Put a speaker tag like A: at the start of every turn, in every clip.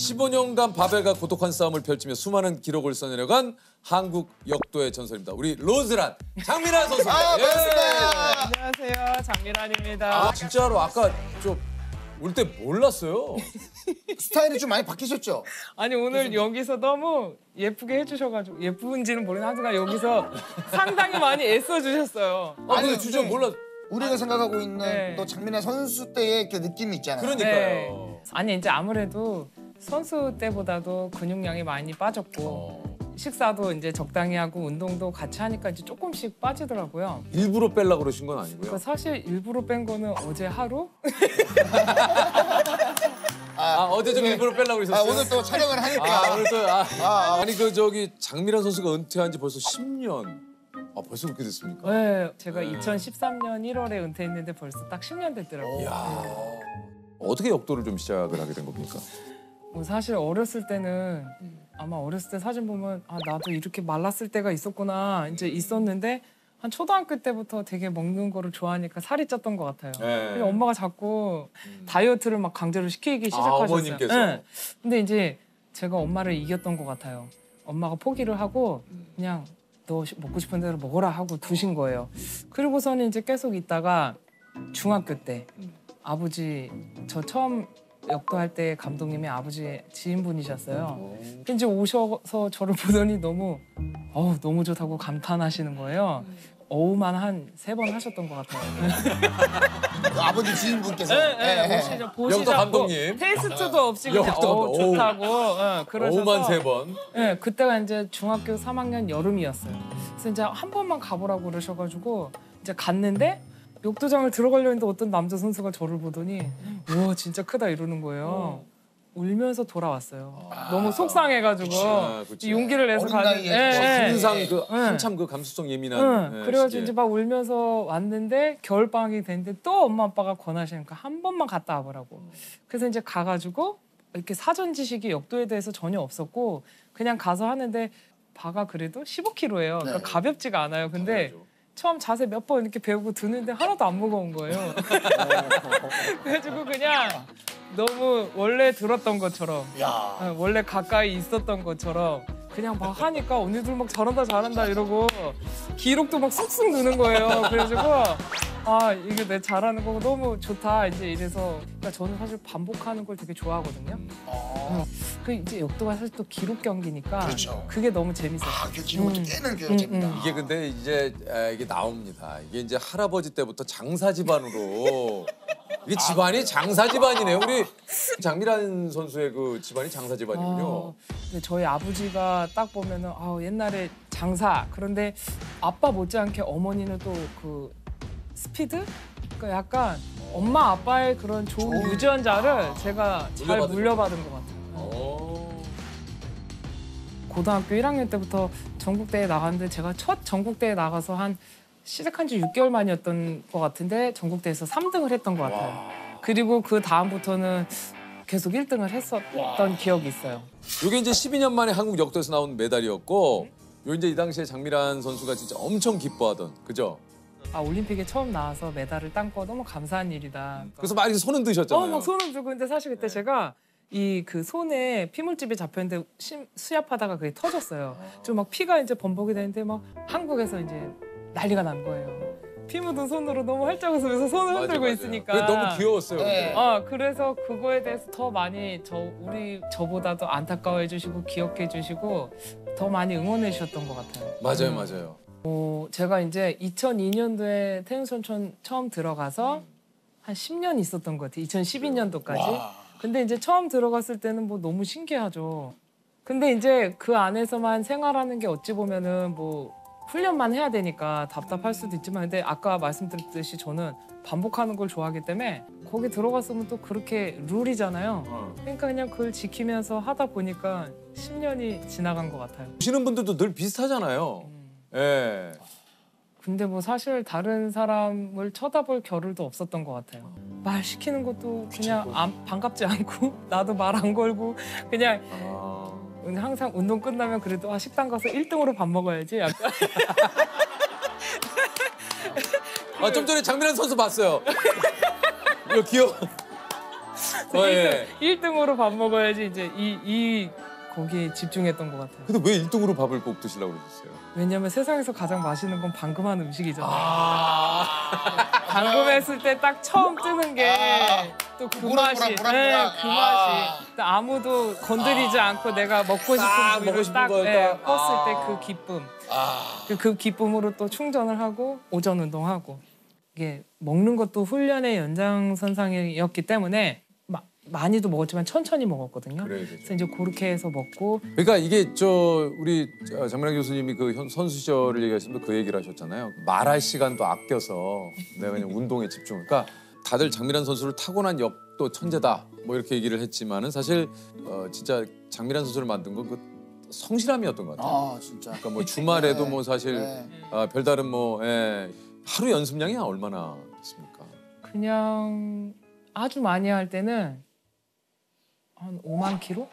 A: 15년간 바벨과 고독한 싸움을 펼치며 수많은 기록을 써내려간 한국 역도의 전설입니다. 우리 로즈란 장미란 선수입니다.
B: 반갑습니다.
C: 안녕하세요, 장미란입니다.
A: 진짜로 아까 좀 올 때 몰랐어요.
B: 스타일이 좀 많이 바뀌셨죠?
C: 아니 오늘 여기서 너무 예쁘게 해주셔가지고 예쁜지는 모르겠는데 하여간 여기서 상당히 많이 애써주셨어요.
A: 근데 진짜 몰랐.
B: 우리가 생각하고 있는
C: 네.
B: 또 장민아 선수 때의 그 느낌이 있잖아요.
A: 그러니까요.
C: 아니 이제 아무래도 선수 때보다도 근육량이 많이 빠졌고 식사도 이제 적당히 하고 운동도 같이 하니까 이제 조금씩 빠지더라고요.
A: 일부러 빼려고 그러신 건 아니고요.
C: 그러니까 사실 일부러 뺀 거는 어제 하루?
A: 어제 좀 일부러 빼려고 그러셨어요.
B: 오늘 또 촬영을 하니까.
A: 오늘 또 아니 그 저기 장미란 선수가 은퇴한 지 벌써 10년. 벌써 그렇게 됐습니까?
C: 네, 제가 2013년 1월에 은퇴했는데 벌써 딱 10년 됐더라고요.
A: 이야. 어떻게 역도를 좀 시작을 하게 된 겁니까?
C: 뭐 사실 어렸을 때는 아마 어렸을 때 사진 보면 나도 이렇게 말랐을 때가 있었구나 이제 있었는데 한 초등학교 때부터 되게 먹는 거를 좋아하니까 살이 쪘던 것 같아요.
A: 네.
C: 엄마가 자꾸 다이어트를 막 강제로 시키기 시작하셨어요.
A: 어머님께서.
C: 네. 근데 이제 제가 엄마를 이겼던 것 같아요. 엄마가 포기를 하고 그냥 너 먹고 싶은 대로 먹어라 하고 두신 거예요. 그리고서는 이제 계속 있다가 중학교 때 아버지 저 처음 역도할 때 감독님이 아버지 지인분이셨어요. 이제 오셔서 저를 보더니 너무 좋다고 감탄하시는 거예요. 어우만 한 3번 하셨던 것 같아요.
B: 아버지 지인분께서.
A: 역도 감독님.
C: 테스트도 없이 그냥
A: 역도 감독.
C: 좋다고 그러셔서
A: 오만 3번.
C: 네, 그때가 이제 중학교 3학년 여름이었어요. 그래서 이제 한 번만 가보라고 그러셔가지고 이제 갔는데 역도장을 들어가려 했는데 어떤 남자 선수가 저를 보더니 우와 진짜 크다 이러는 거예요. 울면서 돌아왔어요. 너무 속상해가지고
A: 그치.
C: 용기를 내서
B: 어린 나이에
A: 항상 그 한참 그 감수성 예민한.
C: 그래가지고
A: 시기에.
C: 이제 막 울면서 왔는데 겨울방학이 됐는데 또 엄마 아빠가 권하시니까 한 번만 갔다 와보라고. 그래서 이제 가가지고 이렇게 사전 지식이 역도에 대해서 전혀 없었고 그냥 가서 하는데 바가 그래도 15kg예요. 그러니까 가볍지가 않아요. 근데 처음 자세 몇 번 이렇게 배우고 드는데 하나도 안 무거운 거예요. 그래가지고 그냥 너무 원래 들었던 것처럼 원래 가까이 있었던 것처럼 그냥 막 하니까 언니들 막 잘한다 이러고 기록도 막 쑥쑥 느는 거예요. 그래가지고 이게 내 잘하는 거고 너무 좋다 이제 이래서 그러니까 저는 사실 반복하는 걸 되게 좋아하거든요. 그 이제 역도가 사실 또 기록 경기니까
B: 그렇죠.
C: 그게 너무 재밌어요.
B: 그 기록도 깨는 게 재밌다.
A: 이게 근데 이제 이게 나옵니다. 이게 이제 할아버지 때부터 장사 집안으로 이게 집안이 장사 집안이네요. 우리 장미란 선수의 그 집안이 장사 집안이군요.
C: 근데 저희 아버지가 딱 보면은 옛날에 장사 그런데 아빠 못지않게 어머니는 또 그 스피드? 그러니까 약간 엄마 아빠의 그런 좋은 유전자를 제가 잘 물려받은 것 같아요. 고등학교 1학년 때부터 전국대회 나갔는데 제가 첫 전국대회 나가서 한 시작한 지 6개월 만이었던 것 같은데 전국대회에서 3등을 했던 것 같아요. 그리고 그 다음부터는 계속 1등을 했었던 기억이 있어요.
A: 이게 이제 12년 만에 한국 역도에서 나온 메달이었고 요 이제 이 당시에 장미란 선수가 진짜 엄청 기뻐하던 그죠?
C: 올림픽에 처음 나와서 메달을 딴 거 너무 감사한 일이다.
A: 그래서 막 이렇게 손은 드셨잖아요.
C: 막 손을 들고 근데 사실 그때 제가 이 그 손에 피물집이 잡혔는데 수압하다가 그게 터졌어요. 좀 막 피가 이제 범벅이 되는데 막 한국에서 이제 난리가 난 거예요. 피 묻은 손으로 너무 활짝 웃으면서 손을 흔들고 있으니까.
A: 그게 너무 귀여웠어요.
B: 네.
C: 그래서 그거에 대해서 더 많이 저보다도 안타까워해 주시고 기억해 주시고 더 많이 응원해 주셨던 것 같아요.
A: 맞아요.
C: 제가 이제 2002년도에 태릉선천 처음 들어가서 한 10년 있었던 것 같아요. 2012년도까지. 근데 이제 처음 들어갔을 때는 뭐 너무 신기하죠. 근데 이제 그 안에서만 생활하는 게 어찌 보면은 뭐 훈련만 해야 되니까 답답할 수도 있지만 근데 아까 말씀드렸듯이 저는 반복하는 걸 좋아하기 때문에 거기 들어갔으면 또 그렇게 룰이잖아요. 그러니까 그냥 그걸 지키면서 하다 보니까 10년이 지나간 것 같아요.
A: 보시는 분들도 늘 비슷하잖아요. 예.
C: 근데 뭐 사실 다른 사람을 쳐다볼 겨를도 없었던 것 같아요. 말 시키는 것도 그냥 반갑지 않고 나도 말 안 걸고 그냥 항상 운동 끝나면 그래도 식당 가서 1등으로 밥 먹어야지 약간.
A: 좀 전에 장미란 선수 봤어요. 이거 귀여워. 예.
C: 1등으로 밥 먹어야지 이제 이 거기에 집중했던 것 같아요.
A: 근데 왜 1등으로 밥을 꼭 드시려고 그러셨어요?
C: 왜냐면 세상에서 가장 맛있는 건 방금한 음식이잖아요. 방금했을 때 딱 처음 뜨는 게 또 그 맛이, 그 맛이. 아무도 건드리지 않고 내가 먹고 싶은
A: 딱
C: 부위를
A: 먹고 싶은
C: 딱
A: 걸 딱.
C: 껐을 때 그 기쁨. 그 기쁨으로 또 충전을 하고 오전 운동하고. 이게 먹는 것도 훈련의 연장선상이었기 때문에 많이도 먹었지만 천천히 먹었거든요. 그래서 이제 그렇게 해서 먹고.
A: 그러니까 이게 우리 장민환 교수님이 그 선수 시절을 얘기하시면서 그 얘기를 하셨잖아요. 말할 시간도 아껴서 내가 그냥 운동에 집중. 그러니까 다들 장민환 선수를 타고난 역도 천재다 뭐 이렇게 얘기를 했지만은 사실 진짜 장민환 선수를 만든 건 그 성실함이었던 것 같아요.
B: 아 진짜.
A: 그러니까 뭐 주말에도 뭐 사실 별다른 뭐 하루 연습량이 얼마나 있습니까?
C: 그냥 아주 많이 할 때는 한 5만 킬로?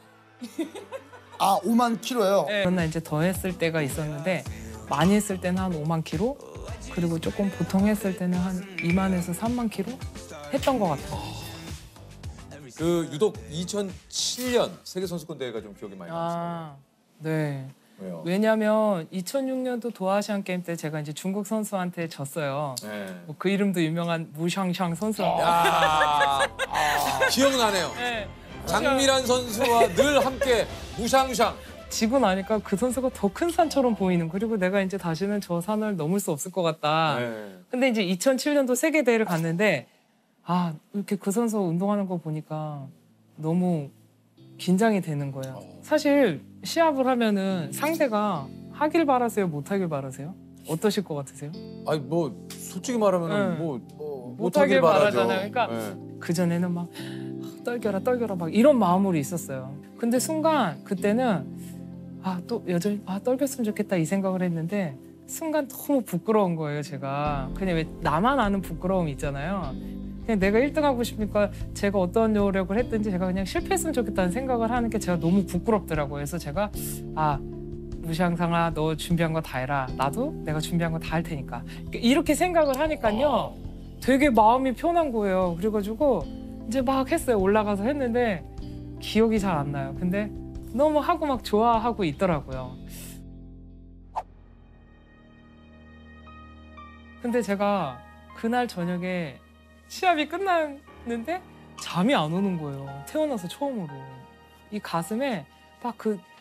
B: 아 5만 킬로요?
C: 네. 그러나 이제 더 했을 때가 있었는데 많이 했을 때는 한 5만 킬로 그리고 조금 보통 했을 때는 한 2만에서 3만 킬로 했던 것 같아요.
A: 그 유독 2007년 세계 선수권 대회가 좀 기억이 많이 남습니다.
C: 네.
A: 왜요?
C: 왜냐면 2006년도 도아시안 게임 때 제가 이제 중국 선수한테 졌어요.
A: 네.
C: 뭐 그 이름도 유명한 무샹샹 선수.
A: 기억나네요.
C: 네.
A: 장미란 선수와 늘 함께 무샹샹.
C: 지고 나니까 그 선수가 더 큰 산처럼 보이는. 그리고 내가 이제 다시는 저 산을 넘을 수 없을 것 같다.
A: 네.
C: 근데 이제 2007년도 세계 대회를 갔는데 이렇게 그 선수 운동하는 거 보니까 너무 긴장이 되는 거예요. 사실 시합을 하면은 상대가 하길 바라세요, 못하길 바라세요? 어떠실 것 같으세요?
A: 아니 뭐 솔직히 말하면
C: 네.
A: 뭐
C: 못하길
A: 바라죠.
C: 바라잖아요. 그러니까
A: 네.
C: 그 전에는 막 떨겨라 막 이런 마음으로 있었어요. 근데 순간 그때는 또 여전히 떨겼으면 좋겠다 이 생각을 했는데 순간 너무 부끄러운 거예요. 제가 그냥 왜 나만 아는 부끄러움 있잖아요. 그냥 내가 1등 하고 싶으니까 제가 어떤 노력을 했든지 제가 그냥 실패했으면 좋겠다는 생각을 하는 게 제가 너무 부끄럽더라고요. 그래서 제가 무샹상아 너 준비한 거 다 해라. 나도 내가 준비한 거 다 할 테니까. 이렇게 생각을 하니까요. 되게 마음이 편한 거예요. 그래가지고 이제 막 했어요. 올라가서 했는데 기억이 잘 안 나요. 근데 너무 하고 막 좋아하고 있더라고요. 근데 제가 그날 저녁에 시합이 끝났는데 잠이 안 오는 거예요. 태어나서 처음으로. 이 가슴에 막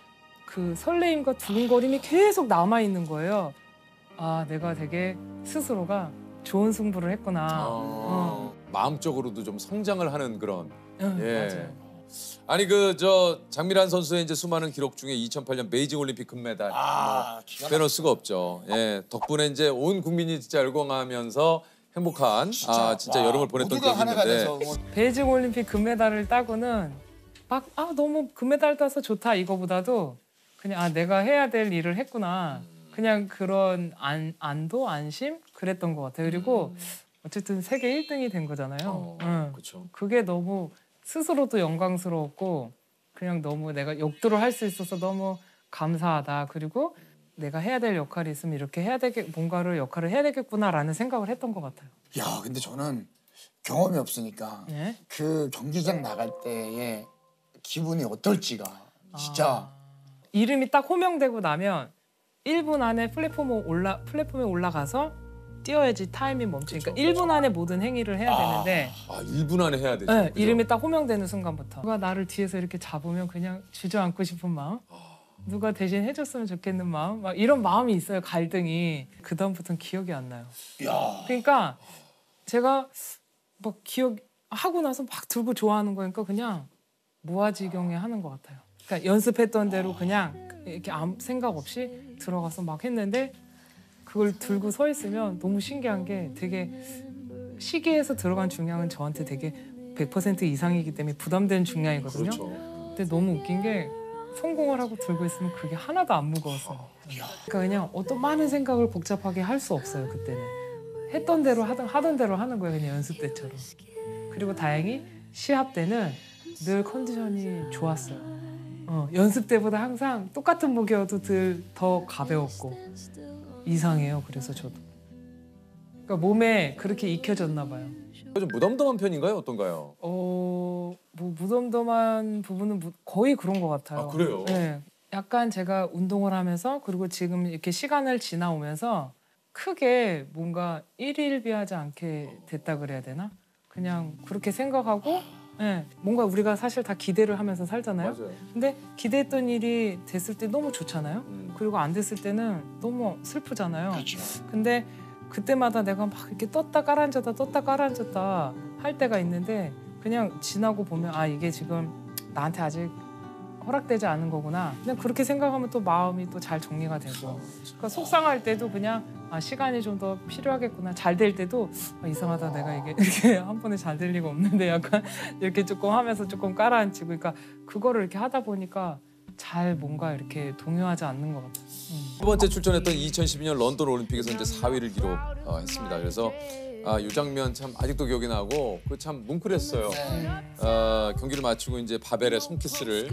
C: 그 설레임과 두근거림이 계속 남아있는 거예요. 내가 되게 스스로가 좋은 승부를 했구나.
A: 마음적으로도 좀 성장을 하는 그런.
C: 맞아요.
A: 아니 장미란 선수의 이제 수많은 기록 중에 2008년 베이징 올림픽 금메달 빼놓을 수가 없죠. 덕분에 이제 온 국민이 진짜 열광하면서 행복한 진짜 여름을 보냈던 기억이 있는데.
C: 베이징 올림픽 금메달을 따고는 막 너무 금메달 따서 좋다 이거보다도 그냥 내가 해야 될 일을 했구나. 그냥 그런 안도 안심 그랬던 것 같아요. 그리고 어쨌든 세계 1등이 된 거잖아요.
A: 그렇죠.
C: 그게 너무 스스로도 영광스러웠고 그냥 너무 내가 역도를 할 수 있어서 너무 감사하다. 그리고 내가 해야 될 역할이 있으면 이렇게 뭔가를 역할을 해야 되겠구나라는 생각을 했던 것 같아요.
B: 야 근데 저는 경험이 없으니까
C: 네?
B: 그 경기장 나갈 때의 기분이 어떨지가 진짜
C: 이름이 딱 호명되고 나면 1분 안에 플랫폼에 올라가서 뛰어야지 타임이 멈추니까 1분 안에 모든 행위를 해야 되는데
A: 1분 안에 해야 되죠.
C: 네, 이름이 딱 호명되는 순간부터 누가 나를 뒤에서 이렇게 잡으면 그냥 주저앉고 싶은 마음 누가 대신 해줬으면 좋겠는 마음 막 이런 마음이 있어요. 갈등이. 그다음부터는 기억이 안 나요. 그러니까 제가 막 기억하고 나서 막 들고 좋아하는 거니까 그냥 무아지경에 하는 것 같아요. 그러니까 연습했던 대로 그냥 이렇게 아무 생각 없이 들어가서 막 했는데 그걸 들고 서 있으면 너무 신기한 게 되게 시기에서 들어간 중량은 저한테 되게 100% 이상이기 때문에 부담되는 중량이거든요.
A: 그렇죠.
C: 근데 너무 웃긴 게 성공을 하고 들고 있으면 그게 하나도 안 무거웠어요. 그러니까 그냥 어떤 많은 생각을 복잡하게 할 수 없어요. 그때는. 했던 대로 하던 대로 하는 거예요. 그냥 연습 때처럼. 그리고 다행히 시합 때는 늘 컨디션이 좋았어요. 연습 때보다 항상 똑같은 무게여도 더 가벼웠고 이상해요. 그래서 저도. 그러니까 몸에 그렇게 익혀졌나 봐요.
A: 좀 무덤덤한 편인가요? 어떤가요?
C: 뭐 무덤덤한 부분은 거의 그런 것 같아요.
A: 아, 그래요?
C: 네. 약간 제가 운동을 하면서 그리고 지금 이렇게 시간을 지나오면서 크게 뭔가 일일비하지 않게 됐다 그래야 되나? 그냥 그렇게 생각하고 네, 뭔가 우리가 사실 다 기대를 하면서 살잖아요.
A: 맞아요.
C: 근데 기대했던 일이 됐을 때 너무 좋잖아요. 그리고 안 됐을 때는 너무 슬프잖아요.
B: 그렇죠.
C: 근데 그때마다 내가 막 이렇게 떴다 깔아앉았다 할 때가 있는데 그냥 지나고 보면 아 이게 지금 나한테 아직 허락되지 않은 거구나. 그냥 그렇게 생각하면 또 마음이 또 잘 정리가 되고. 그러니까 속상할 때도 그냥 아 시간이 좀 더 필요하겠구나. 잘 될 때도 아, 이상하다 내가 이게 이렇게 한 번에 잘 될 리가 없는데 약간 이렇게 조금 하면서 조금 깔아앉히고 그러니까 그거를 이렇게 하다 보니까 잘 뭔가 이렇게 동요하지 않는 것 같아요.
A: 두 번째 출전했던 2012년 런던 올림픽에서 이제 4위를 기록했습니다. 그래서 이 장면 참 아직도 기억이 나고 그 참 뭉클했어요. 경기를 마치고 이제 바벨의 손키스를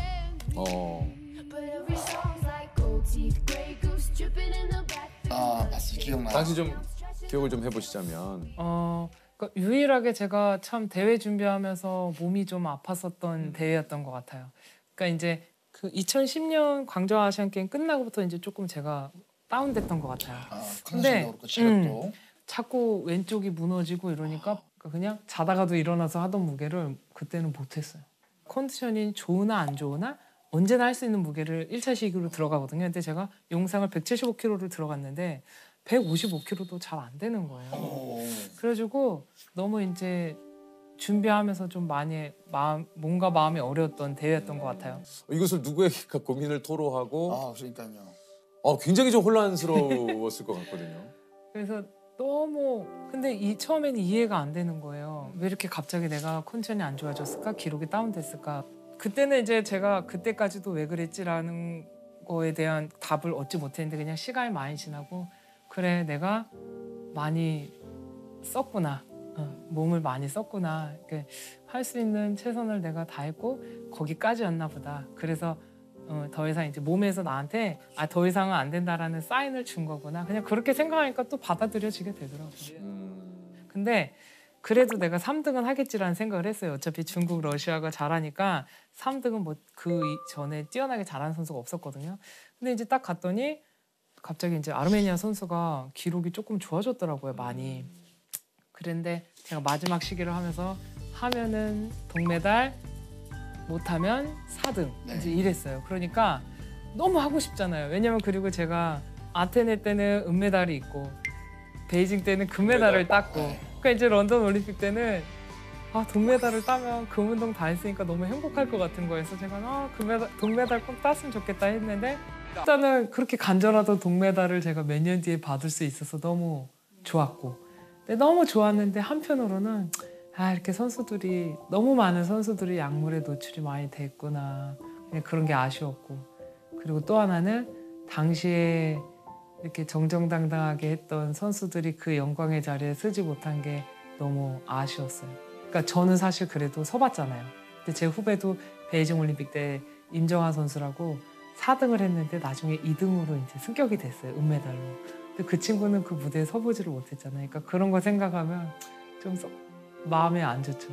B: 아 봤어 기억나.
A: 당시 좀 기억을 좀 해보시자면
C: 그러니까 유일하게 제가 참 대회 준비하면서 몸이 좀 아팠었던 대회였던 것 같아요. 그러니까 이제 그 2010년 광저우 아시안 게임 끝나고부터 이제 조금 제가 다운됐던 것 같아요.
B: 컨디션도 그렇고 체력도.
C: 자꾸 왼쪽이 무너지고 이러니까 그냥 자다가도 일어나서 하던 무게를 그때는 못했어요. 컨디션이 좋으나 안 좋으나 언제나 할 수 있는 무게를 1차 시기로 들어가거든요. 근데 제가 용상을 175kg를 들어갔는데 155kg도 잘 안 되는 거예요. 그래가지고 너무 이제 준비하면서 좀 많이 뭔가 마음이 어려웠던 대회였던 것 같아요.
A: 이것을 누구에게 고민을 토로하고
B: 아 그러니까요.
A: 굉장히 좀 혼란스러웠을 것 같거든요.
C: 그래서 너무 근데 처음에는 이해가 안 되는 거예요. 왜 이렇게 갑자기 내가 컨디션이 안 좋아졌을까? 기록이 다운됐을까? 그때는 이제 제가 그때까지도 왜 그랬지라는 거에 대한 답을 얻지 못했는데 그냥 시간이 많이 지나고 그래 내가 많이 썼구나. 몸을 많이 썼구나. 할 수 있는 최선을 내가 다했고 거기까지였나 보다. 그래서 더 이상 이제 몸에서 나한테 더 이상은 안 된다라는 사인을 준 거구나. 그냥 그렇게 생각하니까 또 받아들여지게 되더라고요. 근데 그래도 내가 3등은 하겠지라는 생각을 했어요. 어차피 중국, 러시아가 잘하니까 3등은 뭐 그 전에 뛰어나게 잘하는 선수가 없었거든요. 근데 이제 딱 갔더니 갑자기 이제 아르메니아 선수가 기록이 조금 좋아졌더라고요, 많이. 그런데 제가 마지막 시기를 하면은 동메달, 못하면 4등 이제 이랬어요. 그러니까 너무 하고 싶잖아요. 왜냐면 그리고 제가 아테네 때는 은메달이 있고 베이징 때는 금메달을 땄고 그러니까 이제 런던 올림픽 때는 동메달을 따면 금운동 다 했으니까 너무 행복할 것 같은 거여서 제가 동메달 꼭 땄으면 좋겠다 했는데 일단은 그렇게 간절하던 동메달을 제가 몇 년 뒤에 받을 수 있어서 너무 좋았고 근데 너무 좋았는데 한편으로는 이렇게 너무 많은 선수들이 약물에 노출이 많이 됐구나. 그냥 그런 게 아쉬웠고. 그리고 또 하나는 당시에 이렇게 정정당당하게 했던 선수들이 그 영광의 자리에 서지 못한 게 너무 아쉬웠어요. 그러니까 저는 사실 그래도 서봤잖아요. 근데 제 후배도 베이징 올림픽 때 임정화 선수라고 4등을 했는데 나중에 2등으로 이제 승격이 됐어요. 은메달로. 근데 그 친구는 그 무대에 서보지를 못했잖아요. 그러니까 그런 거 생각하면 좀 마음에 안 좋죠.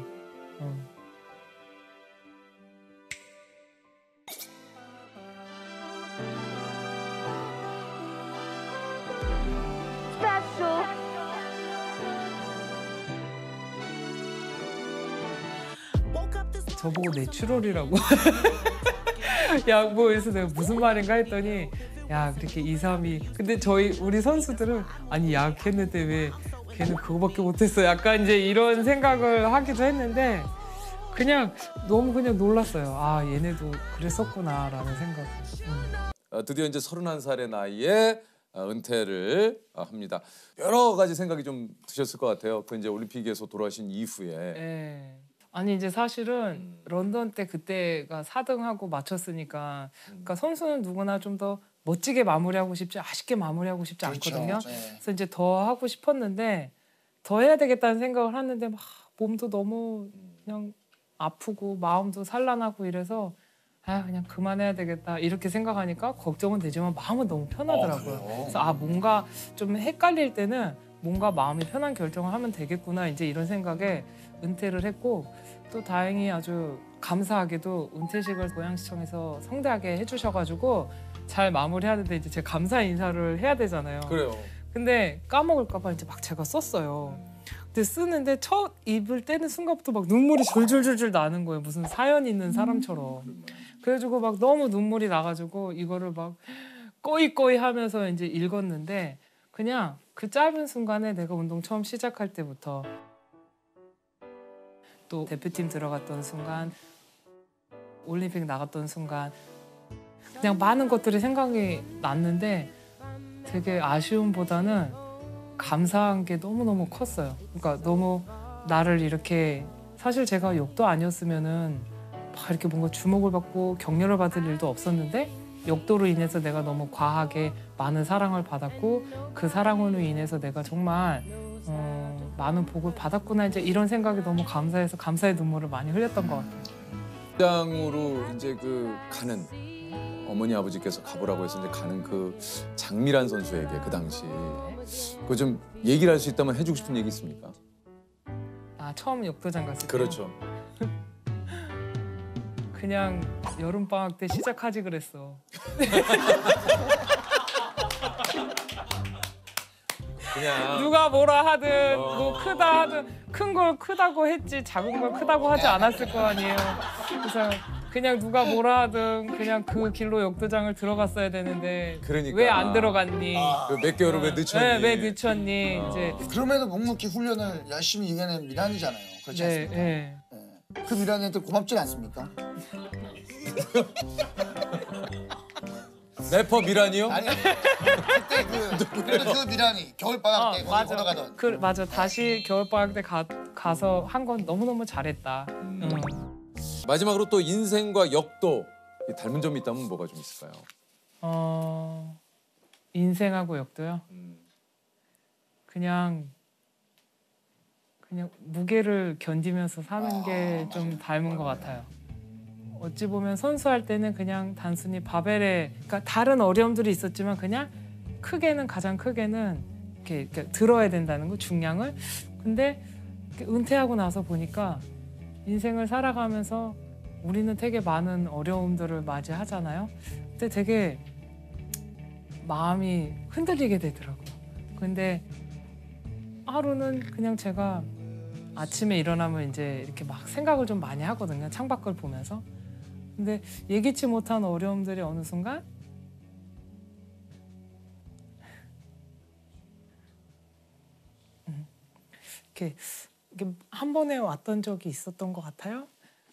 C: 저보고 내추럴이라고. 야, 뭐 그래서 내가 무슨 말인가 했더니 야, 그렇게 2, 3위. 근데 우리 선수들은 아니 약했는데 왜 걔는 그거밖에 못했어. 약간 이제 이런 생각을 하기도 했는데 그냥 너무 그냥 놀랐어요. 얘네도 그랬었구나라는 생각.
A: 드디어 이제 31살의 나이에 은퇴를 합니다. 여러 가지 생각이 좀 드셨을 것 같아요. 그 이제 올림픽에서 돌아오신 이후에.
C: 네. 아니 이제 사실은 런던 때 그때가 4등하고 맞췄으니까 그러니까 선수는 누구나 좀 더 멋지게 마무리하고 싶지 아쉽게 마무리하고 싶지
B: 그렇죠.
C: 않거든요.
B: 네.
C: 그래서 이제 더 하고 싶었는데 더 해야 되겠다는 생각을 하는데 막 몸도 너무 그냥 아프고 마음도 산란하고 이래서 그냥 그만해야 되겠다 이렇게 생각하니까 걱정은 되지만 마음은 너무 편하더라고요.
B: 그래요?
C: 그래서 뭔가 좀 헷갈릴 때는 뭔가 마음이 편한 결정을 하면 되겠구나 이제 이런 생각에 은퇴를 했고 또 다행히 아주 감사하게도 은퇴식을 고양시청에서 성대하게 해주셔가지고 잘 마무리하는데 이제 제 감사 인사를 해야 되잖아요.
A: 그래요.
C: 근데 까먹을까봐 이제 막 제가 썼어요. 근데 쓰는데 첫 입을 떼는 순간부터 막 눈물이 줄줄줄줄 나는 거예요. 무슨 사연 있는 사람처럼. 그래가지고 막 너무 눈물이 나가지고 이거를 막 꺼이꺼이 하면서 이제 읽었는데 그냥 그 짧은 순간에 내가 운동 처음 시작할 때부터 또 대표팀 들어갔던 순간, 올림픽 나갔던 순간 그냥 많은 것들이 생각이 났는데 되게 아쉬움보다는 감사한 게 너무너무 컸어요. 그러니까 너무 나를 이렇게 사실 제가 역도 아니었으면은 막 이렇게 뭔가 주목을 받고 격려를 받을 일도 없었는데 역도로 인해서 내가 너무 과하게 많은 사랑을 받았고 그 사랑으로 인해서 내가 정말 많은 복을 받았구나 이제 이런 생각이 너무 감사해서 감사의 눈물을 많이 흘렸던 것 같아요.
A: 당으로 이제 그 가는 어머니 아버지께서 가보라고 해서 이제 가는 그 장미란 선수에게 그 당시 그 좀 얘기를 할 수 있다면 해주고 싶은 얘기 있습니까?
C: 아 처음 역도장 갔을 때
A: 그렇죠.
C: 그냥 여름 방학 때 시작하지 그랬어.
A: 그냥
C: 누가 뭐라 하든 뭐 크다 하든 큰 걸 크다고 했지 작은 걸 크다고 하지 않았을 거 아니에요. 그래서 그냥 누가 뭐라 하든 그냥 그 길로 역도장을 들어갔어야 되는데
A: 그러니까.
C: 왜 안 들어갔니?
A: 그 몇 개월을 왜 늦췄니?
C: 네, 왜 늦췄니? 이제
B: 그럼에도 묵묵히 훈련을 열심히 이겨낸 미란이잖아요. 그렇지
C: 네,
B: 않습니까?
C: 네.
B: 네. 그 미란이한테 고맙지 않습니까?
A: 래퍼 미란이요?
B: 아니 그때 그래도 그 미란이 겨울방학 때 거기 걸어가던
C: 맞아. 다시 겨울방학 때 가서 한 건 너무너무 잘했다.
A: 마지막으로 또 인생과 역도 닮은 점이 있다면 뭐가 좀 있을까요?
C: 인생하고 역도요? 그냥 무게를 견디면서 사는 게 좀 닮은 것 같아요. 어찌 보면 선수할 때는 그냥 단순히 바벨에 그러니까 다른 어려움들이 있었지만 그냥 가장 크게는 이렇게 들어야 된다는 거 중량을. 근데 은퇴하고 나서 보니까 인생을 살아가면서 우리는 되게 많은 어려움들을 맞이하잖아요. 근데 되게 마음이 흔들리게 되더라고요. 근데 하루는 그냥 제가 아침에 일어나면 이제 이렇게 막 생각을 좀 많이 하거든요. 창밖을 보면서. 근데 예기치 못한 어려움들이 어느 순간 이렇게 한 번에 왔던 적이 있었던 것 같아요.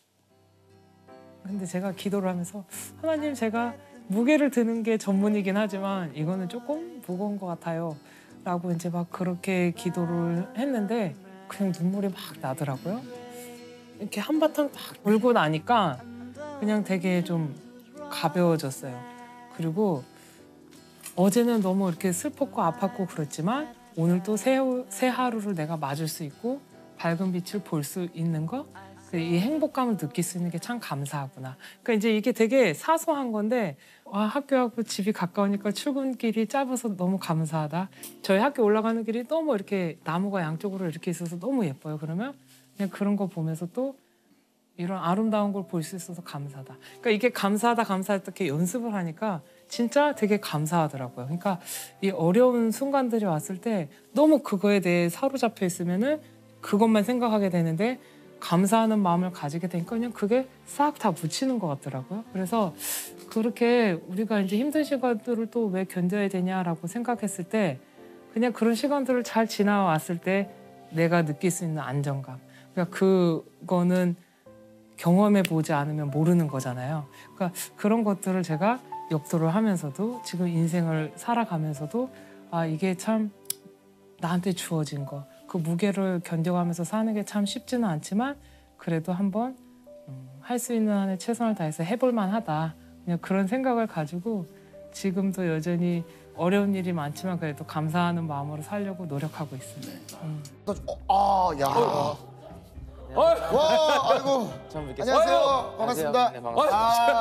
C: 근데 제가 기도를 하면서 하나님 제가 무게를 드는 게 전문이긴 하지만 이거는 조금 무거운 것 같아요. 라고 이제 막 그렇게 기도를 했는데 그냥 눈물이 막 나더라고요. 이렇게 한바탕 딱 울고 나니까 그냥 되게 좀 가벼워졌어요. 그리고 어제는 너무 이렇게 슬펐고 아팠고 그렇지만 오늘 또 새 하루를 내가 맞을 수 있고 밝은 빛을 볼 수 있는 거, 이 행복감을 느낄 수 있는 게 참 감사하구나. 그러니까 이제 이게 되게 사소한 건데 학교하고 집이 가까우니까 출근길이 짧아서 너무 감사하다. 저희 학교 올라가는 길이 너무 이렇게 나무가 양쪽으로 이렇게 있어서 너무 예뻐요. 그러면 그냥 그런 거 보면서 또 이런 아름다운 걸 볼 수 있어서 감사하다. 그러니까 이게 감사하다 이렇게 연습을 하니까 진짜 되게 감사하더라고요. 그러니까 이 어려운 순간들이 왔을 때 너무 그거에 대해 사로잡혀 있으면은 그것만 생각하게 되는데 감사하는 마음을 가지게 되니까 그냥 그게 싹 다 묻히는 것 같더라고요. 그래서 그렇게 우리가 이제 힘든 시간들을 또 왜 견뎌야 되냐라고 생각했을 때 그냥 그런 시간들을 잘 지나왔을 때 내가 느낄 수 있는 안정감. 그러니까 그거는 경험해 보지 않으면 모르는 거잖아요. 그러니까 그런 것들을 제가 역도를 하면서도 지금 인생을 살아가면서도 이게 참 나한테 주어진 거. 그 무게를 견뎌가면서 사는 게 참 쉽지는 않지만 그래도 한번 할 수 있는 한에 최선을 다해서 해볼 만하다. 그냥 그런 생각을 가지고 지금도 여전히 어려운 일이 많지만 그래도 감사하는 마음으로 살려고 노력하고 있습니다.
B: 야. 와, 아이고.
D: 처음 뵙겠습니다.
B: 안녕하세요. 반갑습니다.
D: 네, 반갑습니다.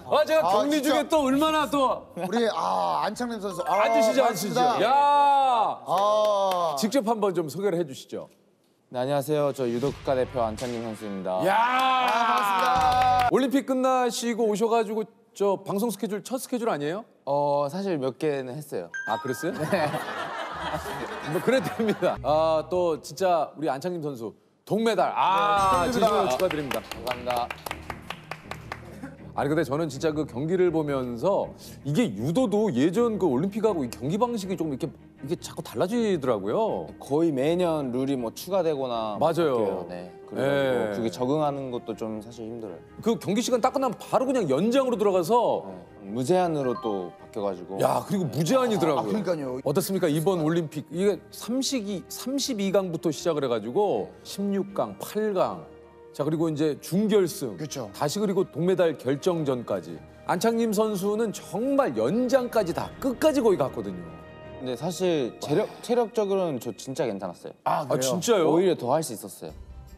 A: 아 제가
B: 아,
A: 격리
B: 진짜.
A: 중에 또 얼마나 또
B: 우리 안창림 선수.
A: 앉으시죠, 앉으시죠.
B: 반갑습니다.
A: 야, 직접 한번 좀 소개를 해주시죠.
D: 네, 안녕하세요. 저 유도 국가대표 안창림 선수입니다.
A: 야,
B: 반갑습니다.
A: 올림픽 끝나시고 오셔가지고 저 방송 스케줄 첫 스케줄 아니에요?
D: 사실 몇 개는 했어요.
A: 아 그랬어요? 네. 뭐 그래도 됩니다. 아 또 진짜 우리 안창림 선수 동메달. 아 진심으로 축하드립니다.
D: 감사합니다.
A: 아니 근데 저는 진짜 그 경기를 보면서 이게 유도도 예전 그 올림픽하고 이 경기 방식이 좀 이렇게 이게 자꾸 달라지더라고요.
D: 거의 매년 룰이 뭐 추가되거나
A: 맞아요.
D: 바뀌어요. 네. 그리고
A: 네.
D: 그게 적응하는 것도 좀 사실 힘들어요.
A: 그 경기 시간 딱 끝나면 바로 그냥 연장으로 들어가서
D: 무제한으로 또 바뀌어가지고.
A: 야 그리고 무제한이더라고요.
B: 그러니까요.
A: 어떻습니까 이번 올림픽 이게 32강부터 시작을 해가지고 16강, 8강, 자 그리고 이제 준결승,
B: 그렇죠.
A: 다시 그리고 동메달 결정전까지 안창림 선수는 정말 연장까지 다 끝까지 거의 갔거든요.
D: 근데 사실 체력적으로는 저 진짜 괜찮았어요.
B: 아, 그래요?
A: 아 진짜요?
D: 오히려 더 할 수 있었어요.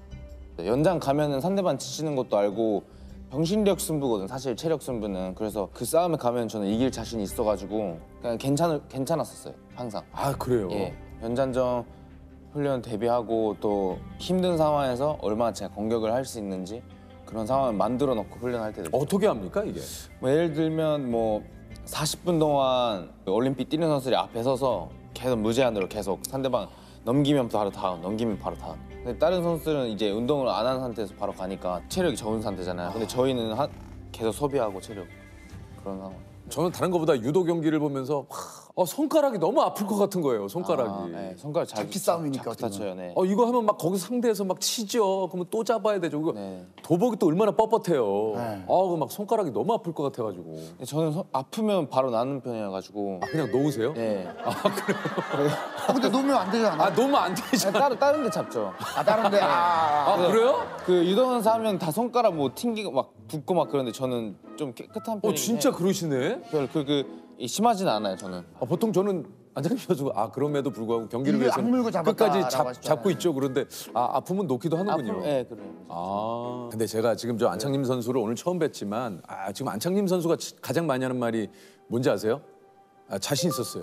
D: 연장 가면은 상대방 지치는 것도 알고 병신력 승부거든 사실 체력 승부는. 그래서 그 싸움에 가면 저는 이길 자신이 있어가지고 그냥 괜찮았었어요 항상.
A: 아 그래요?
D: 예, 연장전 훈련 대비하고 또 힘든 상황에서 얼마나 제가 공격을 할 수 있는지 그런 상황을 만들어 놓고 훈련할 때도 있어요.
A: 어떻게 합니까 이게?
D: 뭐 예를 들면 뭐 40분 동안 올림픽 뛰는 선수들이 앞에 서서 계속 무제한으로 계속 상대방 넘기면 바로 다운, 넘기면 바로 다운. 근데 다른 선수들은 이제 운동을 안 하는 상태에서 바로 가니까 체력이 적은 상태잖아요. 근데 저희는 계속 소비하고 체력 그런 상황.
A: 저는 다른 것보다 유도 경기를 보면서 손가락이 너무 아플 것 같은 거예요. 손가락이.
D: 네, 손가락
B: 잡기 싸움이니까
D: 자꾸
B: 어떻게
D: 다쳐요. 네.
A: 이거 하면 막 거기서 상대에서 막 치죠. 그러면 또 잡아야 되죠. 그거
D: 네.
A: 도복이 또 얼마나 뻣뻣해요.
B: 네.
A: 그막 손가락이 너무 아플 것 같아가지고.
D: 근데 저는 아프면 바로 나는 편이어가지고.
A: 그냥 놓으세요?
D: 네.
B: 근데 놓으면 안 되잖아.
A: 아 너무 안 되잖아.
D: 다른 데 잡죠.
B: 다른데.
A: 그래요?
D: 그 유도 선수 하면 다 손가락 뭐 튕기고 막 붓고 막 그러는데 저는 좀 깨끗한 편이긴
A: 진짜
D: 해요.
A: 그러시네.
D: 별 심하지는 않아요 저는.
A: 보통 저는 안장님 선수가 그럼에도 불구하고 경기를
B: 이게
A: 위해서
B: 악물고 잡았다라고
A: 끝까지
B: 하시잖아요.
A: 잡고 있죠. 그런데 아프면 놓기도 하는군요.
D: 네, 그래요.
A: 근데 제가 지금 저 안창림 선수를 오늘 처음 뵀지만 지금 안창림 선수가 가장 많이 하는 말이 뭔지 아세요? 자신 있었어요.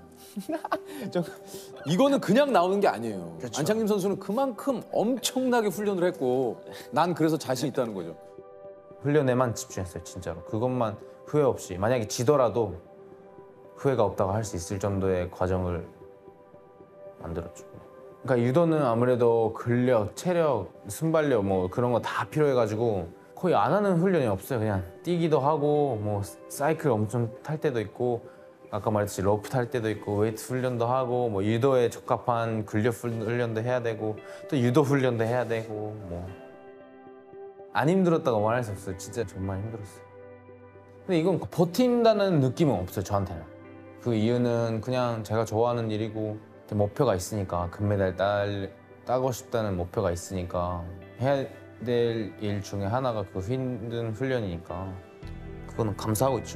A: 이거는 그냥 나오는 게 아니에요.
B: 그렇죠.
A: 안창림 선수는 그만큼 엄청나게 훈련을 했고 난 그래서 자신 있다는 거죠.
E: 훈련에만 집중했어요 진짜로. 그것만 후회 없이 만약에 지더라도 후회가 없다고 할 수 있을 정도의 과정을 만들었죠. 그러니까 유도는 아무래도 근력, 체력, 순발력 뭐 그런 거 다 필요해가지고 거의 안 하는 훈련이 없어요. 그냥 뛰기도 하고 뭐 사이클 엄청 탈 때도 있고 아까 말했듯이 러프 탈 때도 있고 웨이트 훈련도 하고 뭐 유도에 적합한 근력 훈련도 해야 되고 또 유도 훈련도 해야 되고 뭐 안 힘들었다고 말할 수 없어요. 진짜 정말 힘들었어요. 근데 이건 버틴다는 느낌은 없어요 저한테는. 그 이유는 그냥 제가 좋아하는 일이고 목표가 있으니까 금메달 따고 싶다는 목표가 있으니까 해야 될 일 중에 하나가 그 힘든 훈련이니까 그거는 감사하고 있죠.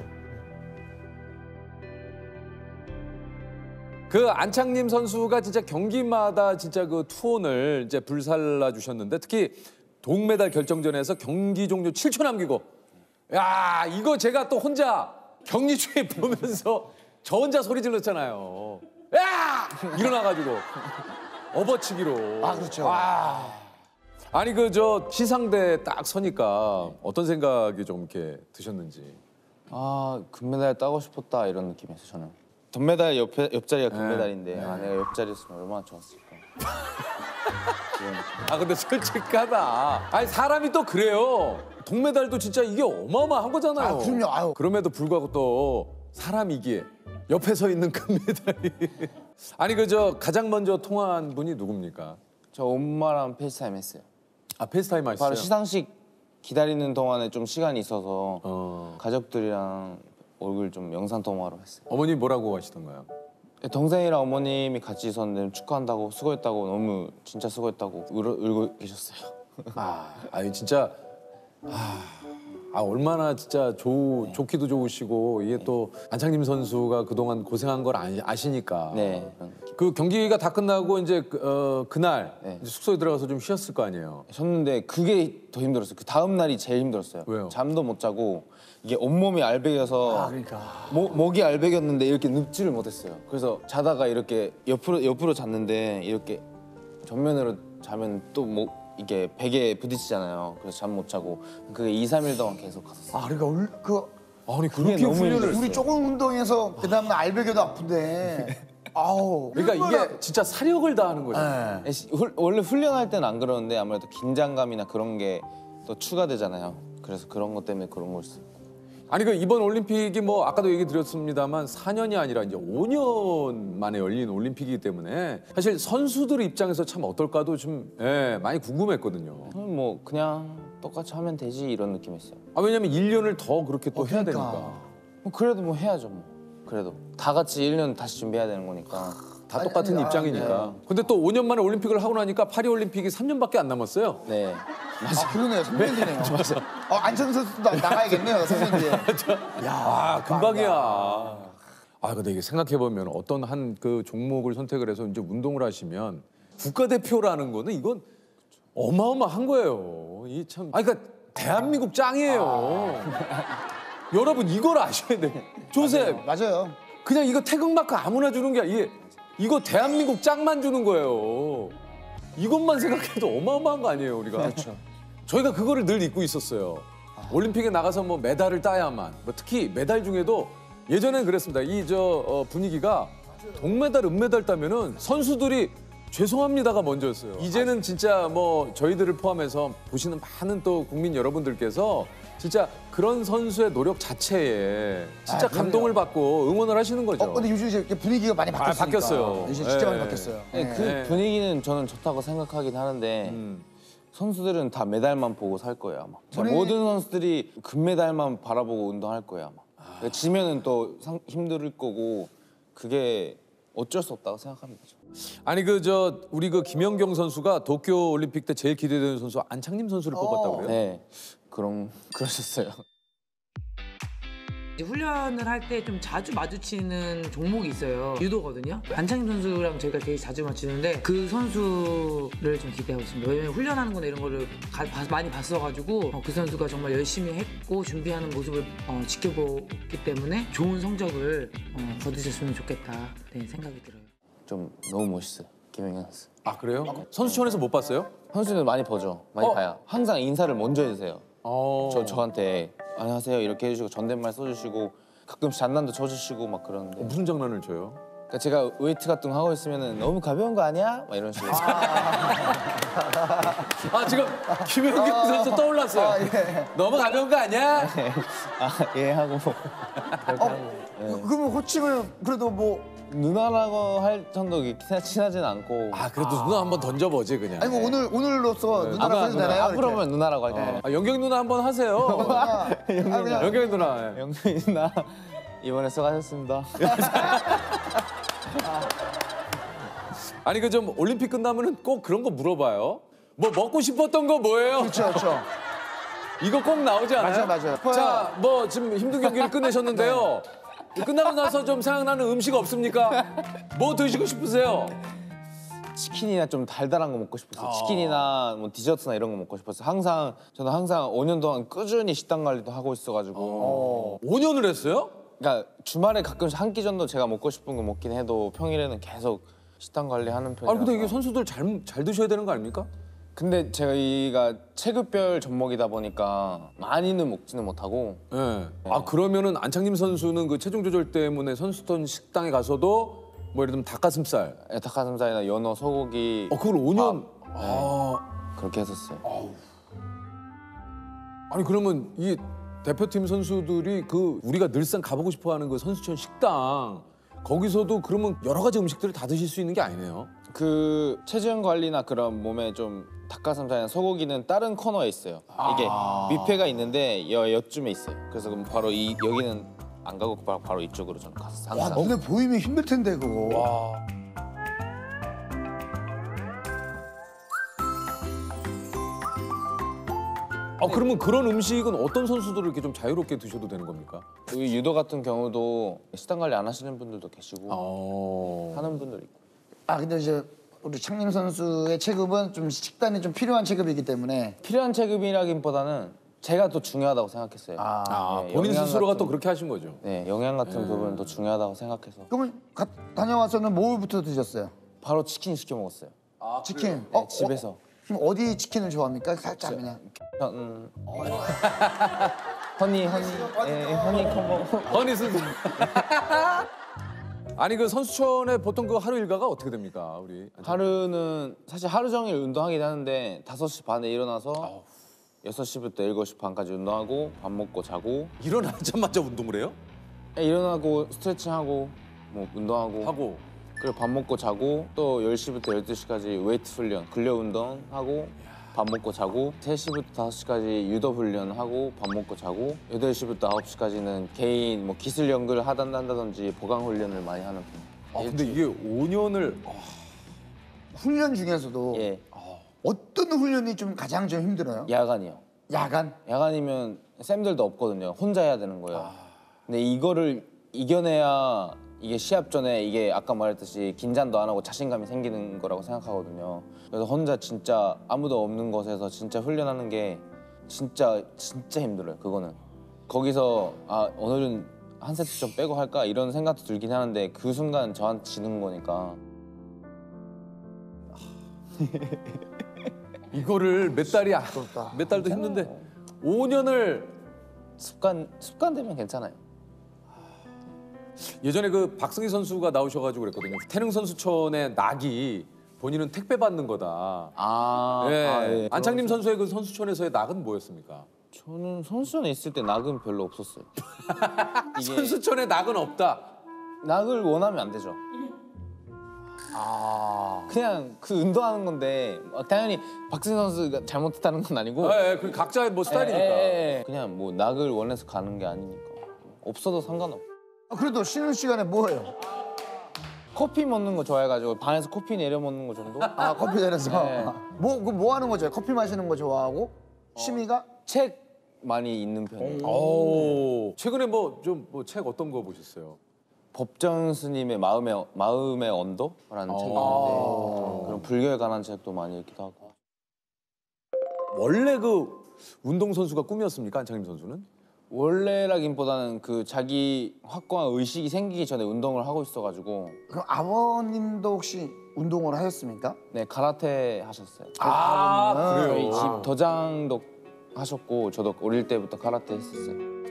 A: 그 안창림 선수가 진짜 경기마다 진짜 그 투혼을 이제 불살라 주셨는데 특히 동메달 결정전에서 경기 종료 7초 남기고 야 이거 제가 또 혼자 격리 중에 보면서 저 혼자 소리 질렀잖아요. 야 일어나가지고 업어치기로.
B: 그렇죠.
A: 아니 그 저 시상대 딱 서니까 어떤 생각이 좀 이렇게 드셨는지.
D: 금메달 따고 싶었다 이런 느낌이었어요 저는. 동메달 옆자리가 금메달인데 내가 옆자리였으면 얼마나 좋았을까.
A: 근데 솔직하다. 아니 사람이 또 그래요. 동메달도 진짜 이게 어마어마한 거잖아요.
B: 그럼요.
A: 그럼에도 불구하고 또 사람이기에 옆에 서 있는 금메달이. 아니 그 저 가장 먼저 통화한 분이 누굽니까?
D: 저 엄마랑 페이스타임 했어요.
A: 페이스타임 하시죠?
D: 바로 시상식 기다리는 동안에 좀 시간이 있어서 가족들이랑 얼굴 좀 영상 통화로 했어요.
A: 어머니 뭐라고 하시던가요?
D: 동생이랑 어머님이 같이 있었는데 축하한다고 수고했다고 너무 진짜 수고했다고 울고 계셨어요.
A: 아니 진짜 얼마나 진짜 좋기도 좋으시고 이게 또 안창림 선수가 그동안 고생한 걸 아시니까.
D: 네.
A: 그 경기가 다 끝나고 이제 그날
D: 네.
A: 이제 숙소에 들어가서 좀 쉬었을 거 아니에요.
D: 쉬었는데 그게 더 힘들었어요. 그 다음 날이 제일 힘들었어요.
A: 왜요?
D: 잠도 못 자고 이게 온몸이 알배겨서
B: 그러니까.
D: 목이 알배겼는데 이렇게 눕지를 못했어요. 그래서 자다가 이렇게 옆으로 잤는데 이렇게 전면으로 자면 또 이게 베개에 부딪히잖아요. 그래서 잠 못 자고 그게 2, 3일 동안 계속 갔었어요.
B: 그러니까
A: 아니
D: 그게
A: 그렇게
D: 너무
A: 훈련을
D: 힘들었어요.
B: 우리 조금 운동해서 그 다음날 알배겨도 아픈데. 아우.
A: 그러니까 이게 진짜 사력을 다하는 거죠.
B: 네.
D: 원래 훈련할 때는 안 그러는데 아무래도 긴장감이나 그런 게 또 추가되잖아요. 그래서 그런 것 때문에 그런 걸 수도 있고.
A: 아니 그 이번 올림픽이 뭐 아까도 얘기 드렸습니다만 4년이 아니라 이제 5년 만에 열린 올림픽이기 때문에 사실 선수들 입장에서 참 어떨까도 좀 많이 궁금했거든요.
D: 저는 뭐 그냥 똑같이 하면 되지 이런 느낌이었어요.
A: 왜냐면 1년을 더 그렇게 또 해야
B: 그러니까.
A: 되니까.
D: 뭐 그래도 뭐 해야죠 뭐. 그래도 다 같이 1년 다시 준비해야 되는 거니까.
A: 다 똑같은
B: 아니,
A: 입장이니까. 근데 또 5년 만에 올림픽을 하고 나니까 파리 올림픽이 3년밖에 안 남았어요.
D: 네.
B: 그러네요. 선배님이네요. 맞아. 안천 선수도 나가야겠네요. 선배님.
A: 금방이야. 근데 이게 생각해 보면 어떤 한 그 종목을 선택을 해서 이제 운동을 하시면 국가대표라는 거는 이건 어마어마한 거예요. 이 참. 그러니까 대한민국 짱이에요. 여러분 이걸 아셔야 돼요. 조셉.
B: 맞아요.
A: 그냥 이거 태극마크 아무나 주는 게 아니라 이거 대한민국 짱만 주는 거예요. 이것만 생각해도 어마어마한 거 아니에요, 우리가.
B: 그렇죠.
A: 저희가 그거를 늘 잊고 있었어요. 올림픽에 나가서 뭐 메달을 따야만. 뭐 특히 메달 중에도 예전엔 그랬습니다. 분위기가 동메달, 은메달 따면은 선수들이 죄송합니다가 먼저였어요. 이제는 진짜 뭐 저희들을 포함해서 보시는 많은 또 국민 여러분들께서 진짜 그런 선수의 노력 자체에 진짜
B: 그럼요.
A: 감동을 받고 응원을 하시는 거죠.
B: 근데 요즘 이제 분위기가 많이 바뀌었으니까.
A: 바뀌었어요.
B: 요즘 진짜 많이
A: 네.
B: 바뀌었어요.
D: 네, 그
A: 네.
D: 분위기는 저는 좋다고 생각하긴 하는데 선수들은 다 메달만 보고 살 거예요 아마.
B: 본인이-
D: 모든 선수들이 금메달만 바라보고 운동할 거예요 아마. 그러니까 지면은 또 힘들 거고 그게 어쩔 수 없다고 생각합니다.
A: 아니 우리 그 김연경 선수가 도쿄 올림픽 때 제일 기대되는 선수 안창림 선수를 뽑았다고 그래요?
D: 네, 그러셨어요.
F: 이제 훈련을 할 때 좀 자주 마주치는 종목이 있어요. 유도거든요. 안창림 선수랑 저희가 되게 자주 마주치는데 그 선수를 좀 기대하고 있습니다. 왜냐면 훈련하는 거나 이런 거를 많이 봤어가지고 그 선수가 정말 열심히 했고 준비하는 모습을 지켜보기 때문에 좋은 성적을 거두셨으면 좋겠다 생각이 들어요.
D: 좀 너무 멋있어요, 김연경 선수.
A: 그래요? 선수촌에서 못 봤어요?
D: 선수들 많이 보죠, 많이 봐요. 항상 인사를 먼저 해주세요. 저한테 안녕하세요 이렇게 해주시고 존댓말 써주시고 가끔씩 장난도 쳐주시고 막 그러는데
A: 무슨 장난을 쳐요?
D: 그러니까 제가 웨이트 같은 거 하고 있으면은 너무 가벼운 거 아니야? 막 이런 식으로.
A: 지금 김연경 선수 떠올랐어요. 너무 가벼운 거 아니야?
D: 예 하고
B: 그러면 호칭을 그래도 뭐
D: 누나라고 할 정도 친하진 않고.
A: 그래도 누나 한번 던져보지 그냥.
B: 아니 뭐 오늘로서 누나라고 해도 되나요?
D: 앞으로 보면 누나라고 할게요.
A: 연경이 누나 한번 하세요.
B: 그냥
A: 연경이 누나.
D: 영경이 누나 이번에 수고하셨습니다.
A: 아니 좀 올림픽 끝나면은 꼭 그런 거 물어봐요. 뭐 먹고 싶었던 거 뭐예요?
B: 그렇죠.
A: 이거 꼭 나오지 않아요?
B: 맞아요.
A: 자, 뭐 지금 힘든 경기를 끝내셨는데요. 끝나고 나서 좀 생각나는 음식 없습니까? 뭐 드시고 싶으세요?
D: 치킨이나 좀 달달한 거 먹고 싶었어요. 치킨이나 뭐 디저트나 이런 거 먹고 싶었어요. 저는 항상 5년 동안 꾸준히 식단 관리도 하고 있어가지고.
A: 5년을 했어요?
D: 그러니까 주말에 가끔씩 한 끼 정도 제가 먹고 싶은 거 먹긴 해도 평일에는 계속 식단 관리하는 편이라서.
A: 근데 이게 선수들 잘 드셔야 되는 거 아닙니까?
D: 근데 저희가 체급별 종목이다 보니까 많이는 먹지는 못하고.
A: 네. 그러면은 안창림 선수는 그 체중 조절 때문에 선수촌 식당에 가서도 뭐 예를 들면 닭가슴살.
D: 닭가슴살이나 연어, 소고기.
A: 그걸 5년.
D: 그렇게 했었어요.
A: 아니 그러면 이 대표팀 선수들이 그 우리가 늘상 가보고 싶어하는 그 선수촌 식당 거기서도 그러면 여러 가지 음식들을 다 드실 수 있는 게 아니네요.
D: 그 체중 관리나 그런 몸에 좀 닭가슴살이나 소고기는 다른 코너에 있어요. 이게 뷔페가 있는데 여쯤에 있어요. 그래서 그럼 바로 여기는 안 가고 바로 이쪽으로 저는 가서
B: 와,
D: 항상.
B: 너네 보이면 힘들 텐데 그거.
A: 아 그러면 그런 음식은 어떤 선수들을 이렇게 좀 자유롭게 드셔도 되는 겁니까?
D: 여기 유도 같은 경우도 식단 관리 안 하시는 분들도 계시고 하는 분들 있고.
B: 아 근데 이제 우리 창림 선수의 체급은 좀 식단이 좀 필요한 체급이기 때문에
D: 필요한 체급이라기보다는 제가 또 중요하다고 생각했어요. 네,
A: 본인
D: 영양
A: 스스로가
D: 같은-
A: 또 그렇게 하신 거죠.
D: 네, 영양 같은 부분도 중요하다고 생각해서
B: 그러면 다녀와서는 뭐부터 드셨어요?
D: 바로 치킨 시켜 먹었어요.
B: 치킨.
D: 네, 집에서.
B: 그럼 어디 치킨을 좋아합니까? 살짝 그냥.
D: 허니, 허니 콤보.
A: 허니 선수. 아니 그 선수촌에 보통 그 하루 일과가 어떻게 됩니까, 우리?
D: 하루는 사실 하루 종일 운동하긴 하는데 5시 반에 일어나서 6시부터 7시 반까지 운동하고 밥 먹고 자고
A: 일어나자마자 운동을 해요?
D: 일어나고 스트레칭하고 뭐 운동하고
A: 하고.
D: 그리고 밥 먹고 자고 또 10시부터 12시까지 웨이트 훈련, 근력 운동하고 밥 먹고 자고 3시부터 5시까지 유도 훈련하고 밥 먹고 자고 8시부터 9시까지는 개인 뭐 기술 연구를 한다든지 보강 훈련을 많이 하는 편.
A: 아 근데 이게 5년을
B: 훈련 중에서도
D: 예,
B: 어떤 훈련이 좀 가장 좀 힘들어요?
D: 야간이요.
B: 야간?
D: 야간이면 쌤들도 없거든요. 혼자 해야 되는 거예요. 근데 이거를 이겨내야 이게 시합 전에 이게 아까 말했듯이 긴장도 안 하고 자신감이 생기는 거라고 생각하거든요. 그래서 혼자 진짜 아무도 없는 곳에서 진짜 훈련하는 게 진짜 힘들어요. 그거는 거기서 아 오늘은 한 세트 좀 빼고 할까 이런 생각도 들긴 하는데 그 순간 저한테 지는 거니까.
A: 이거를 몇 달이 몇 달도 힘든데 5년을
D: 습관 되면 괜찮아요.
A: 예전에 그 박승희 선수가 나오셔가지고 그랬거든요. 태릉 선수촌의 낙이 본인은 택배 받는 거다. 예. 안창림 선수의 그 선수촌에서의 낙은 뭐였습니까?
D: 저는 선수촌에 있을 때 낙은 별로 없었어요. 이게
A: 선수촌에 낙은 없다.
D: 낙을 원하면 안 되죠. 그냥 그 운동하는 건데 당연히 박승희 선수가 잘못했다는 건 아니고
A: 예, 그 각자의 뭐 스타일이니까.
D: 그냥 뭐 낙을 원해서 가는 게 아니니까 없어도 상관없어.
B: 그래도 쉬는 시간에 뭐 해요?
D: 커피 먹는 거 좋아해가지고 방에서 커피 내려 먹는 거 정도?
B: 아 커피 내려서
D: 네.
B: 뭐 하는 거죠? 커피 마시는 거 좋아하고 취미가?
D: 책 많이 읽는 편이에요.
A: 오. 최근에 뭐 좀 뭐 책 어떤 거 보셨어요?
D: 법전 스님의 마음의 언도라는 책이 있는데 그런 불교에 관한 책도 많이 읽기도 하고.
A: 원래 그 운동 선수가 꿈이었습니까, 안창림 선수는?
D: 원래라기보다는 그 자기 확고한 의식이 생기기 전에 운동을 하고 있어가지고
B: 그럼 아버님도 혹시 운동을 하셨습니까?
D: 네 가라테 하셨어요.
A: 아,
D: 저희 집 도장도 하셨고 저도 어릴 때부터 가라테 했었어요.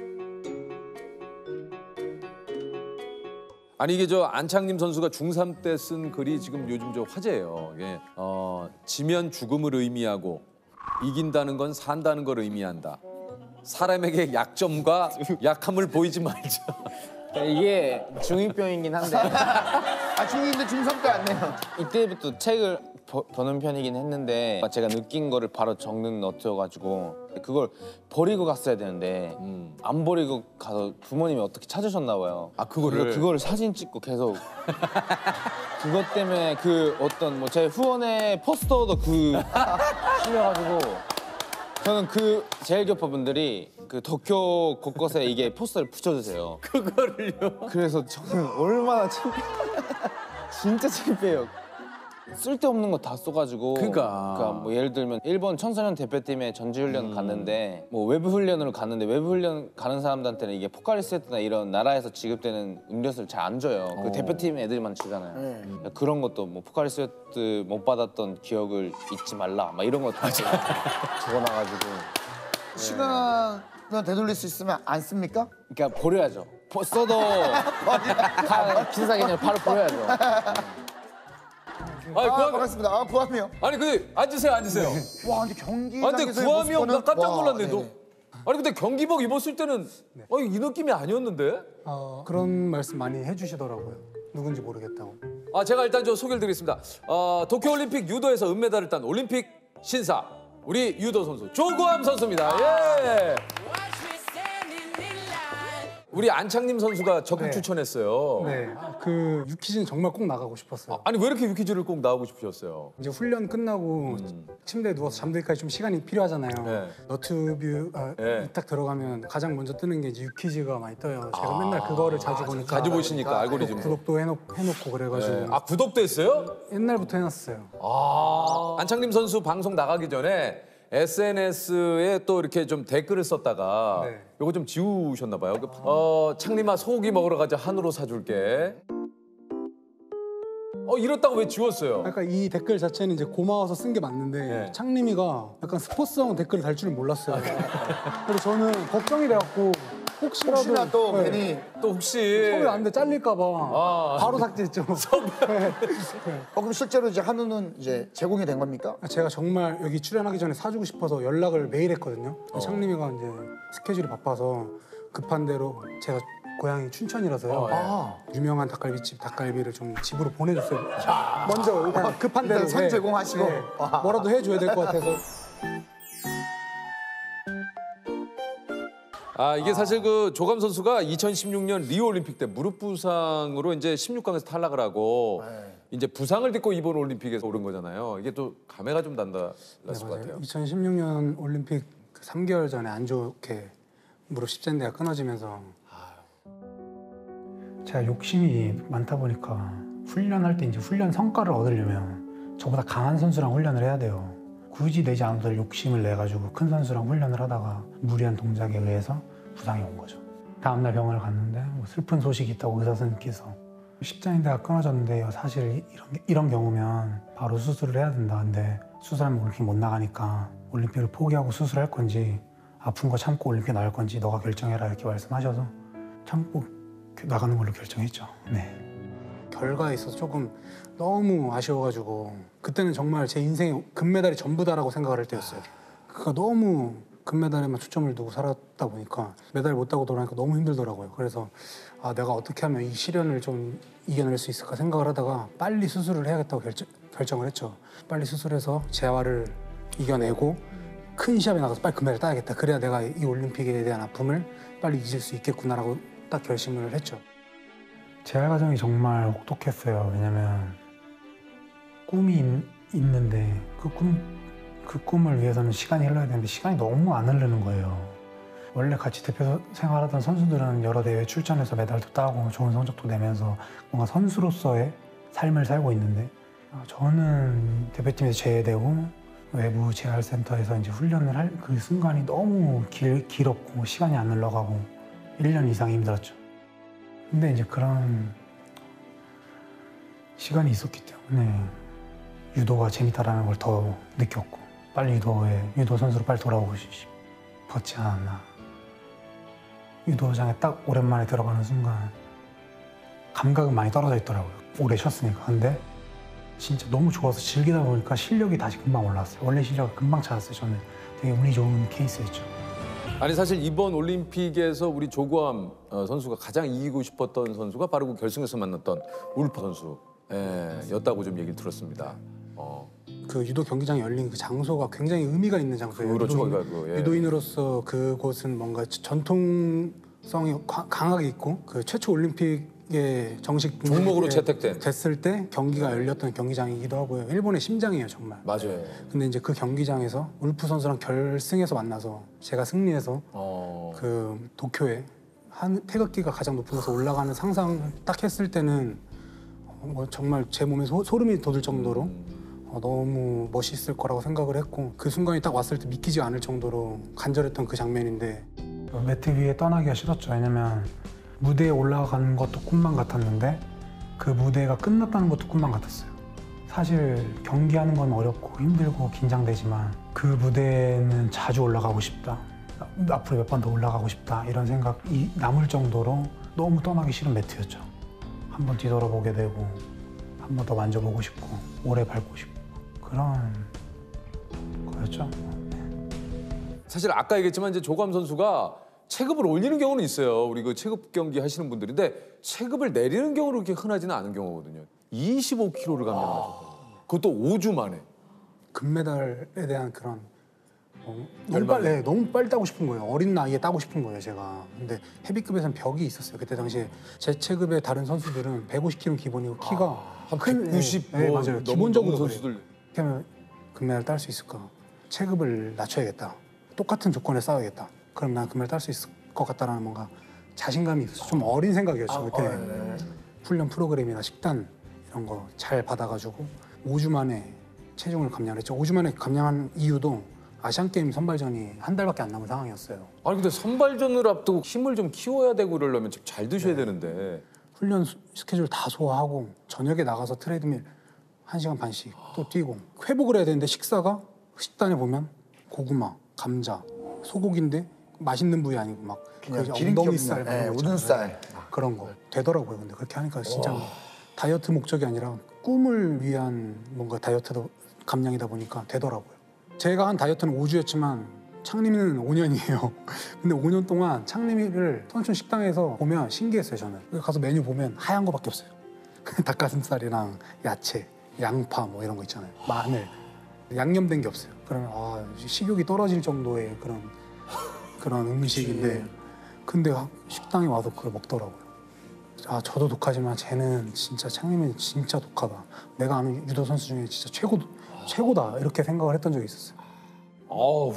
A: 아니 이게 저 안창림 선수가 중3 때 쓴 글이 지금 요즘 저 화제예요. 이게 지면 죽음을 의미하고 이긴다는 건 산다는 걸 의미한다. 사람에게 약점과 약함을 보이지 말자.
D: 이게 중2병이긴 한데
B: 아 중인데 중3 때 안 내요.
D: 이때부터 책을 보는 편이긴 했는데 제가 느낀 거를 바로 적는 너트여가지고 그걸 버리고 갔어야 되는데 안 버리고 가서 부모님이 어떻게 찾으셨나 봐요.
A: 아, 그거를?
D: 그거를 사진 찍고 계속 그것 때문에 그 어떤 뭐 제 후원의 포스터도 그 실려가지고 저는 그 제일교포분들이 그 도쿄 곳곳에 이게 포스터를 붙여주세요.
A: 그거를요?
D: 그래서 저는 얼마나 진짜 창피해요. 쓸데없는 거 다 써가지고
A: 그러니까.
D: 뭐 예를 들면 일본 청소년 대표팀에 전지훈련 갔는데 뭐 외부 훈련으로 갔는데 외부 훈련 가는 사람들한테는 이게 포카리 스웨트나 이런 나라에서 지급되는 음료수를 잘 안 줘요. 그 대표팀 애들만 주잖아요. 그러니까 그런 것도 뭐 포카리 스웨트 못 받았던 기억을 잊지 말라 막 이런 거 다 적어놔가지고
B: 시간 되돌릴 수 있으면 안 씁니까?
D: 그러니까 버려야죠. 써도 다 기사기념 바로 버려야죠.
A: 아니, 구함이,
B: 반갑습니다. 아 구함이요.
A: 아니 근데 앉으세요.
B: 와 근데
A: 아
B: 경기장에서
A: 근데 구함이 형 나 깜짝 놀랐네. 너.
B: 네네.
A: 아니 근데 경기복 입었을 때는 이 느낌이 아니었는데?
G: 그런 말씀 많이 해주시더라고요. 누군지 모르겠다고.
A: 아 제가 일단 저 소개를 드리겠습니다. 도쿄올림픽 유도에서 은메달을 딴 올림픽 신사 우리 유도 선수 조구함 선수입니다. 예. 우리 안창림 선수가 적극
G: 네.
A: 추천했어요.
G: 네, 그 유키즈는 정말 꼭 나가고 싶었어요.
A: 아니 왜 이렇게 유퀴즈를 꼭 나오고 싶으셨어요?
G: 이제 훈련 끝나고 침대에 누워서 잠들기까지 좀 시간이 필요하잖아요.
A: 네.
G: 너튜브
A: 네.
G: 딱 들어가면 가장 먼저 뜨는 게 이제 유퀴즈가 많이 떠요. 제가 맨날 그거를 자주 보니까
A: 자주 보시니까 알고리즘.
G: 구독도 해놓고 그래가지고
A: 네. 아 구독도 했어요?
G: 옛날부터 해놨어요.
A: 안창림 선수 방송 나가기 전에 SNS에 또 이렇게 좀 댓글을 썼다가
G: 네.
A: 요거 좀 지우셨나 봐요. 창림아 소고기 먹으러 가자 한우로 사줄게. 이렇다고 왜 지웠어요?
G: 그러니까 이 댓글 자체는 이제 고마워서 쓴 게 맞는데
A: 네.
G: 창림이가 약간 스포츠성 댓글을 달 줄은 몰랐어요. 그래서 저는 걱정이 돼갖고 혹시라도
B: 혹시나 또
G: 네.
B: 괜히
A: 또 혹시
G: 섭외 안 돼 잘릴까봐 바로 삭제했죠. 네.
B: 그럼 실제로 이제 한우는 이제 제공이 된 겁니까?
G: 제가 정말 여기 출연하기 전에 사주고 싶어서 연락을 매일 했거든요. 창림이가 이제 스케줄이 바빠서 급한 대로 제가 고향이 춘천이라서요. 유명한 닭갈비집 닭갈비를 좀 집으로 보내줬어요. 먼저 그냥 급한 대로
B: 일단 선 제공하시고.
G: 뭐라도 해줘야 될 것 같아서.
A: 이게 사실 그 조감 선수가 2016년 리오 올림픽 때 무릎 부상으로 이제 16강에서 탈락을 하고 이제 부상을 딛고 이번 올림픽에서 오른 거잖아요. 이게 또 감회가 좀 단단했을 것 같아요.
G: 2016년 올림픽 3개월 전에 안 좋게 무릎 십자인대가 끊어지면서 제가 욕심이 많다 보니까 훈련할 때 이제 훈련 성과를 얻으려면 저보다 강한 선수랑 훈련을 해야 돼요. 굳이 내지 않아도 욕심을 내가지고 큰 선수랑 훈련을 하다가 무리한 동작에 의해서 부상이 온 거죠. 다음날 병원을 갔는데 뭐 슬픈 소식이 있다고 의사 선생님께서 십자인대가 끊어졌는데 사실 이런 경우면 바로 수술을 해야 된다. 근데 수술하면 올림픽 못 나가니까 올림픽을 포기하고 수술할 건지 아픈 거 참고 올림픽 나갈 건지 너가 결정해라 이렇게 말씀하셔서 참고 나가는 걸로 결정했죠. 네. 결과에 있어서 조금 너무 아쉬워가지고 그때는 정말 제 인생의 금메달이 전부다라고 생각을 할 때였어요. 그가 너무 금메달에만 초점을 두고 살았다 보니까 메달 못 따고 돌아오니까 너무 힘들더라고요. 그래서 내가 어떻게 하면 이 시련을 좀 이겨낼 수 있을까 생각을 하다가 빨리 수술을 해야겠다고 결정을 했죠. 빨리 수술해서 재활을 이겨내고 큰 시합에 나가서 빨리 금메달 따야겠다. 그래야 내가 이 올림픽에 대한 아픔을 빨리 잊을 수 있겠구나라고 딱 결심을 했죠. 재활 과정이 정말 혹독했어요. 왜냐면 꿈이 있는데 그 꿈을 위해서는 시간이 흘러야 되는데 시간이 너무 안 흐르는 거예요. 원래 같이 대표 생활하던 선수들은 여러 대회에 출전해서 메달도 따고 좋은 성적도 내면서 뭔가 선수로서의 삶을 살고 있는데 저는 대표팀에서 제외되고 외부 재활센터에서 이제 훈련을 할 그 순간이 너무 길었고 시간이 안 흘러가고 1년 이상 힘들었죠. 근데 이제 그런 시간이 있었기 때문에 유도가 재밌다라는 걸 더 느꼈고 빨리 유도 선수로 빨리 돌아오고 싶었지 않았나. 유도장에 딱 오랜만에 들어가는 순간 감각은 많이 떨어져 있더라고요. 오래 쉬었으니까. 근데 진짜 너무 좋아서 즐기다 보니까 실력이 다시 금방 올라왔어요. 원래 실력을 금방 찾았어요. 저는 되게 운이 좋은 케이스였죠.
A: 아니 사실 이번 올림픽에서 우리 조구함 선수가 가장 이기고 싶었던 선수가 바로 그 결승에서 만났던 울프 선수 였다고 좀 얘기를 들었습니다.
G: 그 유도 경기장이 열린 그 장소가 굉장히 의미가 있는 장소예요.
A: 그렇죠. 예.
G: 유도인으로서 그곳은 뭔가 전통성이 강하게 있고 그 최초 올림픽에 정식
A: 종목으로 채택된
G: 됐을 때 경기가 열렸던 경기장이기도 하고요. 일본의 심장이에요, 정말.
A: 맞아요.
G: 근데 이제 그 경기장에서 울프 선수랑 결승에서 만나서 제가 승리해서 그 도쿄에 태극기가 가장 높은 곳에 올라가는 상상을 딱 했을 때는 뭐 정말 제 몸에 소름이 돋을 정도로 너무 멋있을 거라고 생각을 했고 그 순간이 딱 왔을 때 믿기지가 않을 정도로 간절했던 그 장면인데 매트 위에 떠나기가 싫었죠. 왜냐면 무대에 올라가는 것도 꿈만 같았는데 그 무대가 끝났다는 것도 꿈만 같았어요. 사실 경기하는 건 어렵고 힘들고 긴장되지만 그 무대에는 자주 올라가고 싶다. 앞으로 몇 번 더 올라가고 싶다. 이런 생각이 남을 정도로 너무 떠나기 싫은 매트였죠. 한번 뒤돌아보게 되고 한 번 더 만져보고 싶고 오래 밟고 싶고 그런 거였죠.
A: 사실 아까 얘기했지만 이제 조감 선수가 체급을 올리는 경우는 있어요. 우리 그 체급 경기 하시는 분들인데 체급을 내리는 경우는 그렇게 흔하지는 않은 경우거든요. 25kg를 감량하셨거든요. 그것도 5주 만에.
G: 금메달에 대한 그런 너무 빨리 따고 싶은 거예요. 어린 나이에 따고 싶은 거예요, 제가. 근데 헤비급에서는 벽이 있었어요. 그때 당시에 제 체급의 다른 선수들은 150kg 기본이고 키가
A: 한 190
G: 네,
A: 뭐
G: 맞아요.
A: 넘-
G: 기본적으로
A: 넘는
G: 그래요.
A: 선수들.
G: 이렇게 하면 금메달 딸 수 있을까? 체급을 낮춰야겠다. 똑같은 조건에 싸워야겠다. 그럼 난 금메달 딸 수 있을 것 같다라는 뭔가 자신감이 있었어요. 좀 어린 생각이었죠, 그때. 훈련 프로그램이나 식단 이런 거 잘 받아가지고 5주 만에 체중을 감량했죠. 5주 만에 감량한 이유도 아시안게임 선발전이 한 달밖에 안 남은 상황이었어요.
A: 아니 근데 선발전을 앞두고 힘을 좀 키워야 되고 그러려면 좀 잘 드셔야 되는데.
G: 훈련 스케줄 다 소화하고 저녁에 나가서 트레이드밀 1시간 반씩 또 뛰고 회복을 해야 되는데 식사가 식단에 보면 고구마, 감자, 소고기인데 맛있는 부위 아니고 막
B: 그냥
G: 그
B: 기름기
G: 엉덩이살,
B: 없는,
G: 막 이런 거
B: 우둔살.
G: 있잖아요. 그런 거 되더라고요. 근데 그렇게 하니까 진짜 다이어트 목적이 아니라 꿈을 위한 뭔가 다이어트 감량이다 보니까 되더라고요. 제가 한 다이어트는 5주였지만 창림이는 5년이에요. 근데 5년 동안 창림이를 선촌 식당에서 보면 신기했어요, 저는. 가서 메뉴 보면 하얀 거밖에 없어요. 닭가슴살이랑 야채, 양파 뭐 이런 거 있잖아요. 마늘, 양념된 게 없어요. 그러면 식욕이 떨어질 정도의 그런 음식인데 근데 식당에 와서 그걸 먹더라고요. 저도 독하지만 쟤는 진짜 창림이는 진짜 독하다. 내가 아는 유도 선수 중에 진짜 최고다 이렇게 생각을 했던 적이 있었어요.
A: 어우.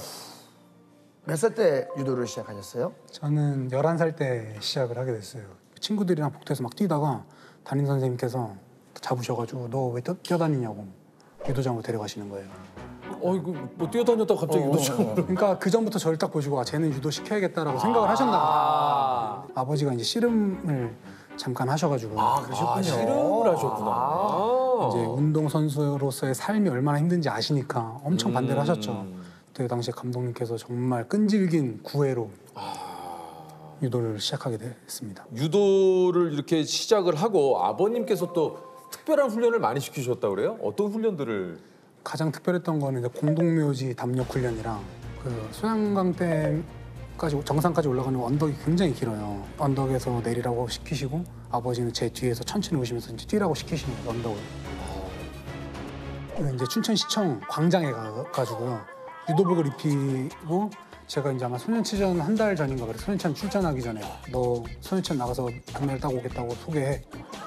B: 몇 살 때 유도를 시작하셨어요?
G: 저는 11살 때 시작을 하게 됐어요. 친구들이랑 복도에서 막 뛰다가 담임 선생님께서 잡으셔가지고 너 왜 뛰어다니냐고 유도장으로 데려가시는 거예요.
A: 이거 뭐 뛰어다녔다가 갑자기 유도장.
G: 그러니까 그 전부터 저를 딱 보시고 쟤는 유도 시켜야겠다라고 생각을 하셨나 봐요. 아버지가 이제 씨름을 잠깐 하셔가지고
B: 그러셨군요.
A: 씨름을 하셨구나.
G: 이제 운동 선수로서의 삶이 얼마나 힘든지 아시니까 엄청 반대를 하셨죠. 그때 당시에 감독님께서 정말 끈질긴 구애로 유도를 시작하게 됐습니다.
A: 유도를 이렇게 시작을 하고 아버님께서 또 특별한 훈련을 많이 시키셨다고 그래요? 어떤 훈련들을?
G: 가장 특별했던 거는 이제 공동묘지 담력 훈련이랑 그 소양강댐까지 정상까지 올라가는 언덕이 굉장히 길어요. 언덕에서 내리라고 시키시고 아버지는 제 뒤에서 천천히 오시면서 이제 뛰라고 시키시는 거예요, 언덕을. 이제 춘천시청 광장에 가가지고요. 유도복을 입히고 제가 이제 아마 소년치전 한 달 전인가 그래. 소년치전 출전하기 전에 너 소년치전 나가서 금메달 따고 오겠다고 소개해.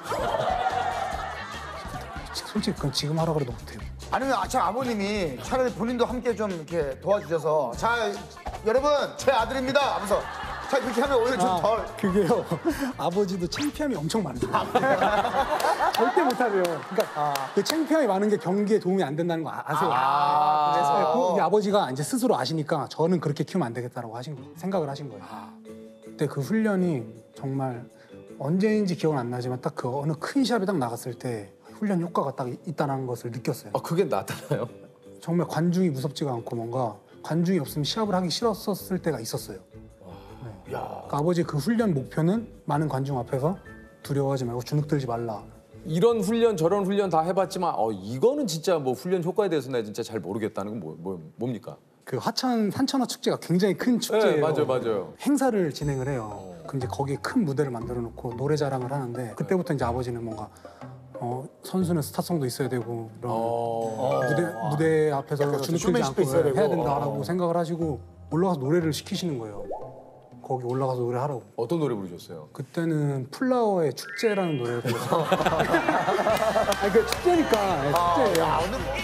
G: 솔직히 그건 지금 하라 그래도 못해요.
B: 아니면 참 아버님이 차라리 본인도 함께 좀 이렇게 도와주셔서 자 여러분 제 아들입니다 하면서 자 그렇게 하면 오히려 좀 덜.
G: 그게요. 아버지도 창피함이 엄청 많으세요. 절대 못하세요. 그러니까 그 창피함이 많은 게 경기에 도움이 안 된다는 거 아세요? 그래서 아버지가 이제 스스로 아시니까 저는 그렇게 키우면 안 되겠다라고 생각을 하신 거예요. 그때 그 훈련이 정말 언제인지 기억은 안 나지만 딱 그 어느 큰 시합에 딱 나갔을 때 훈련 효과가 딱 있다는 것을 느꼈어요.
A: 그게 나타나요?
G: 정말 관중이 무섭지가 않고 뭔가 관중이 없으면 시합을 하기 싫었을 때가 있었어요. 그러니까 아버지 그 훈련 목표는 많은 관중 앞에서 두려워하지 말고 주눅 들지 말라.
A: 이런 훈련 저런 훈련 다 해봤지만 이거는 진짜 뭐 훈련 효과에 대해서 내가 진짜 잘 모르겠다는 건 뭡니까?
G: 그 화천 산천어 축제가 굉장히 큰 축제예요.
A: 네, 맞아요.
G: 행사를 진행을 해요. 근데 거기에 큰 무대를 만들어 놓고 노래 자랑을 하는데 그때부터 이제 아버지는 뭔가 선수는 스타성도 있어야 되고 이런 무대 앞에서 주눅 들지 않고
B: 있어야 되고.
G: 해야 된다라고 생각을 하시고 올라가서 노래를 시키시는 거예요. 거기 올라가서 노래하라고.
A: 어떤 노래 부르셨어요?
G: 그때는 플라워의 축제라는 노래를 불렀어요. 그 축제니까 축제예요.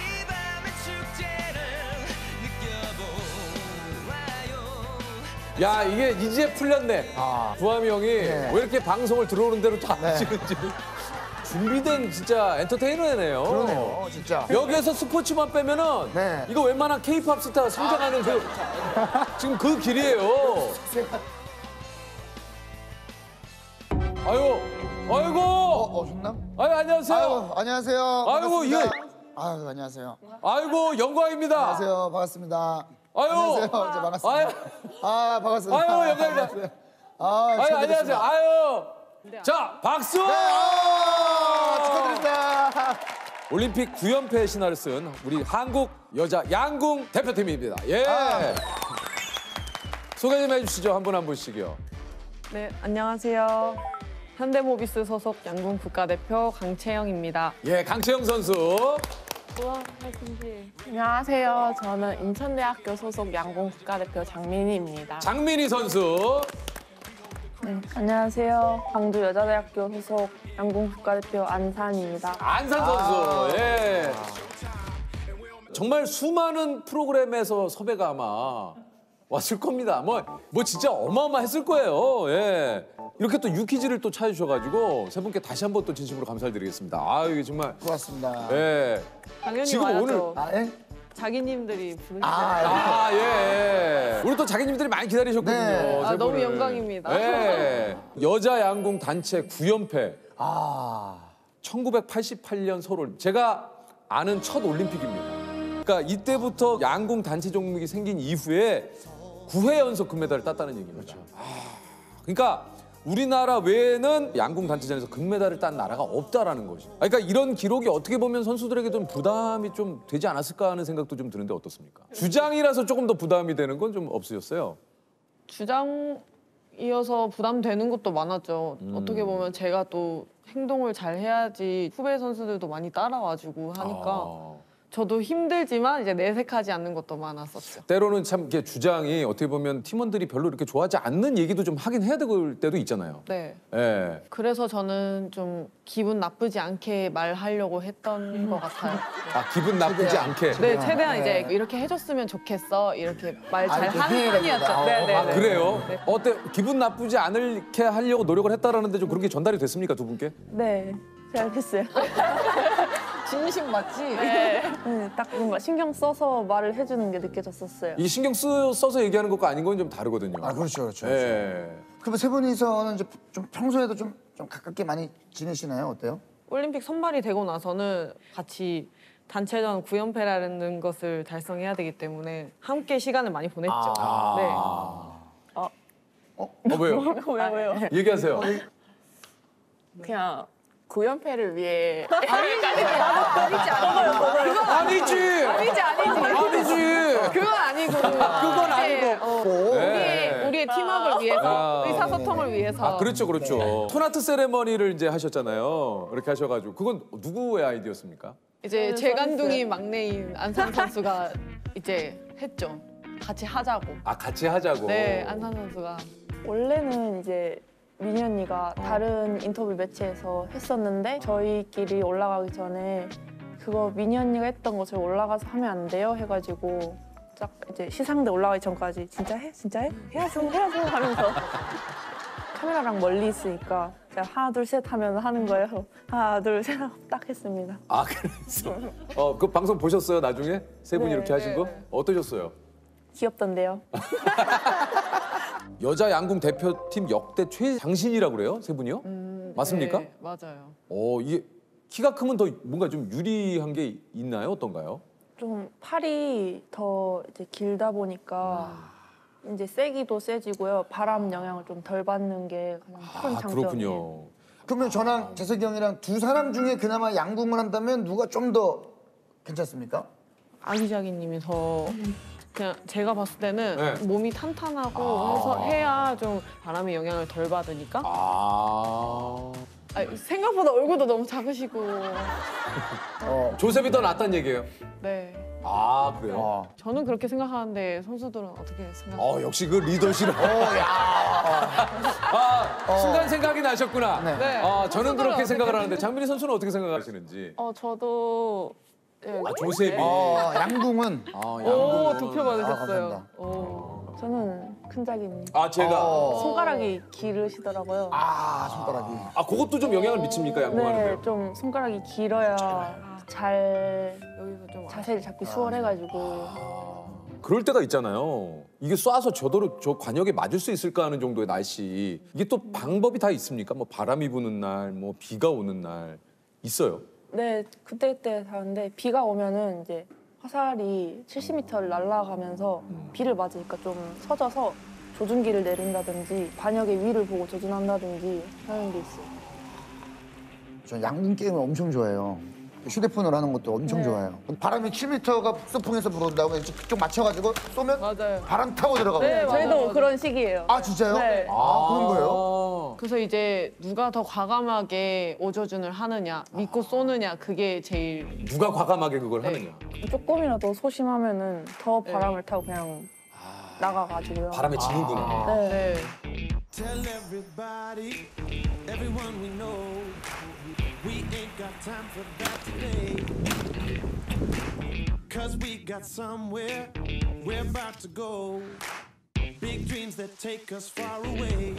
A: 야 이게 이제 풀렸네. 부함이 형이 왜 이렇게 방송을 들어오는 대로 다 하시는지. 준비된 진짜 엔터테이너네요.
B: 그러네요 진짜.
A: 여기에서 스포츠만 빼면은
B: 네.
A: 이거 웬만한 K-팝 스타 성장하는 지금 그 길이에요. 아이고.
B: 오셨나?
A: 안녕하세요.
B: 아유 안녕하세요.
A: 아이고,
B: 반갑습니다. 아유 안녕하세요.
A: 아이고 영광입니다.
B: 안녕하세요 반갑습니다.
A: 아유.
B: 안녕하세요 이제 반갑습니다.
A: 아유.
B: 반갑습니다.
A: 아유, 영광입니다. 안녕하세요. 아유. 자 박수.
B: 축하드립니다.
A: 올림픽 9연패의 신화를 쓴 우리 한국 여자 양궁 대표팀입니다. 예. 소개 좀 해주시죠. 한 분 한 분씩이요.
H: 네, 안녕하세요. 현대모비스 소속 양궁 국가대표 강채영입니다.
A: 예, 강채영 선수.
H: 안녕하세요. 저는 인천대학교 소속 양궁 국가대표 장민희입니다.
A: 장민희 선수.
H: 네, 안녕하세요. 광주 여자대학교 소속 양궁 국가대표 안산입니다.
A: 안산 선수. 예. 정말 수많은 프로그램에서 섭외가 아마 왔을 겁니다. 뭐 진짜 어마어마했을 거예요. 예. 이렇게 또 유퀴즈를 또 찾아주셔가지고 세 분께 다시 한번 또 진심으로 감사를 드리겠습니다. 아 이게 정말.
B: 고맙습니다.
A: 예.
H: 당연히
A: 지금
H: 와야죠.
A: 오늘
B: 아, 예?
H: 자기님들이 부르시죠.
A: 아, 예. 우리 또 자기님들이 많이 기다리셨거든요.
B: 네.
A: 세
H: 너무
A: 분을.
H: 영광입니다.
A: 예. 여자 양궁 단체 9연패.
B: 아.
A: 1988년 서울. 제가 아는 첫 올림픽입니다. 그러니까 이때부터 양궁 단체 종목이 생긴 이후에 9회 연속 금메달을 땄다는 얘기입니다. 그러니까 우리나라 외에는 양궁 단체전에서 금메달을 딴 나라가 없다라는 거죠. 그러니까 이런 기록이 어떻게 보면 선수들에게 좀 부담이 좀 되지 않았을까 하는 생각도 좀 드는데 어떻습니까? 주장이라서 조금 더 부담이 되는 건 좀 없으셨어요?
H: 주장이어서 부담되는 것도 많았죠. 어떻게 보면 제가 또 행동을 잘 해야지 후배 선수들도 많이 따라와주고 하니까
A: 아.
H: 저도 힘들지만 이제 내색하지 않는 것도 많았었죠.
A: 때로는 참 이게 주장이 어떻게 보면 팀원들이 별로 이렇게 좋아하지 않는 얘기도 좀 하긴 해야 될 때도 있잖아요.
H: 네.
A: 예.
H: 그래서 저는 좀 기분 나쁘지 않게 말하려고 했던 것 같아요.
A: 아 기분 나쁘지 않게.
H: 네, 최대한 이제 이렇게 해줬으면 좋겠어 이렇게 말 잘
B: 이렇게
H: 하는
B: 해야
H: 편이었죠.
B: 됩니다.
H: 네, 네,
A: 아
H: 네.
A: 그래요?
H: 네.
A: 어때? 기분 나쁘지 않게 하려고 노력을 했다라는데 좀 그런 게 전달이 됐습니까 두 분께?
I: 네, 잘 됐어요.
H: 진심 맞지?
I: 네, 딱 뭔가 신경 써서 말을 해주는 게 느껴졌었어요.
A: 이 신경 써서 얘기하는 것과 아닌 건 좀 다르거든요.
B: 아, 그렇죠, 그렇죠.
A: 예.
B: 그러면 세 분이서는 이제 좀 평소에도 좀 가깝게 많이 지내시나요? 어때요?
H: 올림픽 선발이 되고 나서는 같이 단체전 9연패라는 것을 달성해야 되기 때문에 함께 시간을 많이 보냈죠.
A: 왜요?
I: 왜요?
A: 얘기하세요.
I: 그냥 9연패를 위해
A: 아니지. 아니지.
H: 그건 아니고
A: 그건 아니고. 네.
H: 우리의 팀워크를 위해서
A: 아.
H: 의사소통을 위해서
A: 아 그렇죠, 그렇죠. 토나트 세레머니를 이제 하셨잖아요. 이렇게 하셔가지고 그건 누구의 아이디어였습니까?
H: 이제 재간둥이 막내인 안산 선수가 이제 했죠. 같이 하자고.
A: 아 같이 하자고.
H: 네, 안산 선수가.
I: 원래는 이제 민희 언니가 다른 인터뷰 매체에서 했었는데 저희끼리 올라가기 전에 그거 민희 언니가 했던 거 저희 올라가서 하면 안 돼요? 해가지고 딱 이제 시상대 올라가기 전까지 진짜 해? 진짜 해? 해야죠 하면서 카메라랑 멀리 있으니까 제가 하나 둘 셋 하면 하는 거예요. 하나 둘 셋 하고 딱 했습니다.
A: 아 그래서 그 방송 보셨어요 나중에 세 분이
I: 네,
A: 이렇게 하신 거
H: 네.
A: 어떠셨어요?
I: 귀엽던데요.
A: 여자 양궁 대표팀 역대 최장신이라고 그래요 세 분이요? 맞습니까?
H: 네, 맞아요.
A: 이게 키가 크면 더 뭔가 좀 유리한 게 있나요? 어떤가요?
I: 좀 팔이 더 이제 길다 보니까 이제 세기도 세지고요. 바람 영향을 좀 덜 받는 게 가장 큰 장점이에요.
A: 그렇군요.
B: 그러면 저랑 재석이 형이랑 두 사람 중에 그나마 양궁을 한다면 누가 좀 더 괜찮습니까?
H: 아기자기님이 더 그냥 제가 봤을 때는
A: 네.
H: 몸이 탄탄하고 해서 해야 좀 바람의 영향을 덜 받으니까 생각보다 얼굴도 너무 작으시고
A: 조셉이 더 낫다는 얘기예요?
H: 네
A: 아 그래요?
H: 저는 그렇게 생각하는데 선수들은 어떻게 생각하세요?
A: 역시 그 리더십. 순간 생각이 나셨구나.
B: 네.
H: 네.
A: 저는
H: 선수들은
A: 그렇게
H: 어떻게
A: 생각을 하는데 장민희 선수는 어떻게 생각하시는지.
I: 저도 예,
A: 조셉이.
B: 양궁은
H: 오
A: 양궁은.
H: 득표 받으셨어요.
B: 감사합니다.
H: 오.
I: 저는 큰 작입니다.
A: 제가.
I: 손가락이 길으시더라고요.
B: 손가락이.
A: 그것도 좀 영향을 미칩니까 양궁하는데?
I: 네, 좀 손가락이 길어야 잘
H: 여기서 좀
I: 자세를 잡기 수월해가지고
A: 그럴 때가 있잖아요. 이게 쏴서 저 관역에 맞을 수 있을까 하는 정도의 날씨. 이게 또 방법이 다 있습니까? 뭐 바람이 부는 날, 뭐 비가 오는 날 있어요.
I: 네, 그때 다른데 비가 오면은 이제 화살이 70m를 날아가면서 비를 맞으니까 좀 서져서 조준기를 내린다든지 반역의 위를 보고 조준한다든지 하는 게 있어요.
B: 저 양궁 게임을 엄청 좋아해요. 휴대폰으로 하는 것도 엄청 좋아해요. 바람이 7m가 북서풍에서 불어온다고 그쪽 맞춰가지고 쏘면
H: 맞아요.
B: 바람 타고 들어가고.
H: 네,
I: 저희도
H: 맞아요.
I: 그런 식이에요.
B: 아 진짜요?
I: 네.
B: 그런 거예요?
H: 그래서 이제 누가 더 과감하게 오저준을 하느냐, 믿고 쏘느냐 그게 제일
A: 누가 과감하게 그걸 하느냐.
I: 조금이라도 소심하면은 더 바람을 타고 그냥 나가가지고요.
A: 바람에 지는구나.
I: 네.
J: Tell everybody, everyone we know, we ain't got time for that today. 'Cause we got somewhere we're about to go. Big dreams that take us far away.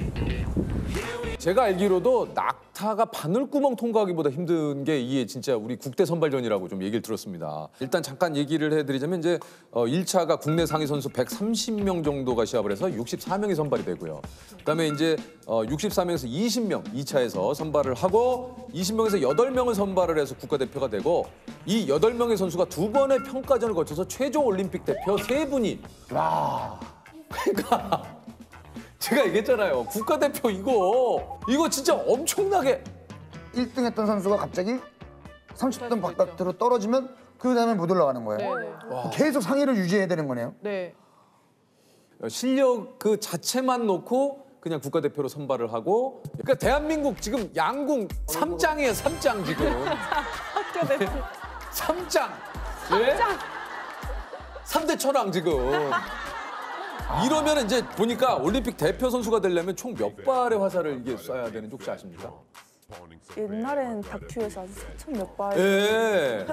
A: 제가 알기로도 낙타가 바늘구멍 통과하기보다 힘든 게 이게 진짜 우리 국대 선발전이라고 좀 얘기를 들었습니다. 일단 잠깐 얘기를 해드리자면 이제 1차가 국내 상위 선수 130명 정도가 시합을 해서 64명이 선발이 되고요. 그다음에 이제 64명에서 20명 2차에서 선발을 하고 20명에서 8명을 선발을 해서 국가대표가 되고 이 8명의 선수가 2번의 평가전을 거쳐서 최종 올림픽 대표 3분이 그러니까 제가 얘기했잖아요. 국가대표 이거 진짜 엄청나게
B: 1등 했던 선수가 갑자기 30등 바깥으로 떨어지면 그 다음에 못 올라가는 거예요.
H: 네네.
B: 계속 상위를 유지해야 되는 거네요.
H: 네.
A: 실력 그 자체만 놓고 그냥 국가대표로 선발을 하고 그러니까 대한민국 지금 양궁 3장이에요. 3장 지금.
H: 학교 대표.
A: 3장. 예? 3대 천왕 지금. 이러면 이제 보니까 올림픽 대표 선수가 되려면 총 몇 발의 화살을 이게 쏴야 되는지 혹시 아십니까?
I: 옛날엔 다큐에서 아주 4천 몇 발.
A: 예.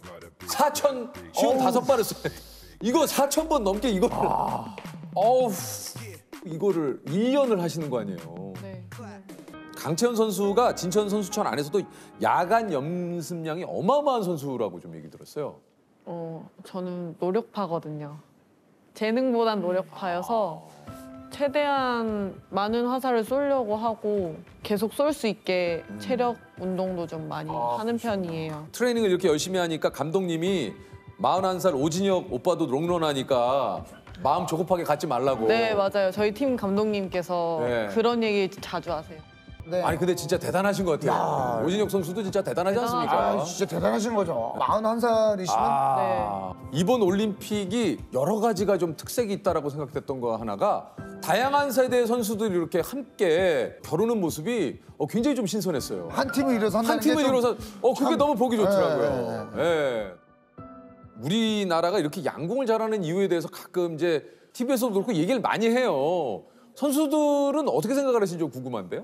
A: 4,055발을 쏴야 돼. 이거 4,000번 넘게 이거를. 어우. 이거를 1년을 하시는 거 아니에요.
H: 네.
A: 강채연 선수가 진천 선수촌 안에서도 야간 연습량이 어마어마한 선수라고 좀 얘기 들었어요.
H: 저는 노력파거든요. 재능보단 노력파여서 최대한 많은 화살을 쏘려고 하고 계속 쏠 수 있게 체력 운동도 좀 많이 하는 편이에요.
A: 트레이닝을 이렇게 열심히 하니까 감독님이 41살 오진혁 오빠도 롱런 하니까 마음 조급하게 갖지 말라고.
H: 네, 맞아요. 저희 팀 감독님께서
A: 네.
H: 그런 얘기 자주 하세요.
B: 네.
A: 아니 근데 진짜 대단하신 것 같아요. 오진혁 선수도 진짜 대단하지 않습니까?
B: 아, 진짜 대단하신 거죠. 41살이시면
A: 이번 올림픽이 여러 가지가 좀 특색이 있다라고 생각됐던 거 하나가 다양한 세대의 선수들이 이렇게 함께 겨루는 모습이 굉장히 좀 신선했어요.
B: 한 팀을 이뤄서
A: 한
B: 한다는
A: 팀을
B: 게 좀-
A: 이뤄서 그게
B: 참-
A: 너무 보기 좋더라고요.
B: 네,
A: 예. 우리나라가 이렇게 양궁을 잘하는 이유에 대해서 가끔 이제 TV에서도 그렇고 얘기를 많이 해요. 선수들은 어떻게 생각을 하시는지 좀 궁금한데요?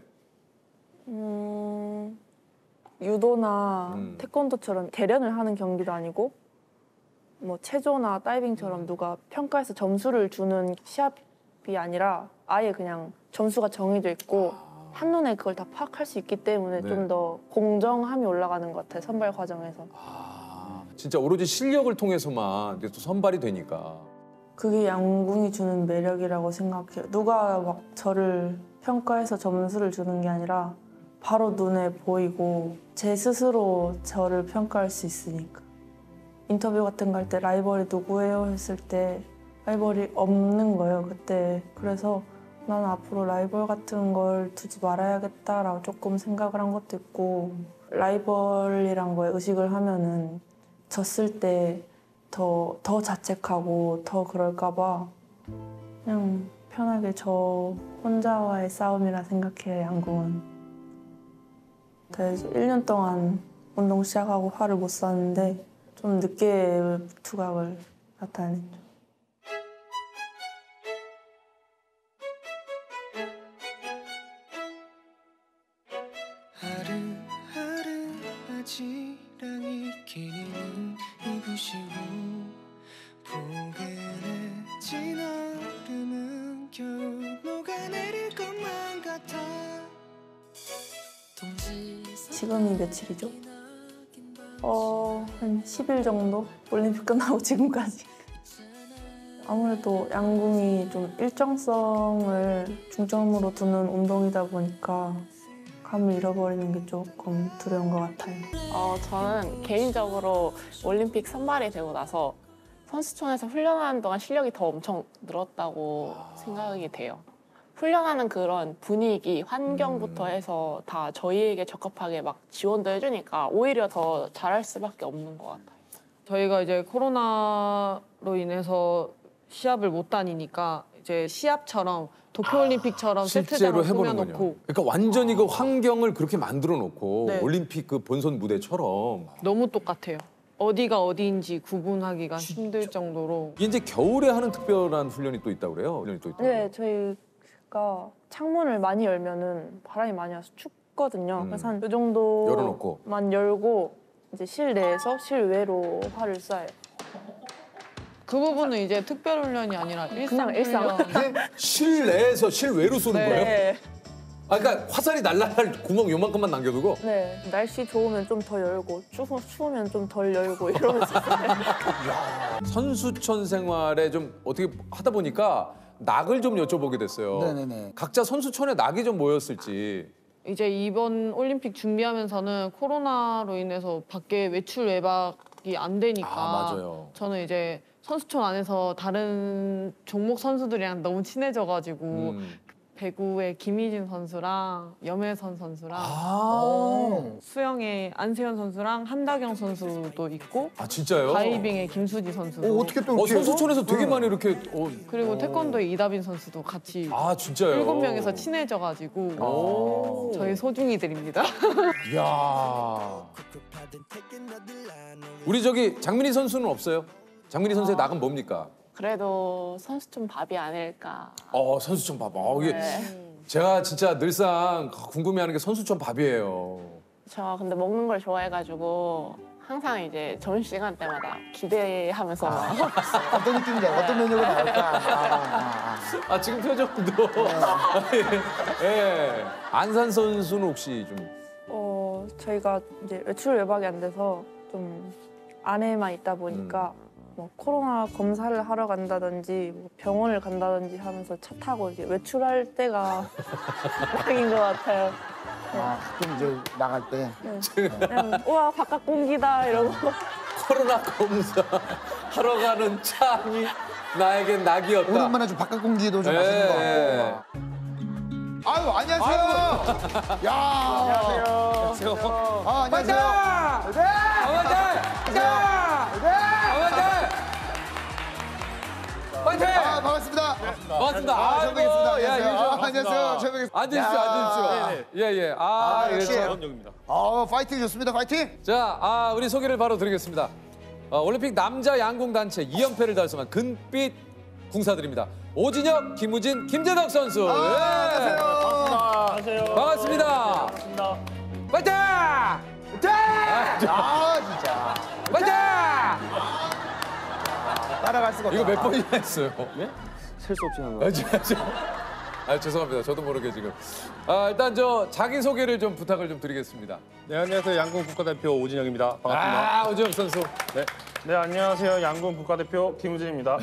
I: 유도나 태권도처럼 대련을 하는 경기도 아니고 뭐 체조나 다이빙처럼 누가 평가해서 점수를 주는 시합이 아니라 아예 그냥 점수가 정해져 있고 한눈에 그걸 다 파악할 수 있기 때문에
A: 네.
I: 좀 더 공정함이 올라가는 것 같아요. 선발 과정에서.
A: 진짜 오로지 실력을 통해서만 이제 또 선발이 되니까.
I: 그게 양궁이 주는 매력이라고 생각해요. 누가 막 저를 평가해서 점수를 주는 게 아니라 바로 눈에 보이고 제 스스로 저를 평가할 수 있으니까. 인터뷰 같은 거 할 때 라이벌이 누구예요? 했을 때 라이벌이 없는 거예요, 그때. 그래서 난 앞으로 라이벌 같은 걸 두지 말아야겠다라고 조금 생각을 한 것도 있고 라이벌이란 거에 의식을 하면은 졌을 때 더 자책하고 더 그럴까 봐 그냥 편하게 저 혼자와의 싸움이라 생각해요, 양궁은. 그래서 1년 동안 운동 시작하고 화를 못 쐈는데 좀 늦게 두각을 나타냈죠.
J: 하루하루 바지랑이 끼는 이구시고 포근해진 얼음은 겨우 녹아내릴 것만 같아.
I: 지금이 며칠이죠? 한 10일 정도? 올림픽 끝나고 지금까지. 아무래도 양궁이 좀 일정성을 중점으로 두는 운동이다 보니까 감을 잃어버리는 게 조금 두려운 것 같아요.
K: 저는 개인적으로 올림픽 선발이 되고 나서 선수촌에서 훈련하는 동안 실력이 더 엄청 늘었다고 생각이 돼요. 훈련하는 그런 분위기, 환경부터 해서 다 저희에게 적합하게 막 지원도 해주니까 오히려 더 잘할 수밖에 없는 것 같아요.
H: 저희가 이제 코로나로 인해서 시합을 못 다니니까 이제 시합처럼 도쿄올림픽처럼
A: 실제로
H: 세트장을
A: 해보는군요.
H: 꾸며놓고
A: 그러니까 완전히 그 환경을 그렇게 만들어 놓고
H: 네.
A: 올림픽 그 본선 무대처럼
H: 너무 똑같아요. 어디가 어디인지 구분하기가 힘들 정도로.
A: 이게 이제 겨울에 하는 특별한 훈련이 또 있다고 그래요. 훈련이 또 있다고.
I: 네, 저희가 창문을 많이 열면은 바람이 많이 와서 춥거든요. 그래서 한 이 정도만
A: 열어놓고.
I: 열고 이제 실내에서 실외로 활을 쏴요.
H: 그 부분은 이제 특별 훈련이 아니라 일상
I: 그냥 일상.
H: 훈련.
A: 실내에서 실외로 쏘는 거예요?
I: 네.
A: 아, 그러니까 화살이 날아갈 구멍 요만큼만 남겨두고.
I: 네. 날씨 좋으면 좀 더 열고 추우면 좀 덜 열고 이러면서
A: 선수촌 생활에 좀 어떻게 하다 보니까 낙을 좀 여쭤보게 됐어요.
B: 네네네.
A: 각자 선수촌에 낙이 좀 모였을지.
H: 이제 이번 올림픽 준비하면서는 코로나로 인해서 밖에 외출 외박이 안 되니까
A: 아, 맞아요.
H: 저는 이제 선수촌 안에서 다른 종목 선수들이랑 너무 친해져가지고 배구의 김희진 선수랑 염혜선 선수랑 수영의 안세현 선수랑 한다경 선수도 있고
A: 아, 진짜요?
H: 다이빙의 김수지 선수도
B: 어떻게 또 이렇게
A: 선수촌에서 되게 많이 이렇게.
H: 그리고 태권도의 이다빈 선수도 같이
A: 아, 진짜요?
H: 7명에서 친해져가지고 저희 소중이들입니다.
A: 이야. 우리 저기 장민희 선수는 없어요? 장민희 선수의 낙은 뭡니까?
K: 그래도 선수촌 밥이 아닐까.
A: 선수촌 밥. 이게
K: 네.
A: 제가 진짜 늘상 궁금해하는 게 선수촌 밥이에요.
K: 저 근데 먹는 걸 좋아해가지고 항상 이제 점심시간 때마다 기대하면서
B: 어떤 느낌인지 어떤 메뉴가 나올까.
A: 아, 지금 표정도. 예. 안산 선수는 혹시 좀.
I: 저희가 이제 외출 외박이 안 돼서 좀 안에만 있다 보니까 뭐 코로나 검사를 하러 간다든지 뭐 병원을 간다든지 하면서 차 타고 이제 외출할 때가 낙인 것 같아요.
B: 가끔 이제 나갈 때.
I: 그냥 우와 바깥 공기다 이러고.
A: 코로나 검사 하러 가는 참이 나에겐 낙이었다.
B: 오랜만에 좀 바깥 공기도 좀
A: 예.
B: 마시는 것 같고. 아유, 안녕하세요. 야. 안녕하세요. 아, 안녕하세요.
A: 파이팅!
B: 아, 반갑습니다.
A: 반갑습니다.
B: 처음 뵙겠습니다.
A: 야,
B: 안녕하세요.
A: 이거 좀
B: 안녕하세요. 처음 뵙겠습니다.
A: 앉으십시오, 앉으십시오. 예.
B: 역시.
A: 그래서.
B: 파이팅 좋습니다. 파이팅.
A: 자, 우리 소개를 바로 드리겠습니다. 올림픽 남자 양궁 단체 2연패를 달성한 금빛 궁사들입니다. 오진혁, 김우진, 김재덕 선수.
B: 안녕하세요.
A: 반갑습니다. 파이팅!
B: 진짜.
A: 파이팅!
B: 따라갈 수가 없다.
A: 이거 몇 번이나 했어요? 네?
D: 셀 수 없이 한 거.
A: 죄송합니다. 저도 모르게 지금. 일단 자기 소개를 좀 부탁을 좀 드리겠습니다.
L: 네, 안녕하세요. 양궁 국가대표 오진혁입니다. 반갑습니다.
A: 오진혁 선수.
L: 네, 안녕하세요. 양궁 국가대표 김우진입니다.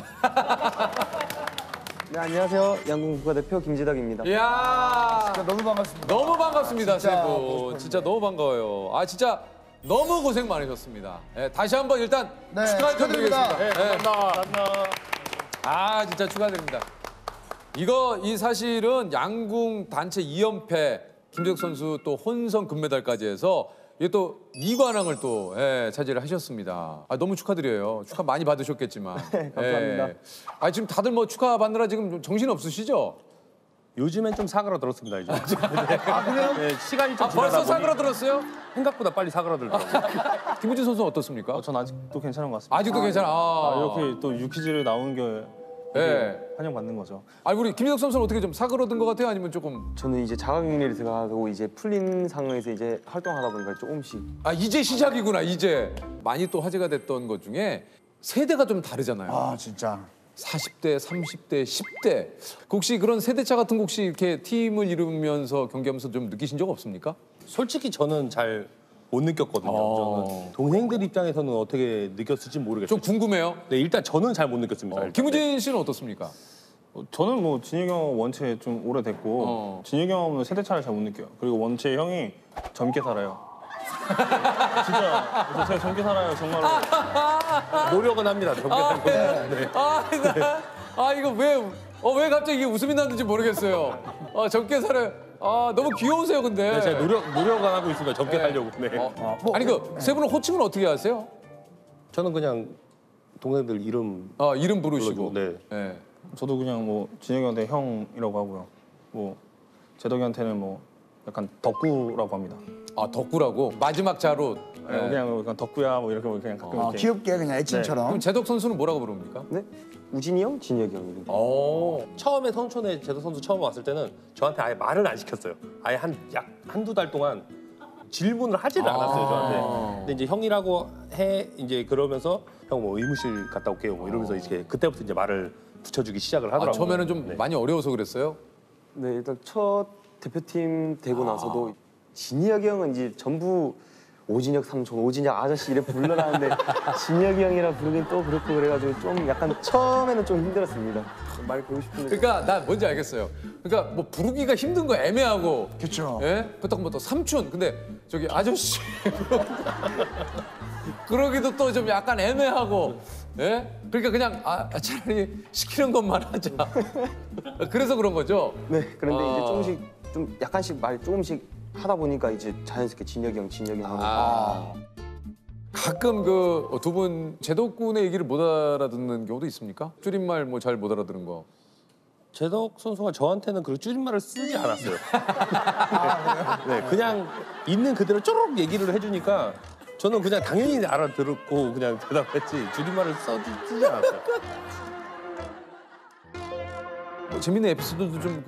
D: 네, 안녕하세요. 양궁 국가대표 김지덕입니다.
A: 이야,
B: 너무 반갑습니다.
A: 너무 반갑습니다, 세
B: 진짜
A: 분. 진짜 너무 반가워요. 진짜 너무 고생 많으셨습니다. 다시 한번 일단
B: 네,
A: 축하 좀
B: 축하드립니다.
A: 드리겠습니다.
L: 감사합니다.
A: 진짜 축하드립니다. 이 사실은 양궁 단체 2연패, 김재덕 선수 또 혼성 금메달까지 해서 이게 또 2관왕을 또 차지를 하셨습니다. 너무 축하드려요. 축하 많이 받으셨겠지만.
D: 감사합니다.
A: 지금 다들 뭐 축하 받느라 지금 정신 없으시죠?
L: 요즘엔 좀 사그라들었습니다, 이제.
B: 그래요?
L: 네, 시간이 좀 지나다
A: 벌써
L: 보니
A: 사그라들었어요?
L: 생각보다 빨리 사그라들더라고요.
A: 김우진 선수는 어떻습니까?
L: 전 아직도 괜찮은 것 같습니다.
A: 아직도 괜찮아.
L: 이렇게 또 유퀴즈를 나오는 게 환영받는 거죠.
A: 우리 김재덕 선수는 어떻게 좀 사그러든 것 같아요? 아니면 조금?
D: 저는 이제 자가격리를 들어가고 이제 풀린 상황에서 이제 활동하다 보니까 조금씩.
A: 이제 시작이구나, 이제. 많이 또 화제가 됐던 것 중에 세대가 좀 다르잖아요.
B: 진짜.
A: 40대, 30대, 10대. 혹시 그런 세대차 같은 거 혹시 이렇게 팀을 이루면서 경기하면서 좀 느끼신 적 없습니까?
L: 솔직히 저는 잘 못 느꼈거든요. 저는 동생들 입장에서는 어떻게 느꼈을지 모르겠어요.
A: 좀 궁금해요.
L: 네, 일단 저는 잘 못 느꼈습니다. 일단.
A: 김우진 씨는 어떻습니까?
L: 저는 뭐 진혁이 형 원체 좀 오래됐고 진혁이 형은 세대 차를 잘 못 느껴요. 그리고 원체 형이 젊게 살아요. 진짜 그래서 제가 젊게 살아요 정말로. 노력은 합니다. 젊게 살고. 네.
A: 이거 왜 갑자기 이게 웃음이 나는지 모르겠어요. 젊게 살아요. 너무 귀여우세요, 근데.
L: 네, 제가 노력은 하고 있습니다. 젊게 살려고. 네.
A: 아니 세 분은 호칭은 어떻게 하세요?
L: 저는 그냥 동생들 이름
A: 이름 부르시고.
L: 불러주고, 네. 저도 그냥 뭐 진혁이 형한테 형이라고 하고요. 뭐 제덕이한테는 뭐 약간 덕구라고 합니다.
A: 아 덕구라고 마지막 자로.
L: 네. 그냥 덕구야 뭐 이렇게 그냥 가끔 이렇게.
B: 귀엽게 그냥 애칭처럼.
A: 그럼 제덕 선수는 뭐라고 부릅니까?
M: 네? 우진이 형, 진혁이 형 이렇게.
N: 처음에 선수촌에 제덕 선수 처음 왔을 때는 저한테 아예 말을 안 시켰어요. 아예 한두 달 동안 질문을 하지를 않았어요 저한테. 근데 이제 형이라고 해 이제 그러면서 형 뭐 의무실 갔다 올게요 뭐 이러면서 이제 그때부터 이제 말을 붙여주기 시작을 하더라고요.
A: 처음에는 좀 많이 어려워서 그랬어요?
M: 네, 일단 첫 대표팀 되고 나서도 진혁이 형은 이제 전부 오진혁 삼촌, 오진혁 아저씨 이렇게 불러나는데 진혁이 형이라 부르긴 또 그렇고 그래가지고 좀 약간 처음에는 좀 힘들었습니다. 말 걸고 싶은데.
A: 그러니까 나 뭔지 알겠어요. 그러니까 뭐 부르기가 힘든 거 애매하고.
B: 그렇죠.
A: 예? 그렇다고 뭐 또 삼촌. 근데 저기 아저씨. 그러기도 또 좀 약간 애매하고. 예? 그러니까 그냥 차라리 시키는 것만 하자. 그래서 그런 거죠.
M: 네, 그런데 이제 조금씩 좀 약간씩 말 조금씩 하다 보니까 이제 자연스럽게 진혁이 형 하고.
A: 가끔 그 두 분 제덕군의 얘기를 못 알아듣는 경우도 있습니까? 줄임말 뭐 잘 못 알아듣는 거.
N: 제덕 선수가 저한테는 그 줄임말을 쓰지 않았어요. 네, 그냥 있는 그대로 쪼록 얘기를 해주니까 저는 그냥 당연히 알아들었고 그냥 대답했지 줄임말을 쓰지 않았어요.
A: 뭐 재밌는 에피소드도 좀.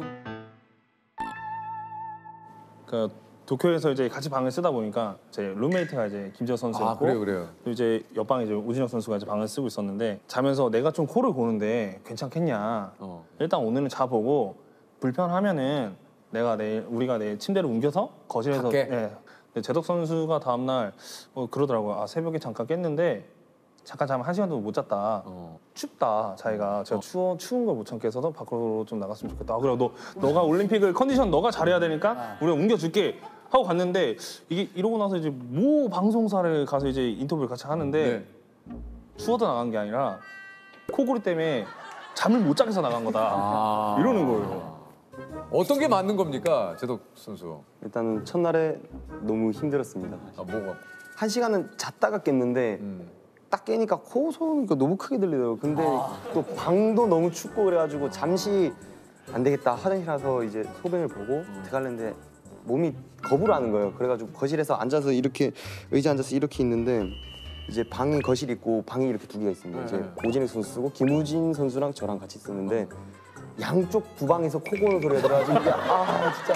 L: 그 도쿄에서 이제 같이 방을 쓰다 보니까 제 룸메이트가 이제 김지혁 선수였고
A: 그래요.
L: 또 이제 옆방에 이제 우진혁 선수가 이제 방을 쓰고 있었는데 자면서 내가 좀 코를 고는데 괜찮겠냐. 일단 오늘은 자보고 불편하면은 우리가 내일 침대를 옮겨서 거실에서. 예. 근데 제덕 선수가 다음 날 그러더라고요. 새벽에 잠깐 깼는데 잠깐 자면 1시간 정도 못 잤다. 춥다 자기가. 제가 추운 걸 못 참겠어서 밖으로 좀 나갔으면 좋겠다. 그래 너가 올림픽을 컨디션 너가 잘해야 되니까 우리가 옮겨줄게 하고 갔는데 이게 이러고 나서 이제 모 방송사를 가서 이제 인터뷰를 같이 하는데 추워서 나간 게 아니라 코골이 때문에 잠을 못 자겠어 나간 거다. 이러는 거예요.
A: 어떤 게 맞는 겁니까, 제덕 선수?
M: 일단은 첫날에 너무 힘들었습니다.
A: 뭐가?
M: 1시간은 잤다가 깼는데 딱 깨니까 코 소리가 너무 크게 들리더라고요. 근데 또 방도 너무 춥고 그래가지고 잠시 안 되겠다 화장실 가서 이제 소변을 보고 들어가려는데 몸이 거부를 하는 거예요. 그래가지고 거실에서 앉아서 이렇게 의자 앉아서 이렇게 있는데 이제 방에 거실 있고 방이 이렇게 두 개가 있습니다. 이제 오진혁 선수 쓰고 김우진 선수랑 저랑 같이 쓰는데 양쪽 두 방에서 코 고는 소리가 들어가지고 이게 진짜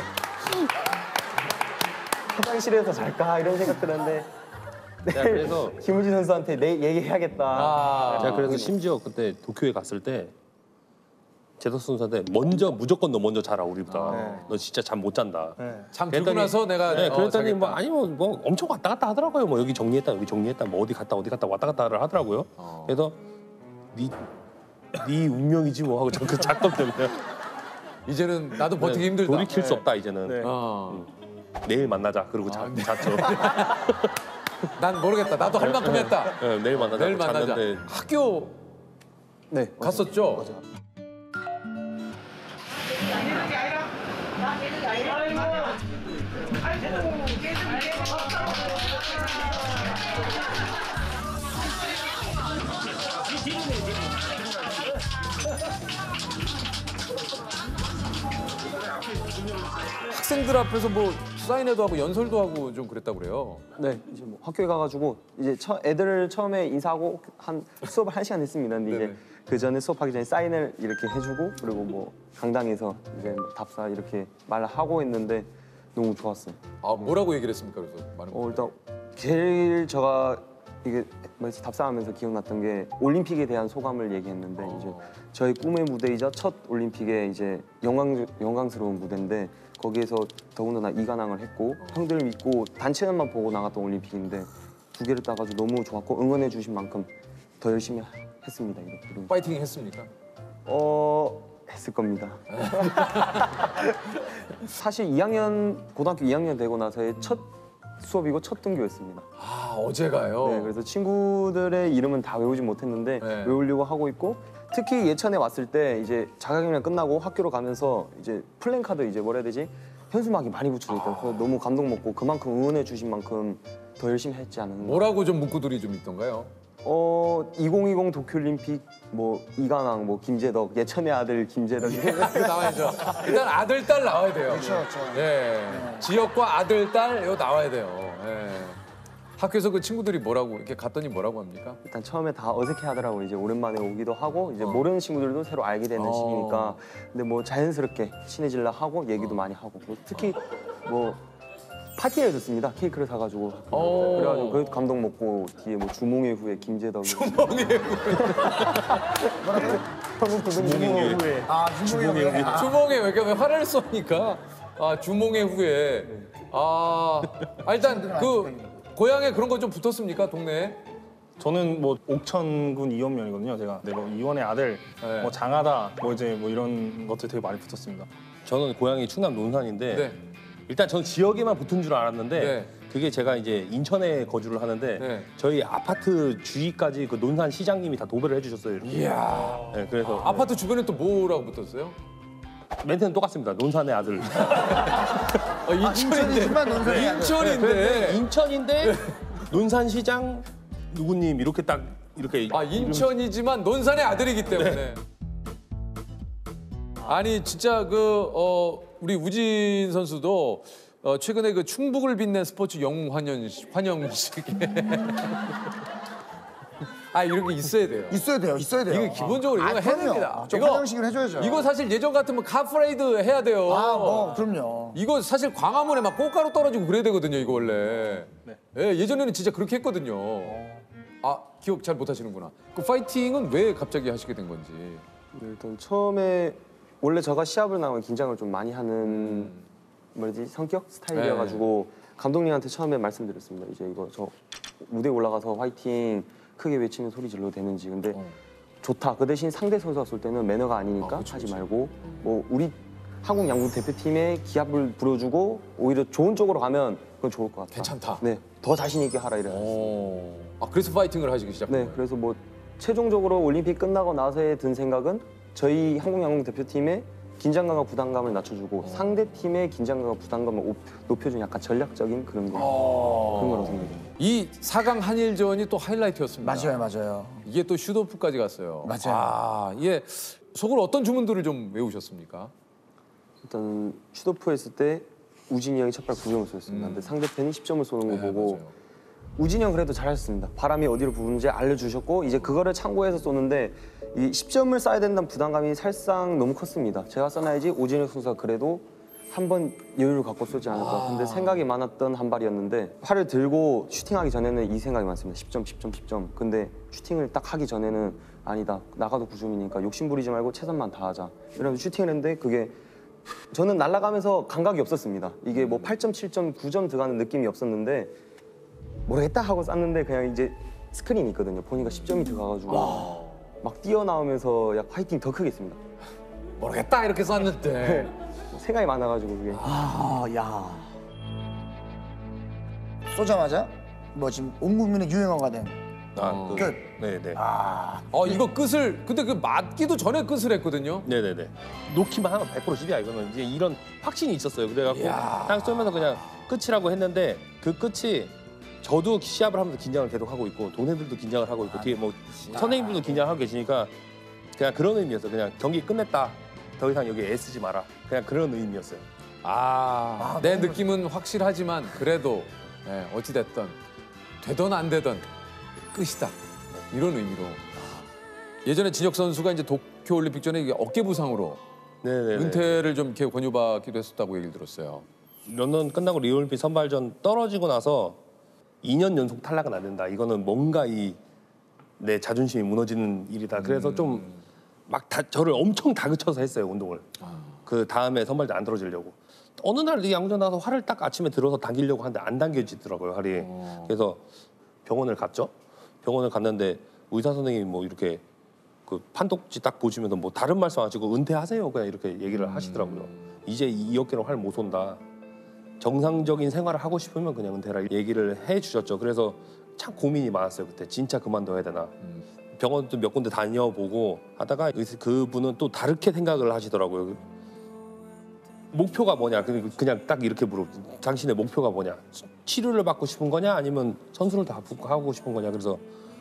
M: 화장실에서 잘까 이런 생각 들었는데
N: 그래서
M: 김우진 선수한테 얘기해야겠다.
N: 제가 그래서 심지어 그때 도쿄에 갔을 때 제덕 선수한테 무조건 너 먼저 자라 우리보다. 너 진짜 잠 못 잔다.
A: 잠 들고 나서 내가
N: 그랬더니 뭐 아니면 뭐 엄청 왔다 갔다 하더라고요. 뭐 여기 정리했다 여기 정리했다 뭐 어디 갔다 왔다 갔다를 하더라고요. 그래서 네 운명이지 뭐 하고 전 그 작업 때문에
A: 이제는 나도 버티기 힘들다.
N: 돌이킬 수 없다 이제는. 내일 만나자. 그러고 잤죠.
A: 난 모르겠다. 나도 할 만큼 했다.
N: 내일 만나자.
A: 내일 만나자.
N: 잤는데
A: 학교 갔었죠? 학생들 앞에서 뭐 사인회도 하고 연설도 하고 좀 그랬다고 그래요.
M: 네, 이제 뭐 학교에 가가지고 이제 애들 처음에 인사하고 한 수업을 1시간 했습니다. 근데 이제 그 전에 수업하기 전에 사인을 이렇게 해주고 그리고 뭐 강당에서 이제 뭐 답사 이렇게 말을 하고 있는데 너무 좋았어요.
A: 뭐라고 얘기를 했습니까? 그래서
M: 일단 제일 제가 이게 답사하면서 기억났던 게 올림픽에 대한 소감을 얘기했는데 이제 저의 꿈의 무대이자 첫 올림픽의 이제 영광스러운 무대인데 거기에서 더군다나 이관왕을 했고 형들 믿고 단체전만 보고 나갔던 올림픽인데 2개를 따가지고 너무 좋았고 응원해 주신 만큼 더 열심히 했습니다. 이렇게.
A: 파이팅 했습니까?
M: 했을 겁니다. 사실 고등학교 2학년 되고 나서의 첫 수업이고 첫 등교였습니다.
A: 어제가요?
M: 네, 그래서 친구들의 이름은 다 외우지 못했는데 외우려고 하고 있고 특히 예천에 왔을 때 이제 자가격리 끝나고 학교로 가면서 이제 플랜카드 이제 뭐라 해야 되지? 현수막이 많이 붙여져 있다. 그래서 너무 감동 먹고 그만큼 응원해 주신 만큼 더 열심히 했지 않았나.
A: 뭐라고 좀 문구들이 좀 있던가요?
M: 2020 도쿄올림픽 뭐 이강항, 뭐 김재덕, 예천의 아들 김재덕
A: 이거 나와야죠. 일단 아들, 딸 나와야 돼요.
B: 그렇죠.
A: 예. 지역과 아들, 딸 이거 나와야 돼요. 예. 학교에서 그 친구들이 뭐라고 이렇게 갔더니 뭐라고 합니까?
M: 일단 처음에 다 어색해하더라고. 이제 오랜만에 오기도 하고 이제 모르는 친구들도 새로 알게 되는 시기니까. 근데 뭐 자연스럽게 친해질라 하고 얘기도 많이 하고 뭐 특히 뭐 파티를 해줬습니다. 케이크를 사가지고. 그래가지고 그 감동 먹고 뒤에 뭐 주몽의 후에 김재덕이.
A: 주몽의
B: 후에. 아, 주몽의 후에.
A: 주몽의 왜 화를 쏘니까 주몽의 후에. 일단 그 고향에 그런 거 좀 붙었습니까 동네에?
L: 저는 뭐 옥천군 이원면이거든요. 제가 뭐 이원의 아들, 뭐 장하다, 뭐 이제 뭐 이런 것들 되게 많이 붙었습니다.
N: 저는 고향이 충남 논산인데
A: 네.
N: 일단 전 지역에만 붙은 줄 알았는데 그게 제가 이제 인천에 거주를 하는데 저희 아파트 주위까지 그 논산 시장님이 다 도배를 해주셨어요. 이렇게.
A: 이야.
N: 네, 그래서
A: 아파트 주변에 또 뭐라고 붙었어요?
N: 멘트는 똑같습니다. 논산의 아들.
B: 인천이지만 논산의 아들.
A: 인천인데.
N: 인천인데 논산시장 누구님 이렇게 딱 이렇게.
A: 인천이지만 논산의 아들이기 때문에. 아니 진짜 우리 우진 선수도 최근에 그 충북을 빛낸 스포츠 영웅 환영식에 이런 게 있어야 돼요.
B: 있어야 돼요.
A: 이거 기본적으로 이거 해야 됩니다.
B: 좀 환영식을 해줘야죠.
A: 이거 사실 예전 같으면 카프레이드 해야 돼요.
B: 뭐 그럼요.
A: 이거 사실 광화문에 막 꽃가루 떨어지고 그래야 되거든요. 이거 원래. 예전에는 진짜 그렇게 했거든요. 기억 잘 못하시는구나. 그 파이팅은 왜 갑자기 하시게 된 건지.
M: 일단 처음에 원래 제가 시합을 나가면 긴장을 좀 많이 하는 성격 스타일이어가지고 감독님한테 처음에 말씀드렸습니다. 이제 이거 저 무대에 올라가서 화이팅 크게 외치면 소리 질러도 되는지. 근데 좋다. 그 대신 상대 선수가 쏠 때는 매너가 아니니까 하지 말고 뭐 우리 한국 양궁 대표팀의 기합을 불어주고 오히려 좋은 쪽으로 가면 그건 좋을 것 같다.
A: 괜찮다.
M: 네, 더 자신 있게 하라 이래.
A: 그래서 파이팅을 하시기 시작한
M: 네, 그래서 뭐 최종적으로 올림픽 끝나고 나서의 든 생각은 저희 한국 양궁 대표팀의 긴장감과 부담감을 낮춰주고 상대 팀의 긴장감과 부담감을 높여주는 약간 전략적인 그런 거라고 생각해요.
A: 이 4강 한일전이 또 하이라이트였습니다.
B: 맞아요.
A: 이게 또 슈도프까지 갔어요.
B: 맞아요.
A: 이게 속으로 어떤 주문들을 좀 외우셨습니까?
M: 일단 슈도프 했을 때 우진이 형이 첫발 9점을 쏘였습니다. 근데 상대편이 10점을 쏘는 거 보고
A: 맞아요.
M: 우진이 형 그래도 잘하셨습니다. 바람이 어디로 부는지 알려주셨고 이제 그거를 참고해서 쏘는데 이 10점을 쏴야 된다는 부담감이 살상 너무 컸습니다. 제가 쏴놔야지 우진이 선수가 그래도 한 번 여유를 갖고 쏘지 않을까. 근데 생각이 많았던 한 발이었는데 팔을 들고 슈팅하기 전에는 이 생각이 많습니다. 10점. 근데 슈팅을 딱 하기 전에는 아니다. 나가도 9점이니까 욕심 부리지 말고 최선만 다하자. 이러면서 슈팅을 했는데 그게 저는 날아가면서 감각이 없었습니다. 이게 뭐 8점, 7점, 9점 들어가는 느낌이 없었는데 모르겠다 하고 쐈는데 그냥 이제 스크린이 있거든요. 보니까 10점이 들어가가지고 막 뛰어나오면서 약 파이팅 더 크게 했습니다.
A: 모르겠다 이렇게 쐈는데
M: 생각이 많아가지고 그게.
B: 쏘자마자 뭐 지금 온 국민의 유행어가 된 끝.
N: 네네.
A: 이거 끝을 근데 그 맞기도 전에 끝을 했거든요.
N: 네네네. 놓기만 하면 100% 집이야. 이거는 이제 이런 확신이 있었어요. 그래갖고 그냥 쏘면서 그냥 끝이라고 했는데 그 끝이 저도 시합을 하면서 긴장을 계속 하고 있고 동생들도 긴장을 하고 있고 뒤에 뭐 선생님들도 긴장을 하고 계시니까 그냥 그런 의미였어요. 그냥 경기 끝냈다. 더 이상 여기 애쓰지 마라. 그냥 그런 의미였어요.
A: 내 느낌은 확실하지만 그래도 어찌됐든 되든 안 되든 끝이다. 이런 의미로. 예전에 진혁 선수가 이제 도쿄올림픽 전에 이게 어깨 부상으로 은퇴를 좀 이렇게 권유받기도 했었다고 얘기를 들었어요.
N: 런던 끝나고 리오올림픽 선발전 떨어지고 나서 2년 연속 탈락은 안 된다. 이거는 뭔가 내 자존심이 무너지는 일이다. 그래서 좀 막 저를 엄청 다그쳐서 했어요, 운동을. 그 다음에 선발전 안 떨어지려고. 어느 날 양전 나서 활을 딱 아침에 들어서 당기려고 하는데 안 당겨지더라고요, 활이. 그래서 병원을 갔죠. 병원을 갔는데 의사 선생님이 뭐 이렇게 그 판독지 딱 보시면서 뭐 다른 말씀 안 하시고 은퇴하세요 그냥 이렇게 얘기를 하시더라고요. 이제 이 어깨로 활 못 쏜다. 정상적인 생활을 하고 싶으면 그냥 은퇴라 얘기를 해주셨죠. 그래서 참 고민이 많았어요 그때. 진짜 그만둬야 되나. 병원도 몇 군데 다녀보고 하다가 그분은 또 다르게 생각을 하시더라고요. 목표가 뭐냐. 그냥 딱 이렇게 물어. 당신의 목표가 뭐냐. 치료를 받고 싶은 거냐 아니면 선수를 다 하고 싶은 거냐. 그래서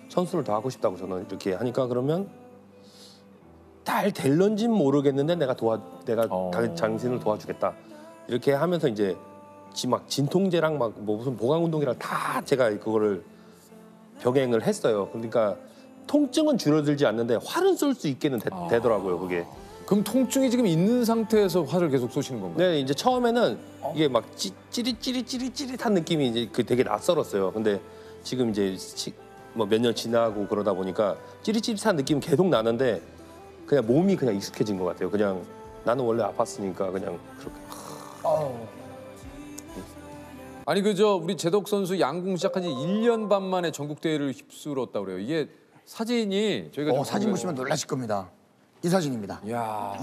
N: 선수를 더 하고 싶다고 저는 이렇게 하니까 그러면 잘 될런진 모르겠는데 내가 당신을 도와주겠다 이렇게 하면서 이제 막 진통제랑 막 뭐 무슨 보강 운동이랑 다 제가 그거를 병행을 했어요. 그러니까 통증은 줄어들지 않는데 활은 쏠 수 있게는 되더라고요 그게.
A: 그럼 통증이 지금 있는 상태에서 활을 계속 쏘시는 건가요?
N: 네, 이제 처음에는 이게 막 찌릿한 느낌이 이제 되게 낯설었어요. 근데 지금 이제 뭐 몇 년 지나고 그러다 보니까 찌릿한 느낌 계속 나는데 그냥 몸이 그냥 익숙해진 것 같아요. 그냥 나는 원래 아팠으니까 그냥 그렇게.
A: 아니 그저 우리 재덕 선수 양궁 시작한 지 1년 반 만에 전국 대회를 휩쓸었다 그래요. 이게 사진이 저희가 좀
B: 사진 보시면 놀라실 겁니다. 이 사진입니다.
A: 야.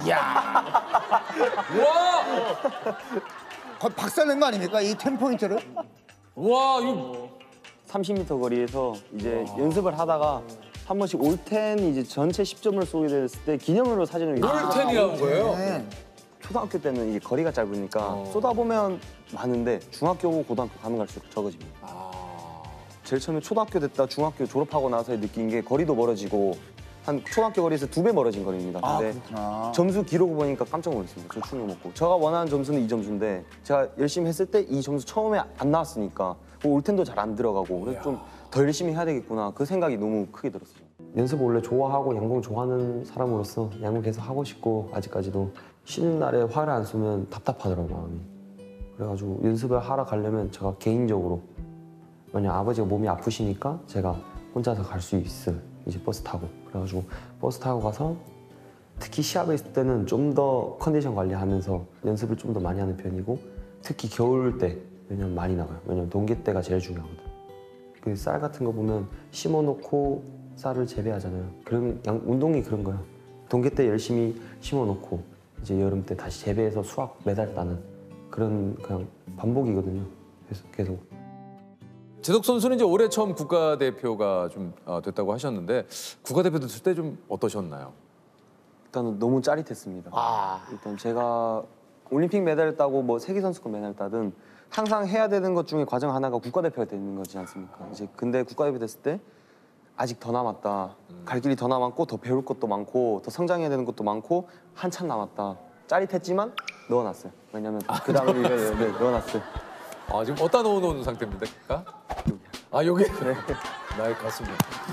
B: 와! 거의 박살낸 거 아닙니까? 이 10포인트를?
A: 와, 이거
M: 30m 거리에서 이제 연습을 하다가 한 번씩 올텐 이제 전체 10점을 쏘게 됐을 때 기념으로 사진을
A: 올텐이라는 거예요?
M: 네. 초등학교 때는 이게 거리가 짧으니까 쏟아보면 많은데 중학교고 고등학교 가면 갈수록 적어집니다. 제일 처음에 초등학교 됐다 중학교 졸업하고 나서 느낀 게 거리도 멀어지고 한 초등학교 거리에서 2배 멀어진 거리입니다. 근데 점수 기록 보니까 깜짝 놀랐습니다. 저 충격 먹고. 제가 원하는 점수는 2점수인데 제가 열심히 했을 때 이 점수 처음에 안 나왔으니까 올텐도 잘 안 들어가고 그래서 좀 더 열심히 해야 되겠구나 그 생각이 너무 크게 들었어요.
O: 연습 원래 좋아하고 양궁 좋아하는 사람으로서 양궁 계속 하고 싶고 아직까지도 쉬는 날에 활을 안 쏘면 답답하더라고요 마음이. 그래가지고 연습을 하러 가려면 제가 개인적으로 만약 아버지가 몸이 아프시니까 제가 혼자서 갈 수 있어요. 이제 버스 타고. 그래가지고 버스 타고 가서 특히 시합에 있을 때는 좀 더 컨디션 관리하면서 연습을 좀 더 많이 하는 편이고 특히 겨울 때 왜냐면 많이 나가요. 왜냐면 동계 때가 제일 중요하거든. 그 쌀 같은 거 보면 심어놓고 쌀을 재배하잖아요. 그럼 운동이 그런 거예요. 동계 때 열심히 심어놓고 이제 여름 때 다시 재배해서 수확 매달 따는 그런 그냥 반복이거든요. 계속.
A: 재덕 선수는 이제 올해 처음 국가대표가 좀 됐다고 하셨는데 국가대표 됐을 때 좀 어떠셨나요?
M: 일단은 너무 짜릿했습니다. 일단 제가 올림픽 메달을 따고 뭐 세계 선수권 메달을 따든 항상 해야 되는 것 중에 과정 하나가 국가대표가 되는 거지 않습니까? 이제 근데 국가대표 됐을 때 아직 더 남았다. 갈 길이 더 남았고 더 배울 것도 많고 더 성장해야 되는 것도 많고 한참 남았다. 짜릿했지만 넣어놨어요. 왜냐면 그 다음에 넣어놨어요.
A: 지금 어디다 넣어놓은 상태입니까? 여기? 네. 나의 가슴에.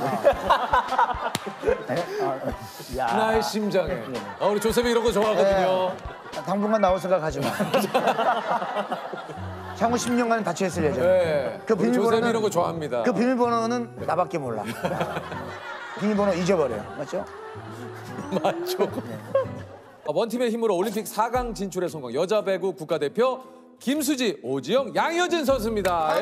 A: 나의 심장에. 우리 조셉이 이런 거 좋아하거든요.
B: 당분간 나올 생각 하지 마. 향후 10년간은 닫혀 있을 예정.
A: 네.
B: 그
A: 조셉이 이런 거 좋아합니다.
B: 그 비밀번호는 나밖에 몰라. 비밀번호 잊어버려. 맞죠?
A: 맞죠. 원팀의 힘으로 올림픽 4강 진출에 성공. 여자 배구 국가대표 김수지, 오지영, 양효진 선수입니다.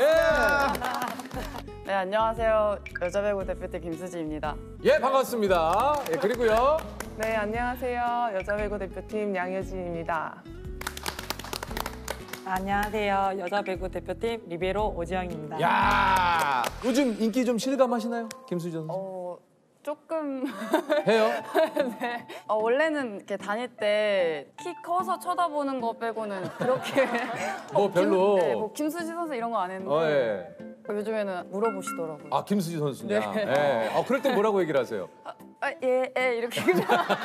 P: 네, 안녕하세요. 여자 배구 대표팀 김수지입니다.
A: 예, 반갑습니다. 그리고요.
Q: 네, 안녕하세요. 여자 배구 대표팀 양효진입니다.
R: 안녕하세요. 여자 배구 대표팀 리베로 오지영입니다.
A: 야, 요즘 인기 좀 실감하시나요, 김수지 선수?
P: 조금
A: 해요?
P: 네. 원래는 이렇게 다닐 때 키 커서 쳐다보는 거 빼고는 그렇게
A: 뭐 별로.
P: 뭐 김수지 선수 이런 거 안 했는데 요즘에는 물어보시더라고요.
A: 김수지 선수냐?
P: 네.
A: 그럴 때 뭐라고 얘기를 하세요?
P: 이렇게 그냥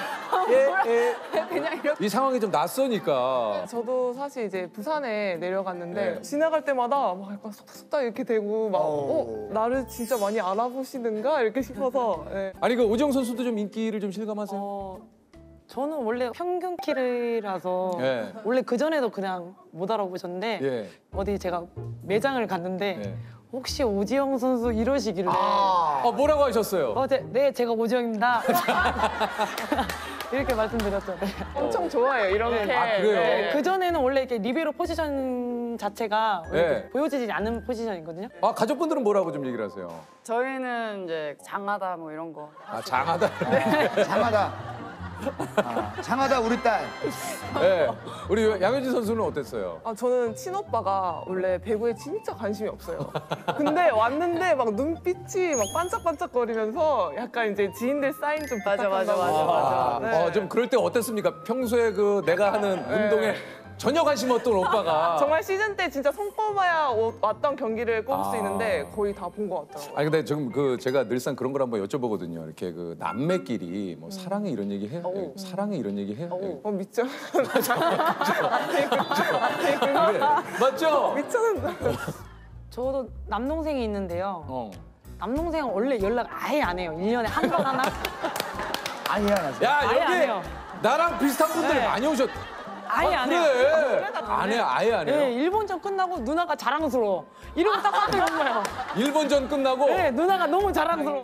P: 그냥 이렇게.
A: 이 상황이 좀 낯서니까.
Q: 저도 사실 이제 부산에 내려갔는데 지나갈 때마다 막 약간 속닥속닥 이렇게 되고 막 나를 진짜 많이 알아보시는가 이렇게 싶어서.
A: 아니 그 오지영 선수도 좀 인기를 좀 실감하세요?
R: 저는 원래 평균 키라서 원래 그 전에도 그냥 못 알아보셨는데 어디 제가 매장을 갔는데 혹시 오지영 선수 이러시길래
A: 뭐라고 하셨어요?
R: 네, 제가 오지영입니다. 이렇게 말씀드렸죠. 네.
Q: 엄청 좋아해요, 이런 게.
A: 그래요?
R: 네, 그전에는 원래 이렇게 리베로 포지션 자체가 원래 보여지지 않는 포지션이거든요.
A: 가족분들은 뭐라고 좀 얘기를 하세요?
P: 저희는 이제 장하다 뭐 이런 거.
A: 장하다?
B: 장하다. 장하다 우리 딸.
A: 우리 양효진 선수는 어땠어요?
Q: 저는 친오빠가 원래 배구에 진짜 관심이 없어요. 근데 왔는데 막 눈빛이 막 반짝반짝거리면서 약간 이제 지인들 사인 좀 부탁한다고.
P: 맞아.
A: 좀 그럴 때 어땠습니까? 평소에 그 내가 하는 운동에 전혀 관심 없던 오빠가.
Q: 정말 시즌 때 진짜 손꼽아야 왔던 경기를 꼽을 수 있는데 거의 다 본 것 같아요.
A: 아니 근데 지금 제가 늘상 그런 걸 한번 여쭤보거든요. 이렇게 그 남매끼리 뭐 사랑해 이런 얘기 해요? 사랑해 이런 얘기 해요?
Q: 미쳐.
A: 그래. 맞죠?
Q: 미쳤는데.
R: 저도 남동생이 있는데요. 남동생은 원래 연락 아예 안 해요. 1년에 한 번 하나?
B: 아예 안 하세요?
A: 야
R: 아예 안
A: 여기
R: 해요.
A: 나랑 비슷한 분들
R: 네.
A: 많이 오셨.
R: 아예 안 해요.
A: 그래. 안 해, 아예 안 해요.
R: 네, 일본전 끝나고 누나가 자랑스러워. 이러고 딱 하고 있는 거예요.
A: 일본전 끝나고.
R: 네, 누나가 너무 자랑스러워.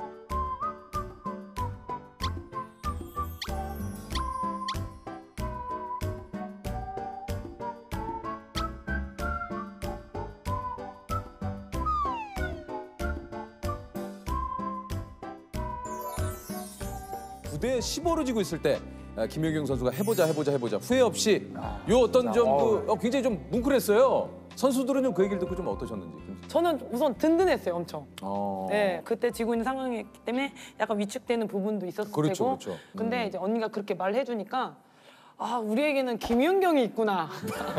A: 부대에 15로 지고 있을 때 김연경 선수가 해보자 후회 없이 요 어떤 좀 굉장히 좀 뭉클했어요. 선수들은 좀 그 얘기를 듣고 좀 어떠셨는지.
R: 저는 우선 든든했어요, 엄청.
A: 어.
R: 네, 그때 지고 있는 상황이기 때문에 약간 위축되는 부분도 있었을
A: 그렇죠,
R: 테고.
A: 그렇죠.
R: 근데 이제 언니가 그렇게 말해주니까 아, 우리에게는 김연경이 있구나.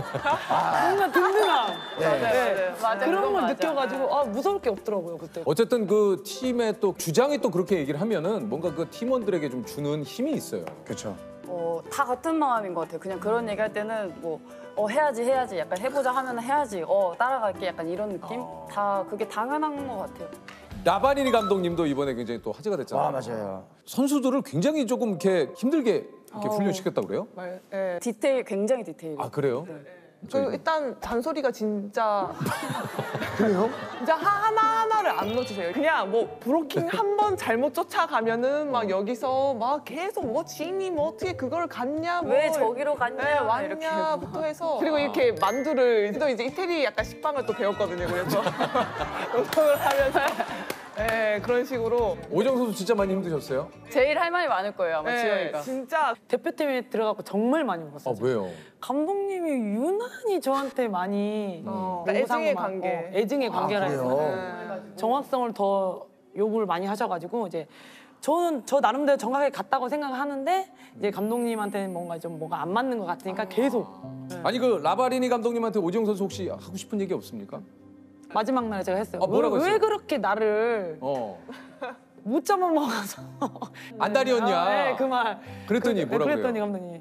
R: 뭔가 든든함.
P: 맞아요.
R: 그런
P: 그건
R: 걸
P: 맞아.
R: 느껴가지고 아, 무서울 게 없더라고요, 그때.
A: 어쨌든 그 팀의 또 주장이 또 그렇게 얘기를 하면은 뭔가 그 팀원들에게 좀 주는 힘이 있어요.
B: 그렇죠.
P: 다 같은 마음인 것 같아요. 그냥 그런 얘기할 때는 뭐 해야지 약간 해보자 하면 해야지 따라갈게 약간 이런 느낌? 다 그게 당연한 것 같아요.
A: 라바니니 감독님도 이번에 굉장히 또 화제가 됐잖아요.
B: 맞아요.
A: 선수들을 굉장히 조금 이렇게 힘들게 이렇게 훈련시켰다고 그래요?
Q: 네.
P: 디테일 굉장히 디테일.
A: 아 그래요?
Q: 그 일단 잔소리가 진짜
B: 그래요?
Q: 진짜 하나하나를 안 놓치세요. 그냥 뭐 브로킹 한 번 잘못 쫓아가면은 막 여기서 막 계속 뭐 지인이 뭐 어떻게 그걸 갔냐 뭐
P: 왜 저기로 갔냐,
Q: 네, 왔냐부터 해서 그리고 이렇게 만두를 또 이제 이태리 약간 식빵을 또 배웠거든요. 그래서 운동을 하면서 네, 그런 식으로
A: 오정 선수 진짜 많이 힘드셨어요?
P: 제일 할 말이 많을 거예요, 아마
Q: 네,
P: 지영이가.
Q: 진짜
R: 대표팀에 들어가고 정말 많이 울었어요.
A: 왜요?
R: 감독님이 유난히 저한테 많이
Q: 애증의
R: 막,
Q: 관계.
R: 애증의 관계라 해서
Q: 그래요?
R: 정확성을 더 요구를 많이 하셔가지고 이제 저는 저 나름대로 정확하게 갔다고 생각하는데 이제 감독님한테는 뭔가 좀 뭐가 안 맞는 것 같으니까 계속
A: 아니 그 라바리니 감독님한테 오지영 선수 혹시 하고 싶은 얘기 없습니까?
R: 마지막 날에 제가 했어요.
A: 뭐라고
R: 왜
A: 했어요?
R: 그렇게 나를 못 잡아먹어서
A: 안달이었냐?
R: 네, 그 말.
A: 그랬더니 뭐라고요?
R: 그랬더니 감독님이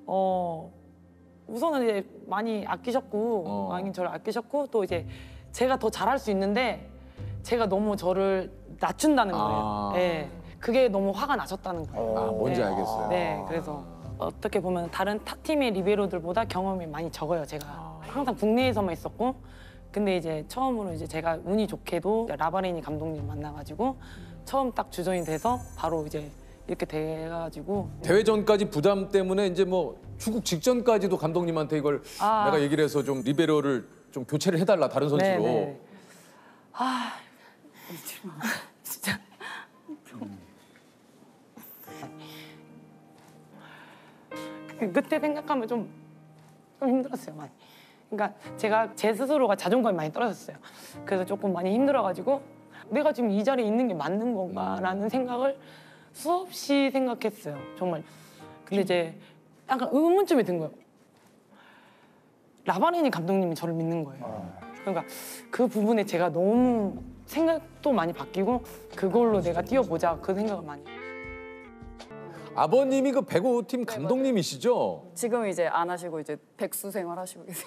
R: 우선은 이제 많이 아끼셨고 많이 저를 아끼셨고 또 이제 제가 더 잘할 수 있는데 제가 너무 저를 낮춘다는 거예요. 네, 그게 너무 화가 나셨다는 거예요.
A: 아 뭔지
R: 네.
A: 알겠어요.
R: 네, 그래서 어떻게 보면 다른 타 팀의 리베로들보다 경험이 많이 적어요. 제가 항상 국내에서만 있었고, 근데 이제 처음으로 이제 제가 운이 좋게도 라바레니 감독님 만나가지고 처음 딱 주전이 돼서 바로 이제 이렇게 돼가지고
A: 대회 전까지 부담 때문에 이제 뭐 출국 직전까지도 감독님한테 이걸 내가 얘기를 해서 좀 리베로를 좀 교체를 해달라 다른 선수로.
R: 네네. 진짜. 그때 생각하면 좀 힘들었어요, 많이. 그러니까 제가 제 스스로가 자존감이 많이 떨어졌어요. 그래서 조금 많이 힘들어가지고 내가 지금 이 자리에 있는 게 맞는 건가라는 생각을 수없이 생각했어요, 정말. 근데 이제 약간 의문점이 든 거예요. 라바레니 감독님이 저를 믿는 거예요. 그러니까 그 부분에 제가 너무 생각도 많이 바뀌고 그걸로 내가 뛰어보자 그 생각을 많이.
A: 아버님이 그 배구팀 감독님이시죠?
P: 지금 이제 안 하시고 이제 백수 생활 하시고 계세요.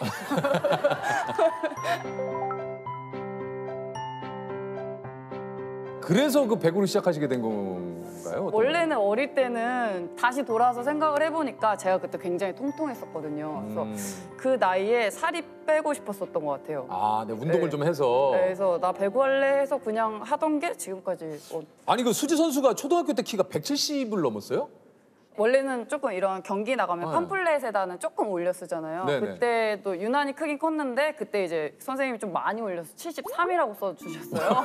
A: 그래서 그 배구를 시작하시게 된 건가요? 어떤
P: 원래는 어릴 때는 다시 돌아서 생각을 해보니까 제가 그때 굉장히 통통했었거든요. 그래서 그 나이에 살이 빼고 싶었었던 것 같아요.
A: 아, 네, 운동을
P: 네.
A: 좀 해서.
P: 네, 그래서 나 배구 할래 해서 그냥 하던 게 지금까지.
A: 아니 그 수지 선수가 초등학교 때 키가 170을 넘었어요?
P: 원래는 조금 이런 경기 나가면 팜플렛에다는 조금 올려 쓰잖아요.
A: 네네.
P: 그때도 유난히 크긴 컸는데 그때 이제 선생님이 좀 많이 올려서 73이라고 써주셨어요.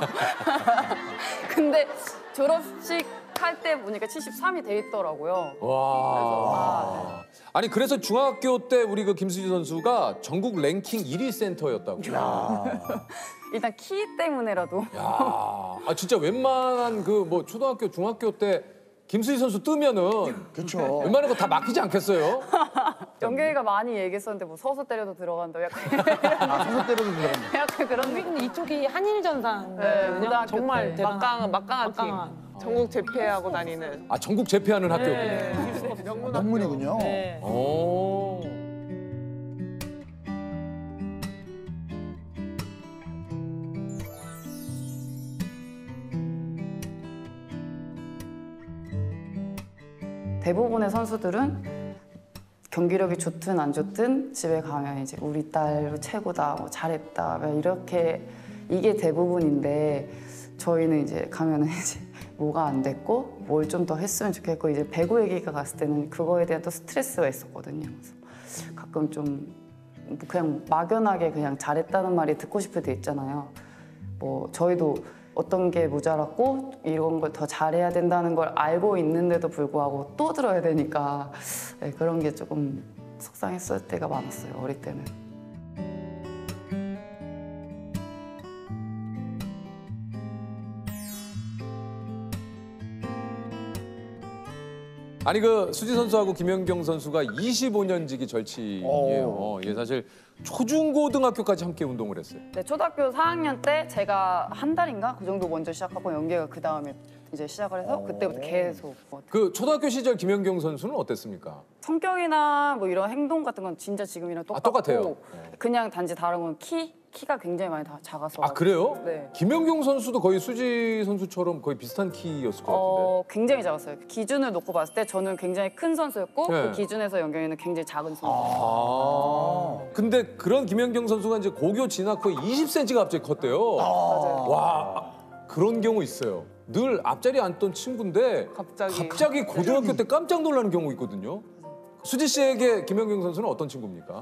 P: 근데 졸업식 할 때 보니까 73이 돼 있더라고요.
A: 와. 아니 그래서 중학교 때 우리 그 김수지 선수가 전국 랭킹 1위 센터였다고.
P: 일단 키 때문에라도.
A: 야, 아 진짜 웬만한 그 뭐 초등학교, 중학교 때 김수지 선수 뜨면은
B: 그렇죠.
A: 웬만한 거 다 막히지 않겠어요?
P: 연경이가 많이 얘기했었는데 뭐 서서 때려도 들어간다. 약간
B: 서서 때려도 들어간다.
P: 약간 그런
R: 근데 이쪽이 한일전산.
Q: 네,
R: 그냥 정말
Q: 막강한 팀. 전국 제패하고 다니는.
A: 아 전국 제패하는 학교군요.
Q: 네.
B: 명문이군요.
R: 네.
A: 오.
P: 대부분의 선수들은 경기력이 좋든 안 좋든 집에 가면 이제 우리 딸 최고다, 뭐 잘했다, 뭐 이렇게 이게 대부분인데 저희는 이제 가면은 이제 뭐가 안 됐고 뭘 좀 더 했으면 좋겠고 이제 배구 얘기가 갔을 때는 그거에 대한 또 스트레스가 있었거든요. 그래서 가끔 좀 그냥 막연하게 그냥 잘했다는 말이 듣고 싶을 때 있잖아요. 뭐 저희도 어떤 게 모자랐고 이런 걸 더 잘해야 된다는 걸 알고 있는데도 불구하고 또 들어야 되니까 네, 그런 게 조금 속상했을 때가 많았어요. 어릴 때는.
A: 아니 그 수지 선수하고 김연경 선수가 25년지기 절친이에요. 예, 사실 초중고등학교까지 함께 운동을 했어요.
P: 네, 초등학교 4학년 때 제가 한 달인가 그 정도 먼저 시작하고 연계가 그 다음에 이제 시작을 해서 그때부터 계속.
A: 그 초등학교 시절 김연경 선수는 어땠습니까?
P: 성격이나 뭐 이런 행동 같은 건 진짜 지금이랑 똑같고
A: 똑같아요.
P: 그냥 단지 다른 건 키가 굉장히 많이 작아서.
A: 아 그래요?
P: 네.
A: 김연경 선수도 거의 수지 선수처럼 거의 비슷한 키였을 것 같은데.
P: 굉장히 작았어요. 기준을 놓고 봤을 때 저는 굉장히 큰 선수였고
A: 네.
P: 그 기준에서 연경이는 굉장히 작은 선수.
A: 근데 그런 김연경 선수가 이제 고교 진학 후에 20cm가 갑자기 컸대요.
P: 맞아요.
A: 와 그런 경우 있어요. 늘 앞자리에 앉던 친구인데 갑자기 고등학교 때 깜짝 놀라는 경우 있거든요. 수지 씨에게 김연경 선수는 어떤 친구입니까?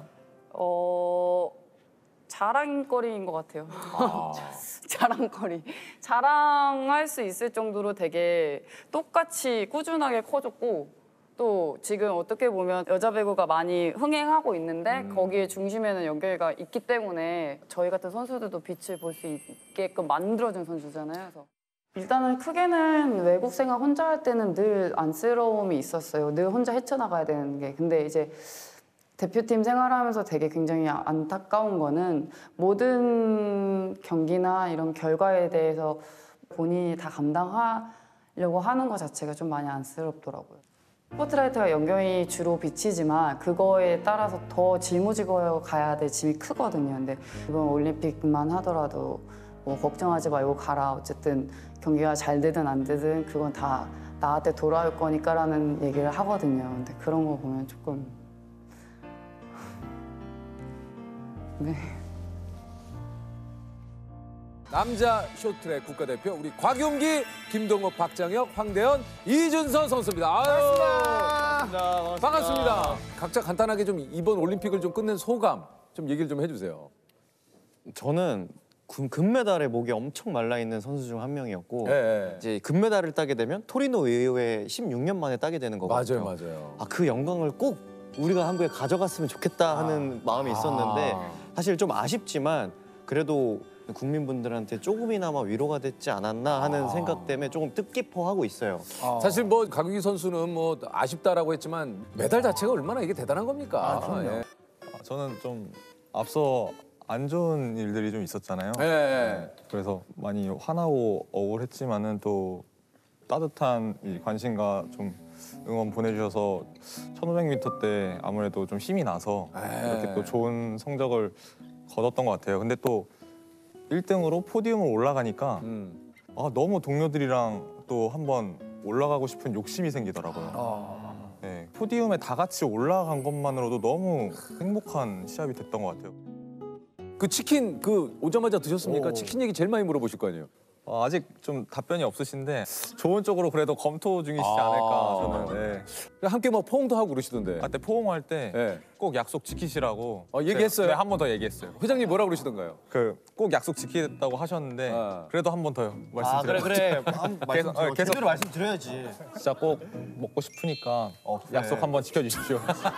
P: 자랑거리인 것 같아요. 자랑거리. 자랑할 수 있을 정도로 되게 똑같이 꾸준하게 커졌고 또 지금 어떻게 보면 여자 배구가 많이 흥행하고 있는데 거기에 중심에는 연결가 있기 때문에 저희 같은 선수들도 빛을 볼 수 있게끔 만들어준 선수잖아요. 그래서 일단은 크게는 외국 생활 혼자 할 때는 늘 안쓰러움이 있었어요. 늘 혼자 헤쳐나가야 되는 게. 근데 이제 대표팀 생활하면서 되게 굉장히 안타까운 거는 모든 경기나 이런 결과에 대해서 본인이 다 감당하려고 하는 것 자체가 좀 많이 안쓰럽더라고요. 스포트라이트가 연경이 주로 비치지만 그거에 따라서 더 짊어지고 가야 될 짐이 크거든요. 근데 이번 올림픽만 하더라도 뭐 걱정하지 말고 가라. 어쨌든 경기가 잘 되든 안 되든 그건 다 나한테 돌아올 거니까라는 얘기를 하거든요. 근데 그런 거 보면 조금 네.
A: 남자 쇼트트랙 국가대표 우리 곽용기, 김동욱, 박장혁, 황대현, 이준서 선수입니다. 아유, 반갑습니다. 각자 간단하게 좀 이번 올림픽을 좀 끝낸 소감 좀 얘기를 좀 해주세요.
S: 저는 금메달에 목이 엄청 말라 있는 선수 중 한 명이었고
A: 네.
S: 이제 금메달을 따게 되면 토리노 이후에 16년 만에 따게 되는 거거든요.
A: 맞아요.
S: 아, 그 영광을 꼭 우리가 한국에 가져갔으면 좋겠다 하는 마음이 있었는데 사실 좀 아쉽지만 그래도 국민분들한테 조금이나마 위로가 됐지 않았나 하는 생각 때문에 조금 뜻깊어하고 있어요.
A: 사실 뭐 곽용기 선수는 뭐 아쉽다라고 했지만 메달 자체가 얼마나 이게 대단한 겁니까? 예.
T: 저는 좀 앞서 안 좋은 일들이 좀 있었잖아요.
A: 네.
T: 그래서 많이 화나고 억울했지만은 또 따뜻한 이 관심과 좀 응원 보내주셔서 1500m 때 아무래도 좀 힘이 나서 이렇게 또 좋은 성적을 거뒀던 것 같아요. 근데 또 1등으로 포디움을 올라가니까 너무 동료들이랑 또 한번 올라가고 싶은 욕심이 생기더라고요. 네, 포디움에 다 같이 올라간 것만으로도 너무 행복한 시합이 됐던 것 같아요.
A: 그 치킨 그 오자마자 드셨습니까? 치킨 얘기 제일 많이 물어보실 거 아니에요?
T: 아직 좀 답변이 없으신데 좋은 쪽으로 그래도 검토 중이시지 않을까 저는. 네.
A: 함께 뭐 포옹도 하고 그러시던데.
T: 그때 포옹할 때 꼭 약속 지키시라고.
A: 얘기했어요?
T: 네, 한 번 더 얘기했어요.
A: 회장님 뭐라 그러시던가요?
T: 꼭 약속 지키겠다고 하셨는데 그래도 한 번 더 말씀드려요.
S: 그래.
T: 계속
S: 말씀드려야지.
T: 진짜 꼭 먹고 싶으니까 약속 한번 지켜주십시오.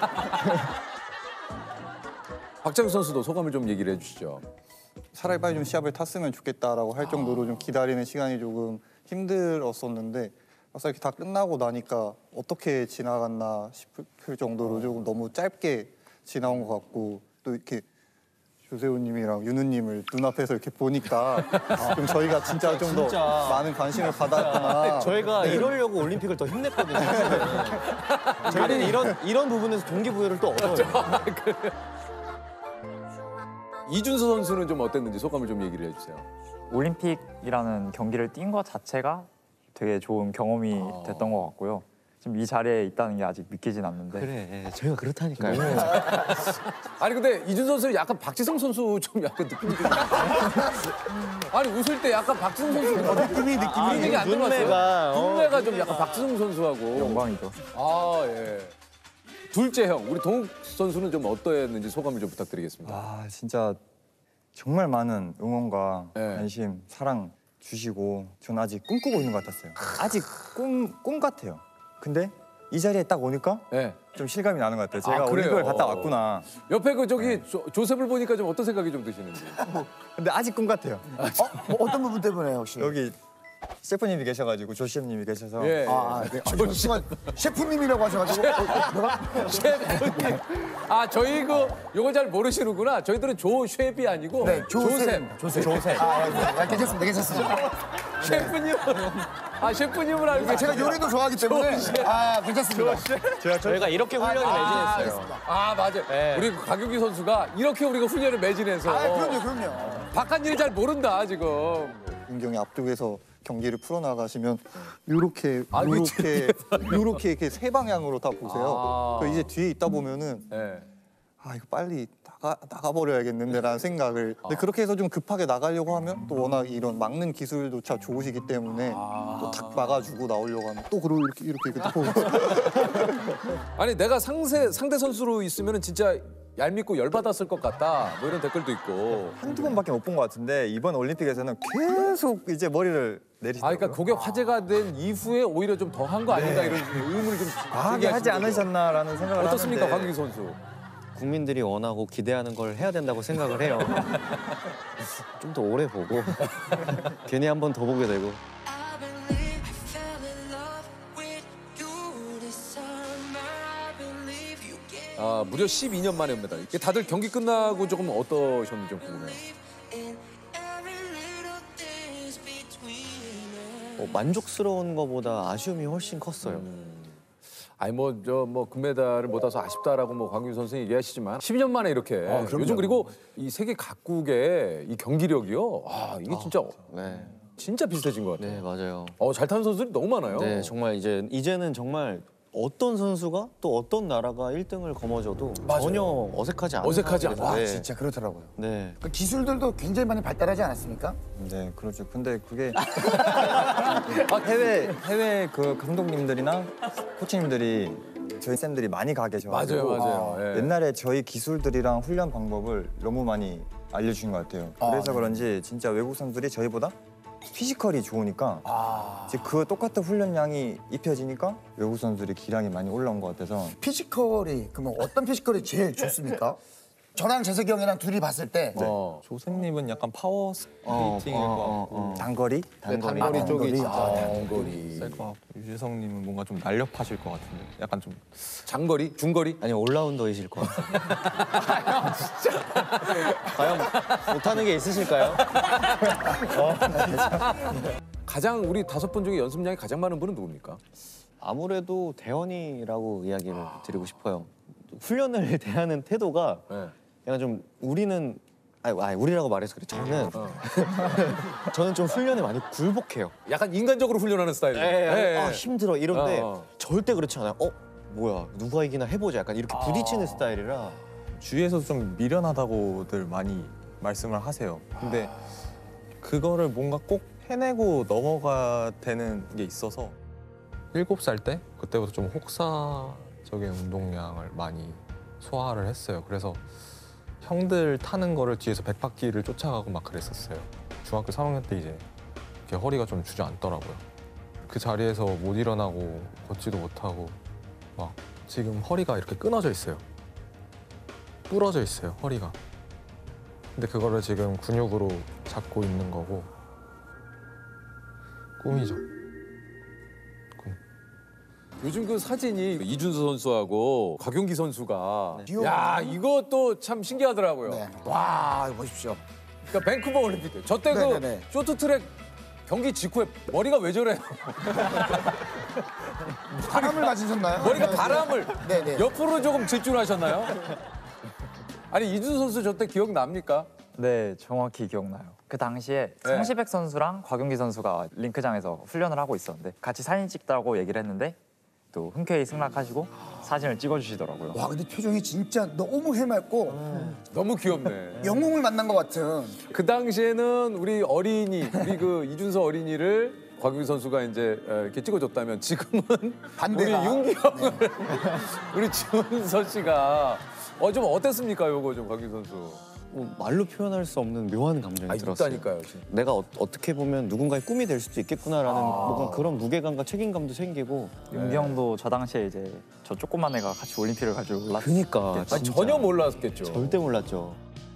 A: 박장혁 선수도 소감을 좀 얘기를 해주시죠.
U: 차라리 빨리 좀 시합을 탔으면 좋겠다라고 할 정도로 좀 기다리는 시간이 조금 힘들었었는데 막상 이렇게 다 끝나고 나니까 어떻게 지나갔나 싶을 정도로 조금 너무 짧게 지나온 것 같고 또 이렇게 조세호님이랑 윤우님을 눈앞에서 이렇게 보니까 그럼 저희가 진짜 좀 더
S: 진짜.
U: 많은 관심을 받았구나.
S: 저희가
U: 네.
S: 이러려고 올림픽을 더 힘냈거든요. 저희는 이런 부분에서 동기부여를 또 얻어요.
A: 이준서 선수는 좀 어땠는지 소감을 좀 얘기를 해주세요.
V: 올림픽이라는 경기를 뛴 것 자체가 되게 좋은 경험이 됐던 것 같고요. 지금 이 자리에 있다는 게 아직 믿기진 않는데.
S: 그래, 저희가 그렇다니까요.
A: 아니 근데 이준서 선수는 약간 박지성 선수 좀 약간 느낌이 좀 아니 웃을 때 약간 박지성 선수
U: 느낌이
A: 분위기 안 들어갔어요? 눈매가 좀 약간 박지성 선수하고
V: 영광이죠.
A: 아 예. 둘째 형 우리 동욱 선수는 좀 어떠했는지 소감을 좀 부탁드리겠습니다.
W: 아 진짜 정말 많은 응원과 관심, 사랑 주시고 전 아직 꿈꾸고 있는 것 같았어요. 아직 꿈 같아요. 근데 이 자리에 딱 오니까 좀 실감이 나는 것 같아요. 제가 올림픽을 갔다 왔구나.
A: 옆에 그 저기 조셉을 보니까 좀 어떤 생각이 좀 드시는지.
W: 근데 아직 꿈 같아요.
B: 뭐 어떤 부분 때문에 혹시?
W: 여기 셰프님이 계셔가지고 조 셰프님이 계셔서.
B: 예. 셰프님이라고 하셔가지고
A: 셰프님. 아 저희 그 요거 잘 모르시는구나. 저희들은 조 셰프이 아니고 조셉.
B: 아, 괜찮습니다.
A: 셰프님. 아 셰프님을 알고
B: 제가 요리도 좋아하기 때문에 아 괜찮습니다.
S: 저희가 이렇게 훈련을 매진했어요.
A: 아 맞아요. 우리 강규기 선수가 이렇게 우리가 훈련을 매진해서.
B: 그럼요.
A: 바깥 일 잘 모른다 지금.
U: 윤경이 앞쪽에서 경기를 풀어나가시면 요렇게 이렇게 세 방향으로 다 보세요. 이제 뒤에 있다 보면은 아 이거 빨리 나가버려야겠는데라는 생각을. 근데 그렇게 해서 좀 급하게 나가려고 하면 또 워낙 이런 막는 기술조차 좋으시기 때문에 또 탁 막아주고 나오려고 하면 또 그러고 이렇게 보고.
A: 아니 내가 상대 선수로 있으면은 진짜 얄밉고 열받았을 것 같다. 뭐 이런 댓글도 있고.
W: 한두 번밖에 못 본 것 같은데 이번 올림픽에서는 계속 이제 머리를 내리시더라고요.
A: 그러니까 그게 화제가 된 이후에 오히려 좀 더 한 거 아닌가 이런 의문을 좀
W: 과하게 하지 않으셨나라는 생각을
A: 어떻습니까,
W: 하는데.
A: 강규기 선수?
S: 국민들이 원하고 기대하는 걸 해야 된다고 생각을 해요. 좀 더 오래 보고 괜히 한 번 더 보게 되고.
A: 아 무려 12년 만에 옵니다. 이게 다들 경기 끝나고 조금 어떠셨는지 좀 궁금해요.
S: 만족스러운 것보다 아쉬움이 훨씬 컸어요.
A: 아니 뭐 금메달을 못 따서 아쉽다라고 뭐 광규 선수 얘기하시지만 12년 만에 이렇게 요즘 그리고 이 세계 각국의 이 경기력이요. 아 이게 진짜 진짜 비슷해진 것 같아요.
S: 네 맞아요.
A: 잘 타는 선수들이 너무 많아요.
S: 네 정말 이제는 정말 어떤 선수가 또 어떤 나라가 1등을 거머쥐어도 전혀 어색하지 않아요.
B: 와 진짜 그렇더라고요.
S: 네.
B: 그 기술들도 굉장히 많이 발달하지 않았습니까?
W: 네, 그렇죠. 근데 그게 해외 그 감독님들이나 코치님들이 저희 쌤들이 많이 가 계셔가지고
A: 맞아요. 예.
W: 옛날에 저희 기술들이랑 훈련 방법을 너무 많이 알려주신 것 같아요. 그래서 그런지 진짜 외국 선수들이 저희보다 피지컬이 좋으니까 이제 그 똑같은 훈련량이 입혀지니까 외국 선수들이 기량이 많이 올라온 것 같아서.
B: 피지컬이 그러면 어떤 피지컬이 제일 좋습니까? 저랑 재석이 형이랑 둘이 봤을 때
T: 조셉님은 약간 파워 스케이팅일 것 같고
W: 단거리?
T: 단거리 쪽이 진짜
A: 단거리
T: 셀 것 같고 유재석님은 뭔가 좀 날렵하실 것 같은데 약간 좀
A: 장거리? 중거리?
S: 아니 올라운더이실 것 같아요. 진짜 과연 못하는 게 있으실까요?
A: 가장 우리 5분 중에 연습량이 가장 많은 분은 누굽니까?
S: 아무래도 대원이라고 이야기를 드리고 싶어요. 훈련을 대하는 태도가 약간 좀 우리는 우리라고 말해서 그래. 저는 좀 훈련에 많이 굴복해요.
A: 약간 인간적으로 훈련하는 스타일이에요.
S: 힘들어 이런데 절대 그렇지 않아요. 뭐야 누가 이기나 해보자. 약간 이렇게 부딪히는 스타일이라.
T: 주위에서 좀 미련하다고들 많이 말씀을 하세요. 근데 그거를 뭔가 꼭 해내고 넘어가야 되는 게 있어서 7살 때 그때부터 좀 혹사적인 운동량을 많이 소화를 했어요. 그래서 형들 타는 거를 뒤에서 100바퀴를 쫓아가고 막 그랬었어요. 중학교 3학년 때 이제 이렇게 허리가 좀 주저앉더라고요. 그 자리에서 못 일어나고 걷지도 못하고 막 지금 허리가 이렇게 끊어져 있어요. 부러져 있어요, 허리가. 근데 그거를 지금 근육으로 잡고 있는 거고 꿈이죠. 꿈.
A: 요즘 그 사진이 이준서 선수하고 곽용기 선수가 야 이것도 참 신기하더라고요.
B: 와 이거 보십시오.
A: 그러니까 밴쿠버 올림픽 때 저때 그 쇼트트랙 경기 직후에 머리가 왜 저래요?
B: 바람을 맞으셨나요?
A: 머리가 바람을
B: 네네.
A: 옆으로 조금 집중하셨나요? 아니 이준서 선수 저때 기억납니까?
V: 네, 정확히 기억나요. 그 당시에 성시백 선수랑 곽용기 선수가 링크장에서 훈련을 하고 있었는데 같이 사진 찍자고 얘기를 했는데 또 흔쾌히 승낙하시고 사진을 찍어주시더라고요.
B: 와 근데 표정이 진짜 너무 해맑고
A: 너무 귀엽네.
B: 영웅을 만난 것 같은.
A: 그 당시에는 우리 어린이, 우리 그 이준서 어린이를 곽용기 선수가 이제 이렇게 찍어줬다면 지금은
B: 반대가.
A: 우리 윤기 형을 우리 준서 씨가 좀 어땠습니까, 요거 좀 곽용기 선수?
S: 말로 표현할 수 없는 묘한 감정이 들었어요.
A: 있다니까요, 진짜.
S: 내가 어떻게 보면 누군가의 꿈이 될 수도 있겠구나라는 뭔가 그런 무게감과 책임감도 생기고.
V: 윤기 형도 저 당시에 이제 저 조그만 애가 같이 올림픽을 갈 줄 몰랐어요.
S: 그니까
A: 전혀 몰랐겠죠.
S: 절대 몰랐죠.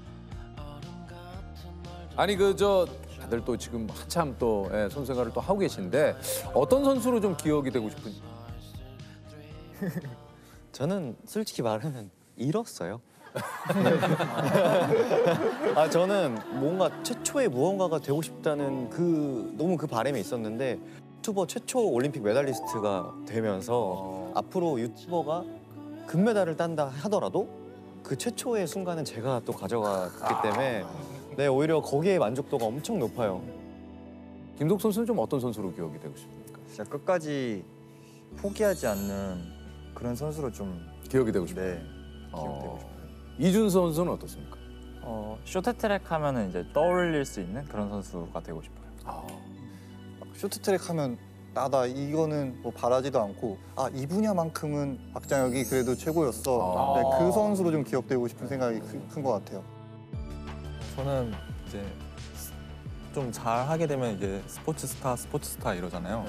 A: 아니 다들 또 지금 한참 또 선수 생활을 또 하고 계신데 어떤 선수로 좀 기억이 되고 싶은지?
S: 저는 솔직히 말하면 잃었어요. 저는 뭔가 최초의 무언가가 되고 싶다는 너무 그 바람이 있었는데 유튜버 최초 올림픽 메달리스트가 되면서 앞으로 유튜버가 금메달을 딴다 하더라도 그 최초의 순간은 제가 또 가져갔기 때문에 오히려 거기에 만족도가 엄청 높아요.
A: 김동욱 선수는 좀 어떤 선수로 기억이 되고 싶습니까?
W: 진짜 끝까지 포기하지 않는 그런 선수로 좀
A: 기억이 되고 싶어요.
W: 네, 기억되고 싶어요.
A: 이준서 선수는 어떻습니까?
V: 쇼트트랙 하면은 이제 떠올릴 수 있는 그런 선수가 되고 싶어요.
U: 쇼트트랙 하면 나다 이거는 뭐 바라지도 않고 이 분야만큼은 박장혁이 그래도 최고였어. 네, 그 선수로 좀 기억되고 싶은 생각이 큰 것 같아요.
T: 저는 이제 좀 잘하게 되면 이제 스포츠스타 이러잖아요.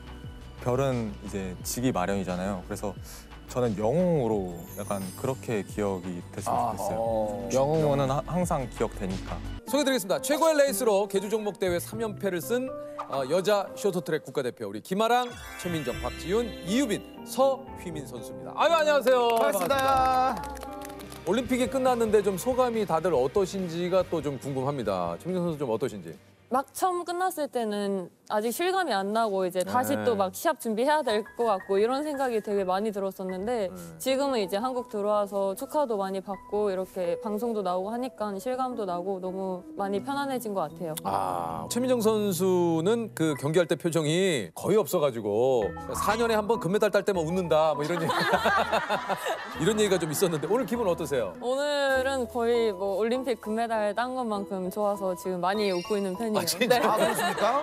T: 별은 이제 지기 마련이잖아요. 그래서 저는 영웅으로 약간 그렇게 기억이 됐으면 좋겠어요. 영웅은 항상 기억되니까.
A: 소개드리겠습니다. 최고의 레이스로 계주 종목 대회 3연패를 쓴 여자 쇼트트랙 국가대표 우리 김아랑, 최민정, 박지윤, 이유빈, 서휘민 선수입니다. 아유 안녕하세요.
B: 반갑습니다.
A: 올림픽이 끝났는데 좀 소감이 다들 어떠신지가 또 좀 궁금합니다. 최민정 선수 좀 어떠신지?
I: 막 처음 끝났을 때는 아직 실감이 안 나고 이제 다시 또 막 시합 준비해야 될 것 같고 이런 생각이 되게 많이 들었었는데 지금은 이제 한국 들어와서 축하도 많이 받고 이렇게 방송도 나오고 하니까 실감도 나고 너무 많이 편안해진 것 같아요.
A: 최민정 선수는 그 경기할 때 표정이 거의 없어가지고 4년에 한 번 금메달 딸 때만 웃는다 뭐 이런 얘기 이런 얘기가 좀 있었는데 오늘 기분 어떠세요?
I: 오늘은 거의 뭐 올림픽 금메달 딴 것만큼 좋아서 지금 많이 웃고 있는 편이에요.
A: 진짜? 그렇습니까?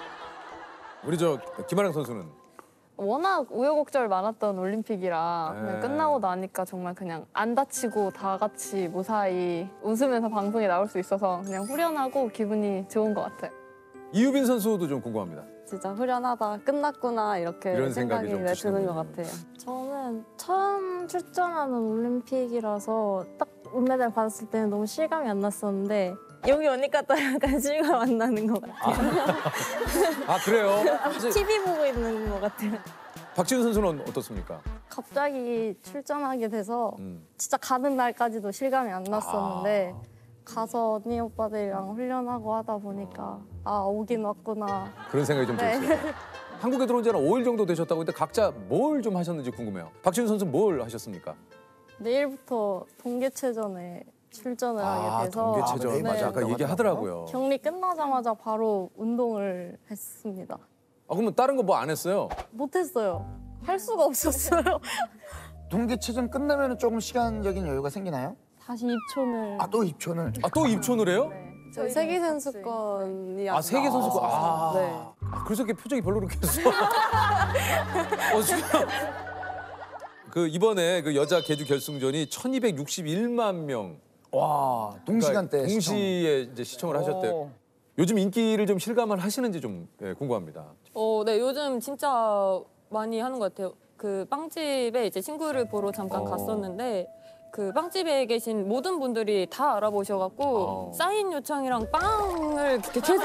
A: 우리 김아랑 선수는?
H: 워낙 우여곡절 많았던 올림픽이라 그냥 끝나고 나니까 정말 그냥 안 다치고 다 같이 무사히 웃으면서 방송에 나올 수 있어서 그냥 후련하고 기분이 좋은 것 같아요.
A: 이유빈 선수도 좀 궁금합니다.
H: 진짜 후련하다, 끝났구나 이렇게
A: 이런 생각이 좀
H: 드는 것 같아요. 저는 처음 출전하는 올림픽이라서 딱 은메달 받았을 때는 너무 실감이 안 났었는데 여기 오니까 또 약간 실감 안 나는 것 같아요.
A: 그래요?
H: TV 보고 있는 것 같아요.
A: 박지훈 선수는 어떻습니까?
H: 갑자기 출전하게 돼서 진짜 가는 날까지도 실감이 안 났었는데 가서 언니 오빠들이랑 훈련하고 하다 보니까 오긴 왔구나.
A: 그런 생각이 좀 들었어요. 한국에 들어온 지 한 5일 정도 되셨다고 했는데 각자 뭘 좀 하셨는지 궁금해요. 박지훈 선수 뭘 하셨습니까?
H: 내일부터 동계체전에 출전을 하게 돼서
A: 동계체전 맞아 아까 얘기하더라고요.
H: 격리 끝나자마자 바로 운동을 했습니다.
A: 그러면 다른 거 뭐 안 했어요?
H: 못했어요. 할 수가 없었어요.
B: 동계체전 끝나면 조금 시간적인 여유가 생기나요?
H: 다시 입촌을.
B: 또 입촌을.
A: 또 입촌을 해요?
H: 저희 세계선수권이
A: 세계선수권.
H: 네.
A: 그래서 이렇게 표정이 별로 그렇게 했어. 그 이번에 그 여자 계주 결승전이 1261만 명.
B: 와, 동시간대
A: 동시에 이제 시청을 하셨대요. 요즘 인기를 좀 실감을 하시는지 좀 궁금합니다.
I: 네, 요즘 진짜 많이 하는 것 같아요. 그 빵집에 이제 친구를 보러 잠깐 갔었는데
C: 그 빵집에 계신 모든 분들이 다 알아보셔갖고 사인 요청이랑 빵을 이렇게 계속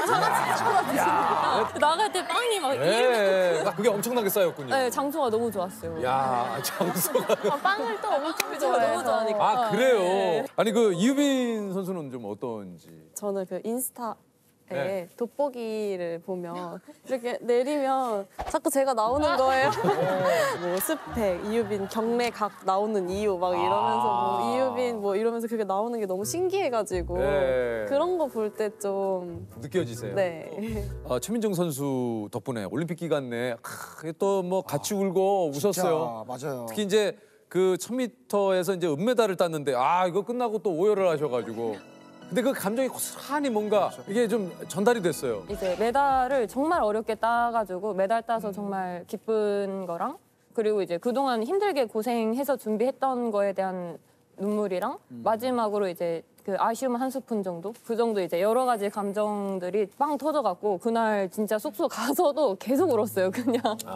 C: 사가지고 나갈 때 빵이 막
A: 예. 그게 엄청나게 쌓였군요.
C: 네, 장소가 너무 좋았어요.
A: 야, 장소가.
C: 빵을 또 엄청 좋아해요. 너무 좋아하니까.
A: 아, 그래요?
C: 네.
A: 아니, 그 이유빈 선수는 좀 어떤지.
H: 저는 그 인스타에
A: 네.
H: 돋보기를 보면 이렇게 내리면 자꾸 제가 나오는 거예요. 뭐 스펙, 이유빈 경례 각 나오는 이유 막 이러면서 뭐 이유빈 뭐 이러면서 그게 나오는 게 너무 신기해가지고
A: 네.
H: 그런 거 볼 때 좀
A: 느껴지세요?
H: 네.
A: 최민정 선수 덕분에 올림픽 기간 내에 또 뭐 같이 울고 웃었어요.
B: 맞아요.
A: 특히 이제 그 1000m에서 이제 은메달을 땄는데 이거 끝나고 또 오열을 하셔가지고 근데 그 감정이 고스란히 뭔가 이게 좀 전달이 됐어요.
C: 이제 메달을 정말 어렵게 따가지고 메달 따서 정말 기쁜 거랑 그리고 이제 그동안 힘들게 고생해서 준비했던 거에 대한 눈물이랑 마지막으로 이제 그 아쉬움 한 스푼 정도? 그 정도 이제 여러 가지 감정들이 빵 터져갖고 그날 진짜 숙소 가서도 계속 울었어요, 그냥.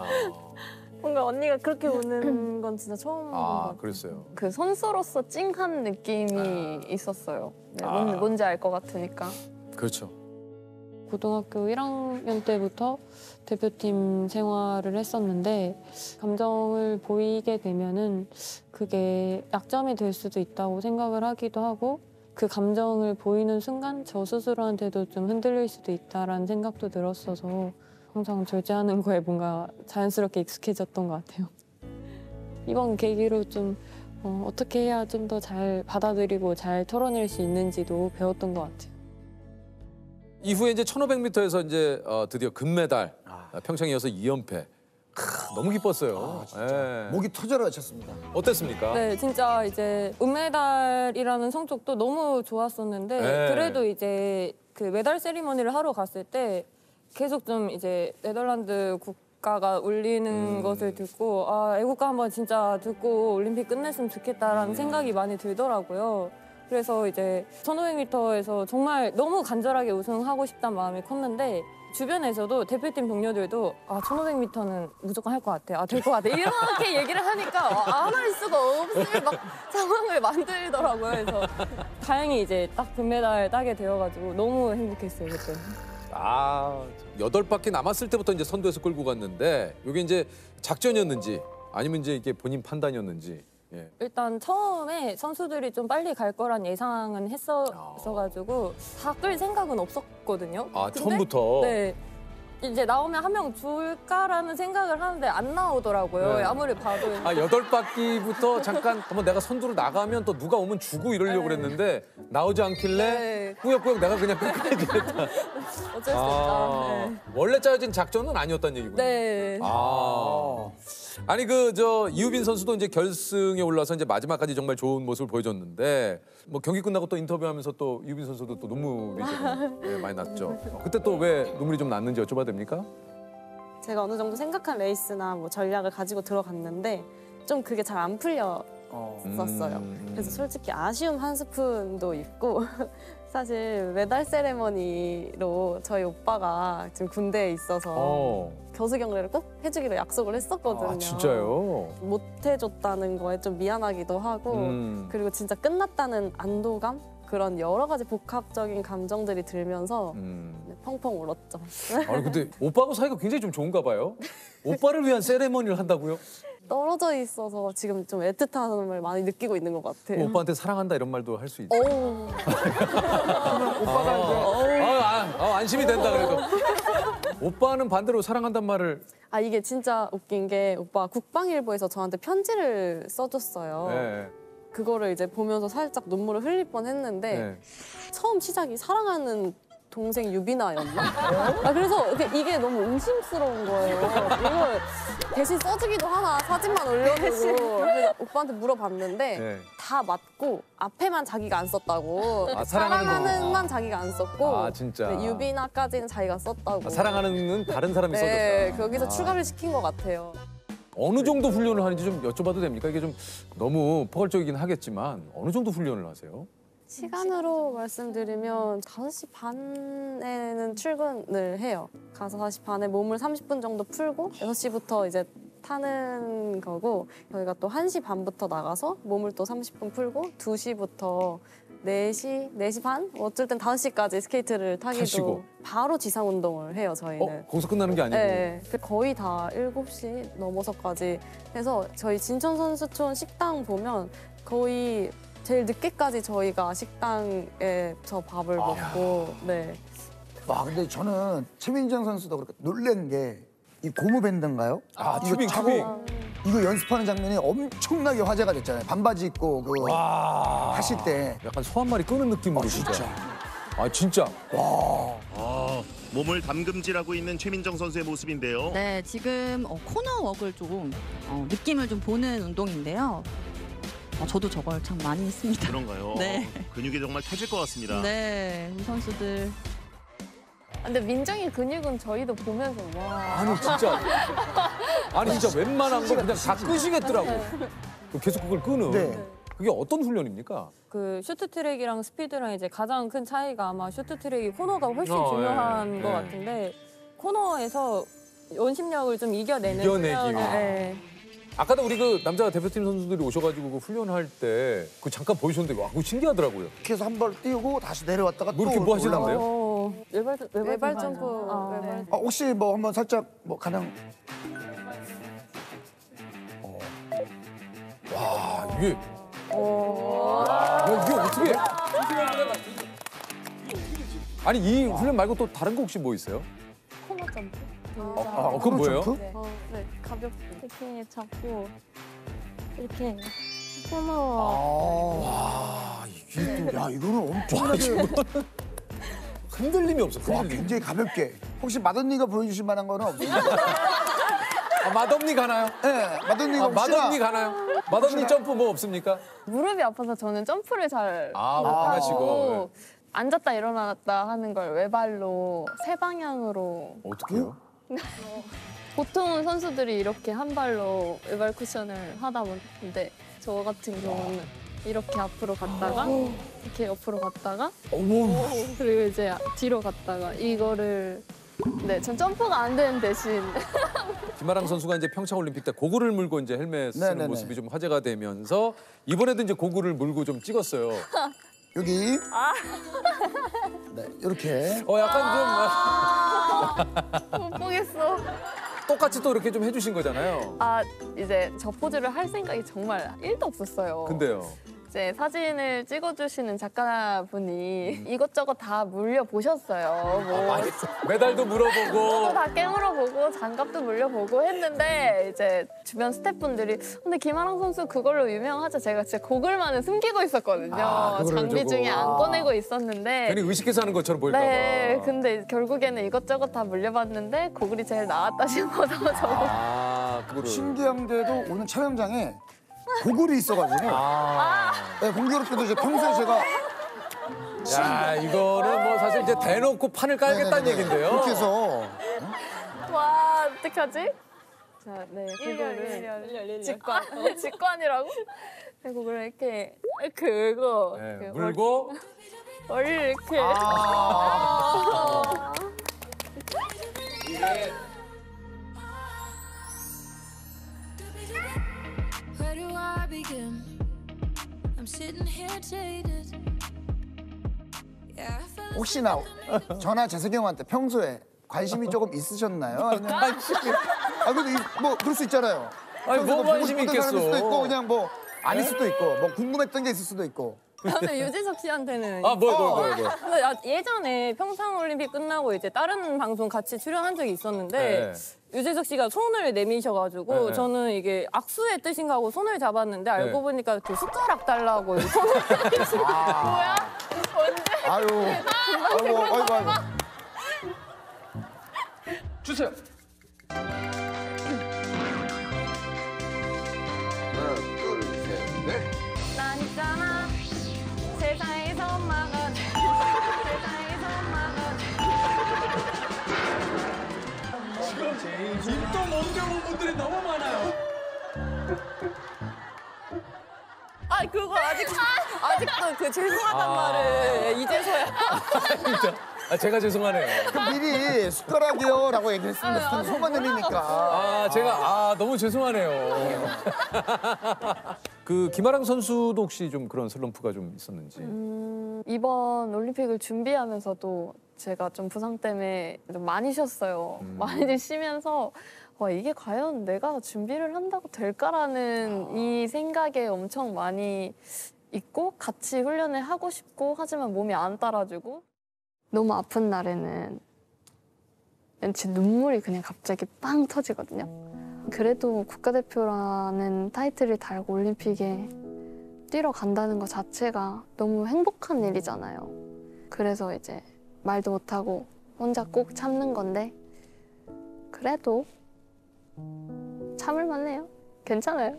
C: 뭔가 언니가 그렇게 우는 건 진짜 처음 본것 같아요.
A: 그랬어요.
H: 그 선수로서 찡한 느낌이 있었어요. 네, 뭔지 알 것 같으니까.
A: 그렇죠.
C: 고등학교 1학년 때부터 대표팀 생활을 했었는데 감정을 보이게 되면은 그게 약점이 될 수도 있다고 생각을 하기도 하고 그 감정을 보이는 순간 저 스스로한테도 좀 흔들릴 수도 있다라는 생각도 들었어서 항상 절제하는 거에 뭔가 자연스럽게 익숙해졌던 것 같아요. 이번 계기로 좀 어떻게 해야 좀 더 잘 받아들이고 잘 털어낼 수 있는지도 배웠던 것 같아요.
A: 이후에 이제 1500m에서 이제 드디어 금메달, 평창에 이어서 2연패. 너무 기뻤어요. 예.
B: 목이 터져라 외쳤습니다.
A: 어땠습니까?
C: 네, 진짜 이제 은메달이라는 성적도 너무 좋았었는데
A: 네.
C: 그래도 이제 그 메달 세리머니를 하러 갔을 때 계속 좀 이제 네덜란드 국가가 울리는 것을 듣고 애국가 한번 진짜 듣고 올림픽 끝냈으면 좋겠다라는 생각이 많이 들더라고요. 그래서 이제 1500m에서 정말 너무 간절하게 우승하고 싶다는 마음이 컸는데 주변에서도 대표팀 동료들도 1500m는 무조건 할 것 같아. 될 것 같아. 이렇게 얘기를 하니까 안 할 수가 없을 막 상황을 만들더라고요. 그래서 다행히 이제 딱 금메달 따게 되어가지고 너무 행복했어요, 그때.
A: 8바퀴 남았을 때부터 이제 선두에서 끌고 갔는데 이게 이제 작전이었는지 아니면 이제 이게 본인 판단이었는지. 예.
C: 일단 처음에 선수들이 좀 빨리 갈 거란 예상은 했었어가지고 다 끌 생각은 없었거든요. 근데
A: 처음부터?
C: 네. 이제 나오면 한 명 줄까라는 생각을 하는데 안 나오더라고요.
A: 네.
C: 아무리 봐도.
A: 8바퀴부터 잠깐 한번 내가 선두로 나가면 또 누가 오면 주고 이러려고 그랬는데 나오지 않길래 꾸역꾸역 내가 그냥 끝까지 했다.
C: 어쩔 수 없다. 네.
A: 원래 짜여진 작전은 아니었다는 얘기군요.
C: 네.
A: 아니 이유빈 선수도 이제 결승에 올라서 이제 마지막까지 정말 좋은 모습을 보여줬는데 뭐 경기 끝나고 또 인터뷰하면서 또 이유빈 선수도 또 눈물이 좀 많이 났죠. 그때 또 왜 눈물이 좀 났는지 여쭤봐도 됩니까?
E: 제가 어느 정도 생각한 레이스나 뭐 전략을 가지고 들어갔는데 좀 그게 잘 안 풀렸었어요. 그래서 솔직히 아쉬움 한 스푼도 있고 사실 메달 세레머니로 저희 오빠가 지금 군대에 있어서 겨수 경례를 꼭 해주기로 약속을 했었거든요.
A: 진짜요?
E: 못 해줬다는 거에 좀 미안하기도 하고 그리고 진짜 끝났다는 안도감? 그런 여러 가지 복합적인 감정들이 들면서 펑펑 울었죠.
A: 아니 근데 오빠하고 사이가 굉장히 좀 좋은가 봐요. 오빠를 위한 세레머니를 한다고요?
E: 떨어져 있어서 지금 좀 애틋함을 많이 느끼고 있는 것 같아요.
A: 오빠한테 사랑한다 이런 말도 할 수 있죠.
E: 오빠가
A: 안심이 된다 그래도. 오빠는 반대로 사랑한단 말을.
E: 이게 진짜 웃긴 게 오빠 국방일보에서 저한테 편지를 써줬어요.
A: 네.
E: 그거를 이제 보면서 살짝 눈물을 흘릴 뻔했는데 처음 시작이 사랑하는 동생 유빈아였나? 그래서 이게 너무 의심스러운 거예요. 이걸 대신 써주기도 하나 사진만 올려두고 그래서 오빠한테 물어봤는데 다 맞고 앞에만 자기가 안 썼다고 사랑하는만 자기가 안 썼고
A: 진짜.
E: 유빈아까지는 자기가 썼다고
A: 사랑하는은 다른 사람이 써줬다.
E: 네, 거기서 추가를 시킨 것 같아요.
A: 어느 정도 훈련을 하는지 좀 여쭤봐도 됩니까? 이게 좀 너무 포괄적이긴 하겠지만 어느 정도 훈련을 하세요?
E: 시간으로 말씀드리면 5시 반에는 출근을 해요. 가서 5시 반에 몸을 30분 정도 풀고 6시부터 이제 타는 거고 저희가 또 1시 반부터 나가서 몸을 또 30분 풀고 2시부터 4시 반? 어쩔 땐 5시까지 스케이트를 타기도
A: 타시고.
E: 바로 지상 운동을 해요, 저희는.
A: 거기서 끝나는 게 아니고.
E: 네, 거의 다 7시 넘어서까지 해서 저희 진천 선수촌 식당 보면 거의 제일 늦게까지 저희가 식당에서 밥을 먹고 네.
B: 와 근데 저는 최민정 선수도 그렇게 놀란 게 이 고무밴드인가요?
A: 아,
B: 이거
A: 튜빙,
B: 차고
A: 튜빙.
B: 이거 연습하는 장면이 엄청나게 화제가 됐잖아요. 반바지 입고 그 하실 때
A: 약간 소 한 마리 끄는 느낌으로 진짜. 아 진짜. 와.
F: 몸을 담금질하고 있는 최민정 선수의 모습인데요.
G: 네, 지금 코너웍을 좀 느낌을 좀 보는 운동인데요. 저도 저걸 참 많이 했습니다.
F: 그런가요?
G: 네.
F: 근육이 정말 터질 것 같습니다.
G: 네, 우리 선수들.
C: 근데 민정이 근육은 저희도 보면서 와.
A: 아니 진짜. 아니 진짜 웬만한 거 그냥 다 끄시겠더라고. 계속 그걸 끄는.
B: 네.
A: 그게 어떤 훈련입니까?
C: 그 쇼트트랙이랑 스피드랑 이제 가장 큰 차이가 아마 쇼트트랙이 코너가 훨씬 중요한
A: 예,
C: 것
A: 예.
C: 같은데 코너에서 원심력을 좀 이겨내는
A: 이겨내기
C: 훈련을,
A: 위해.
C: 예.
A: 아까도 우리 그 남자 대표팀 선수들이 오셔가지고 그 훈련할 때 그 잠깐 보여주셨는데 와 그거 신기하더라고요.
B: 그래서 한 번 띄우고 다시 내려왔다가
A: 뭐
B: 또
A: 이렇게 뭐 하시는데요?
C: 외발 점프.
E: 외발.
B: 혹시 뭐 한번 살짝 뭐 가능?
A: 와 이게. 야, 이게 어떻게? 아니 이 훈련 말고 또 다른 거 혹시 뭐 있어요?
E: 코너 점프.
A: 그건 뭐예요?
E: 네, 가볍게
C: 태핑에 잡고 이렇게 코너.
B: 와 이게 또 야 이거는 엄청나게
A: 흔들림이 없어.
B: 와 굉장히 가볍게. 혹시 맏언니가 보여주실 만한 거는 없나요?
A: 아, 맏언니 가나요?
B: 네, 맏언니가
A: 아,
B: 혹시나
A: 맏언니 가나요? 맏언니 점프 뭐 없습니까?
C: 무릎이 아파서 저는 점프를 잘
A: 못 하시고.
C: 앉았다 일어났다 하는 걸 외발로 세 방향으로.
A: 어떻게요?
C: 보통은 선수들이 이렇게 한 발로 외발 쿠션을 하다 보는데 저 같은 경우는 이렇게 앞으로 갔다가 이렇게 옆으로 갔다가 그리고 이제 뒤로 갔다가 이거를 네, 전 점프가 안 되는 대신
A: 김아랑 선수가 이제 평창 올림픽 때 고글을 물고 이제 헬멧 쓰는
B: 네네네.
A: 모습이 좀 화제가 되면서 이번에도 이제 고글을 물고 좀 찍었어요.
B: 여기 네 이렇게
A: 약간
C: 못 보겠어.
A: 좀 똑같이 또 이렇게 좀 해주신 거잖아요.
C: 아 이제 저 포즈를 할 생각이 정말 1도 없었어요.
A: 근데요.
C: 이제 사진을 찍어주시는 작가분이 이것저것 다 물려보셨어요. 뭐
A: 메달도 물어보고.
C: 다 깨물어보고 장갑도 물려보고 했는데 이제 주변 스태프분들이 근데 김아랑 선수 그걸로 유명하죠. 제가 진짜 고글만은 숨기고 있었거든요.
A: 그거를
C: 장비
A: 저거.
C: 중에 안 꺼내고 있었는데
A: 괜히 의식해서 하는 것처럼 보일까 봐.
C: 네, 근데 결국에는 이것저것 다 물려봤는데 고글이 제일 나았다 싶어서 저거
A: 그거를.
B: 신기한데도 오늘 촬영장에 고글이 있어가지고 네, 공교롭게도 이제 평소에 제가
A: 야 이거는 뭐 사실 이제 대놓고 판을 깔겠다는
B: 네네네.
A: 얘긴데요.
B: 그렇게 해서
C: 와 어떡하지? 자, 네, 그거를 직관이라고? 네, 그거를 이렇게 긁어
A: 네, 물고
C: 머리를 이렇게
A: 이게
J: Where do I begin? I'm sitting here jaded. Yeah, I fell
B: 혹시나 저나 재석이 형한테 평소에 관심이 조금 있으셨나요? 아니면 아 근데 뭐 그럴 수 있잖아요.
A: 아니, 뭐
B: 보고
A: 관심이
B: 싶었던 사람일 수도
A: 있겠어.
B: 있고 그냥 뭐 아닐 수도 있고 뭐 궁금했던 게 있을 수도 있고.
C: 근데 유재석 씨한테는
A: 뭐.
C: 근데 예전에 평창올림픽 끝나고 이제 다른 방송 같이 출연한 적이 있었는데 유재석 씨가 손을 내미셔가지고
A: 네.
C: 저는 이게 악수의 뜻인가 하고 손을 잡았는데 알고
A: 네.
C: 보니까 그 숟가락 달라고 손을 뭐야? 언제?
B: 아유, 아이고.
A: 주세요.
B: 하나, 둘, 셋, 넷.
C: 난 있잖아 세상에서 엄마가 세상에서 엄마가
A: 지금 입도 멈춰본 분들이 너무 많아요.
C: 아 그거 아직도 그 죄송하단 말을 이제서야
A: 제가 죄송하네요.
B: 그럼 미리 숟가락이요라고 얘기했습니다. 손만 내리니까.
A: 제가 너무 죄송하네요. 그 김아랑 선수도 혹시 좀 그런 슬럼프가 좀 있었는지.
H: 이번 올림픽을 준비하면서도 제가 좀 부상 때문에 좀 많이 쉬었어요. 많이 쉬면서 이게 과연 내가 준비를 한다고 될까라는 이 생각에 엄청 많이 있고 같이 훈련을 하고 싶고 하지만 몸이 안 따라주고 너무 아픈 날에는 제 눈물이 그냥 갑자기 빵 터지거든요. 그래도 국가대표라는 타이틀을 달고 올림픽에 뛰러 간다는 것 자체가 너무 행복한 일이잖아요. 그래서 이제 말도 못하고 혼자 꼭 참는 건데 그래도 참을만 해요. 괜찮아요.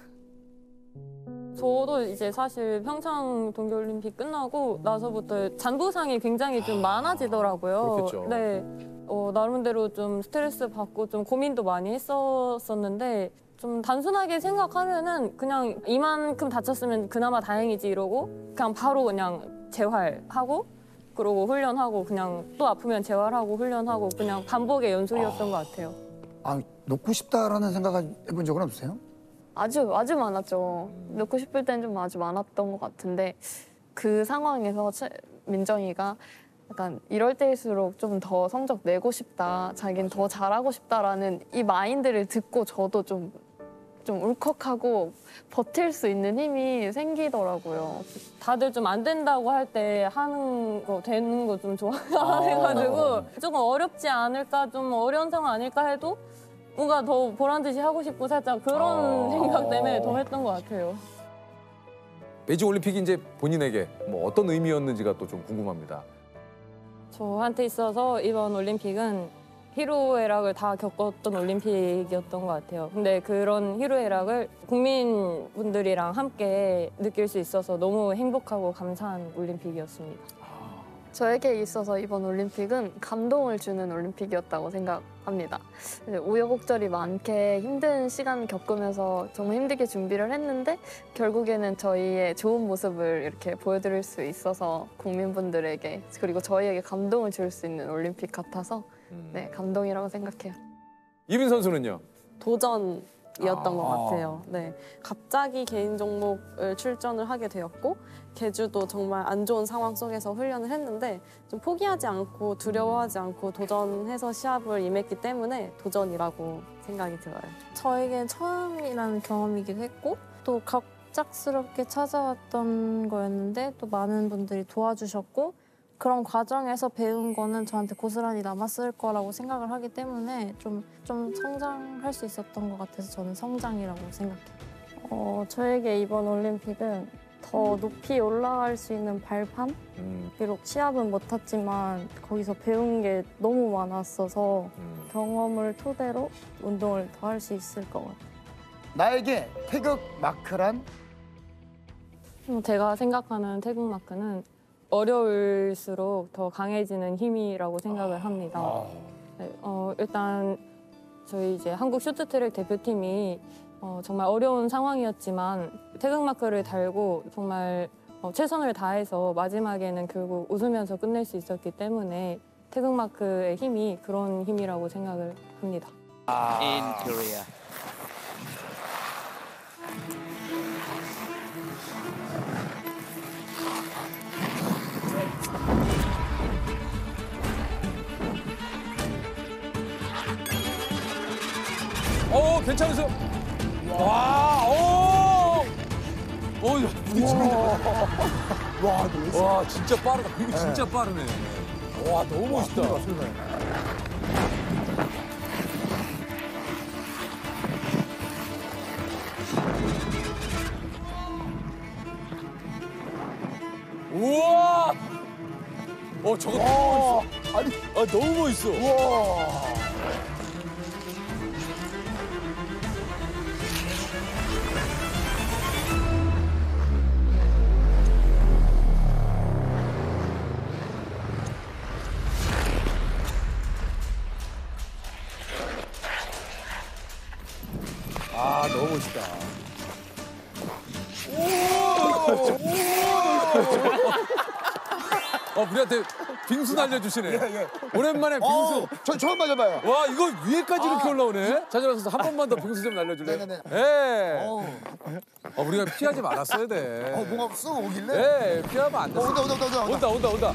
C: 저도 이제 사실 평창 동계올림픽 끝나고 나서부터 잔부상이 굉장히 좀 많아지더라고요.
A: 그렇겠죠.
C: 네, 나름대로 좀 스트레스 받고 좀 고민도 많이 했었는데 좀 단순하게 생각하면은 그냥 이만큼 다쳤으면 그나마 다행이지 이러고 그냥 바로 그냥 재활하고 그러고 훈련하고 그냥 또 아프면 재활하고 훈련하고 그냥 반복의 연속이었던 것 같아요.
B: 놓고 싶다라는 생각을 해본 적은 없으세요?
H: 아주 많았죠. 넣고 싶을 땐 좀 아주 많았던 것 같은데 그 상황에서 민정이가 약간 이럴 때일수록 좀 더 성적 내고 싶다, 자기는 더 잘하고 싶다라는 이 마인드를 듣고 저도 좀 울컥하고 버틸 수 있는 힘이 생기더라고요.
C: 다들 좀 안 된다고 할 때 하는 거 되는 거 좀 좋아해가지고 조금 어렵지 않을까, 좀 어려운 상황 아닐까 해도 뭔가 더 보란 듯이 하고 싶고 살짝 그런 생각 때문에 더 했던 것 같아요.
A: 베이징 올림픽이 이제 본인에게 뭐 어떤 의미였는지가 또 좀 궁금합니다.
C: 저한테 있어서 이번 올림픽은 희로애락을 다 겪었던 올림픽이었던 것 같아요. 근데 그런 희로애락을 국민분들이랑 함께 느낄 수 있어서 너무 행복하고 감사한 올림픽이었습니다.
H: 저에게 있어서 이번 올림픽은 감동을 주는 올림픽이었다고 생각합니다. 우여곡절이 많게 힘든 시간 겪으면서 정말 힘들게 준비를 했는데 결국에는 저희의 좋은 모습을 이렇게 보여드릴 수 있어서 국민분들에게 그리고 저희에게 감동을 줄 수 있는 올림픽 같아서 네, 감동이라고 생각해요.
A: 이민 선수는요?
E: 도전이었던 것 같아요. 네, 갑자기 개인 종목을 출전을 하게 되었고 개주도 정말 안 좋은 상황 속에서 훈련을 했는데 좀 포기하지 않고 두려워하지 않고 도전해서 시합을 임했기 때문에 도전이라고 생각이 들어요.
D: 저에겐 처음이라는 경험이기도 했고 또 갑작스럽게 찾아왔던 거였는데 또 많은 분들이 도와주셨고 그런 과정에서 배운 거는 저한테 고스란히 남았을 거라고 생각을 하기 때문에 좀 성장할 수 있었던 것 같아서 저는 성장이라고 생각해요.
K: 저에게 이번 올림픽은 더 높이 올라갈 수 있는 발판? 비록 시합은 못 탔지만 거기서 배운 게 너무 많았어서 경험을 토대로 운동을 더 할 수 있을 것 같아요.
B: 나에게 태극 마크란?
C: 제가 생각하는 태극 마크는 어려울수록 더 강해지는 힘이라고 생각을 합니다. 네, 일단 저희 이제 한국 쇼트트랙 대표팀이 정말 어려운 상황이었지만 태극마크를 달고 정말 최선을 다해서 마지막에는 결국 웃으면서 끝낼 수 있었기 때문에 태극마크의 힘이 그런 힘이라고 생각을 합니다.
L: In Korea.
A: 괜찮으세요? 와, 와, 진짜 빠르다. 이거 진짜 빠르네. 와, 너무 멋있다. 우와! 저거 너무 멋있어. 아니, 너무 멋있어. 우와. 너무 멋있다. 우리한테 빙수 날려주시네.
B: 예.
A: 오랜만에 빙수.
B: 전 처음 맞아봐요.
A: 와 이거 위에까지 이렇게 올라오네. 차준환 선수 한 번만 더 빙수 좀 날려줄래요?
B: 네네네.
A: 예. 우리가 피하지 말았어야 돼.
B: 뭔가 쑥 오길래?
A: 예, 피하면 안 돼. 온다.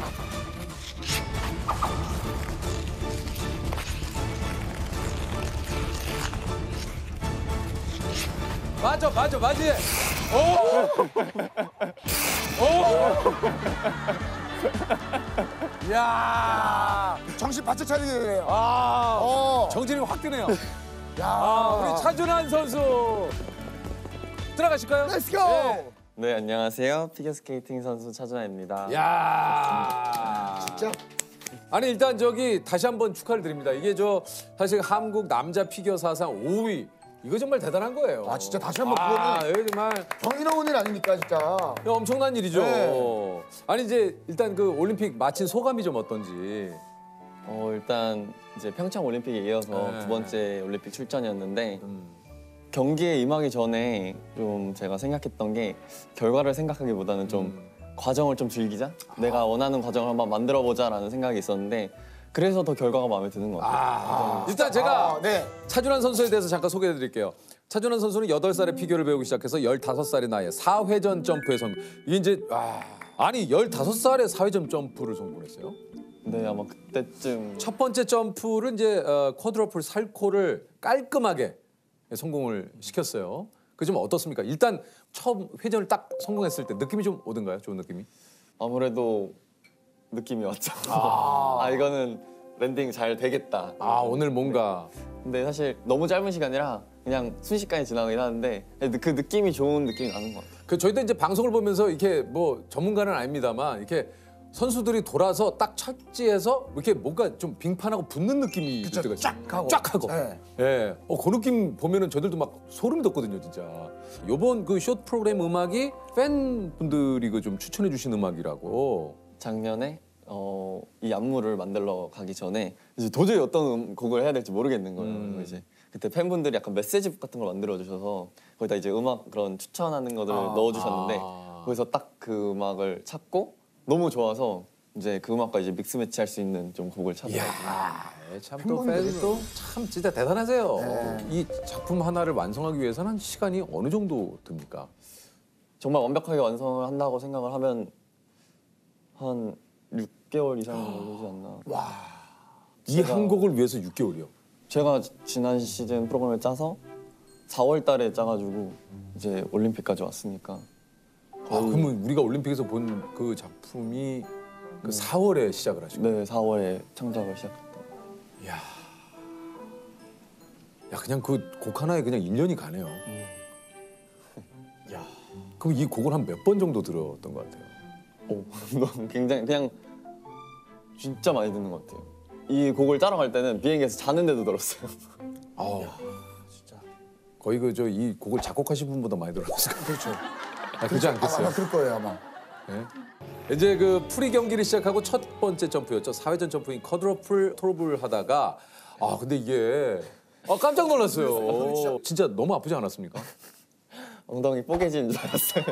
A: 맞아.
B: 야 정신 바짝 차리게 되네요.
A: 정신이 확 드네요.
B: 야
A: 우리 차준환 선수 들어가실까요?
B: Let's go.
S: 네, 안녕하세요. 피겨스케이팅 선수 차준환입니다.
A: 야
B: 진짜?
A: 아니 일단 저기 다시 한번 축하를 드립니다. 이게 사실 한국 남자 피겨 사상 5위. 이거 정말 대단한 거예요.
B: 진짜 다시 한번 그거는
A: 이거 정말
B: 경이로운 일 아닙니까 진짜.
A: 엄청난 일이죠.
B: 네.
A: 아니 이제 일단 그 올림픽 마친 소감이 좀 어떤지.
S: 일단 이제 평창 올림픽에 이어서
A: 네.
S: 두 번째 올림픽 출전이었는데 경기에 임하기 전에 좀 제가 생각했던 게 결과를 생각하기보다는 좀 과정을 좀 즐기자. 내가 원하는 과정을 한번 만들어 보자라는 생각이 있었는데 그래서 더 결과가 마음에 드는 것 같아요.
A: 일단 제가
B: 네.
A: 차준환 선수에 대해서 잠깐 소개해 드릴게요. 차준환 선수는 8살에 피겨를 배우기 시작해서 15살의 나이에 4회전 점프에 성공. 이게 이제 아니 15살에 4회전 점프를 성공했어요?
S: 네, 아마 그때쯤.
A: 첫 번째 점프를 이제 쿼드러플 살코를 깔끔하게 성공을 시켰어요. 그 좀 어떻습니까? 일단 처음 회전을 딱 성공했을 때 느낌이 좀 오던가요? 좋은 느낌이?
S: 아무래도 느낌이 왔죠. 이거는 랜딩 잘 되겠다.
A: 오늘 뭔가.
S: 근데 사실 너무 짧은 시간이라 그냥 순식간에 지나가긴 하는데 그 느낌이 좋은 느낌이 나는 것 같아요.
A: 저희도 이제 방송을 보면서 이렇게 뭐 전문가는 아닙니다만 이렇게 선수들이 돌아서 딱 착지해서 이렇게 뭔가 좀 빙판하고 붙는 느낌이 들 때가 있어요. 쫙 하고.
B: 네.
A: 예. 그 느낌 보면은 저들도 막 소름이 돋거든요, 진짜. 요번 그 숏 프로그램 음악이 팬분들이 그 좀 추천해 주신 음악이라고.
S: 작년에 이 안무를 만들러 가기 전에 이제 도저히 어떤 곡을 해야 될지 모르겠는 거예요. 이제 그때 팬분들이 약간 메시지북 같은 걸 만들어 주셔서 거기다 이제 음악 그런 추천하는 것들을 넣어 주셨는데 거기서 딱 그 음악을 찾고 너무 좋아서 이제 그 음악과 이제 믹스 매치할 수 있는 좀 곡을 찾아가지고.
A: 참 또 팬도 참 진짜 대단하세요. 이 작품 하나를 완성하기 위해서는 시간이 어느 정도 듭니까?
S: 정말 완벽하게 완성을 한다고 생각을 하면 한 6개월 이상 걸리지 않나.
A: 이 한 곡을 위해서 6개월이요?
S: 제가 지난 시즌 프로그램을 짜서 4월 달에 짜가지고 이제 올림픽까지 왔으니까.
A: 그러면 우리가 올림픽에서 본 그 작품이 그 4월에 시작을 하시고.
S: 네, 4월에 창작을 시작했다.
A: 야, 그냥 그 곡 하나에 그냥 1년이 가네요. 야, 그럼 이 곡을 한 몇 번 정도 들었던 것 같아요?
S: 너무 굉장히 그냥 진짜 많이 듣는 것 같아요. 이 곡을 짜러 갈 때는 비행기에서 자는데도 들었어요.
A: 진짜 거의 이 곡을 작곡하신 분보다 많이 들었을 거예요.
B: 그렇죠.
A: 그렇지 않겠어요?
B: 아마 그럴 거예요 아마.
A: 네. 이제 그 프리 경기를 시작하고 첫 번째 점프였죠. 4회전 점프인 쿼드러플 톨업을 하다가 근데 이게 깜짝 놀랐어요. 진짜 너무 아프지 않았습니까?
S: 엉덩이 뽀개지는 줄 알았어요.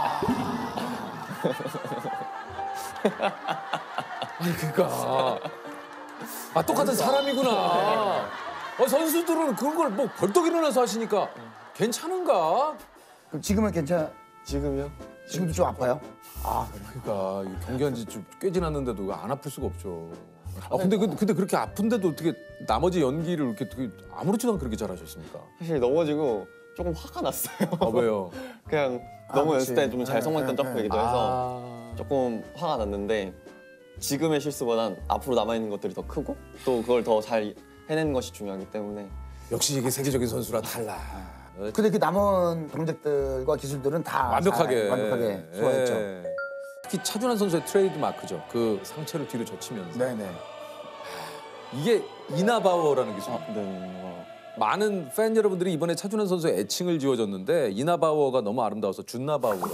A: 그러니까 똑같은 사람이구나. 선수들은 그런 걸 뭐 벌떡 일어나서 하시니까 괜찮은가?
B: 그럼 지금은 괜찮아?
S: 지금요?
B: 지금도 좀 아파요?
A: 그러니까 경기한 지 좀 꽤 지났는데도 안 아플 수가 없죠. 근데 그렇게 아픈데도 어떻게 나머지 연기를 이렇게 아무렇지도 않게 그렇게 잘하셨습니까?
S: 사실 넘어지고 조금 화가 났어요.
A: 왜요?
S: 그냥 너무
B: 그치.
S: 연습 때 좀 잘 성공했던 점프이기도 해서 조금 화가 났는데 지금의 실수보단 앞으로 남아있는 것들이 더 크고 또 그걸 더 잘 해내는 것이 중요하기 때문에
A: 역시 이게 세계적인 선수라 달라.
B: 근데 그 남은 동작들과 기술들은 다
A: 완벽하게
B: 소화했죠.
A: 특히 차준환 선수의 트레이드 마크죠. 그 상체를 뒤로 젖히면서.
B: 네네.
A: 이게 이나바워라는 기술.
S: 네.
A: 많은 팬 여러분들이 이번에 차준환 선수의 애칭을 지어줬는데 이나바워가 너무 아름다워서 준나바워로.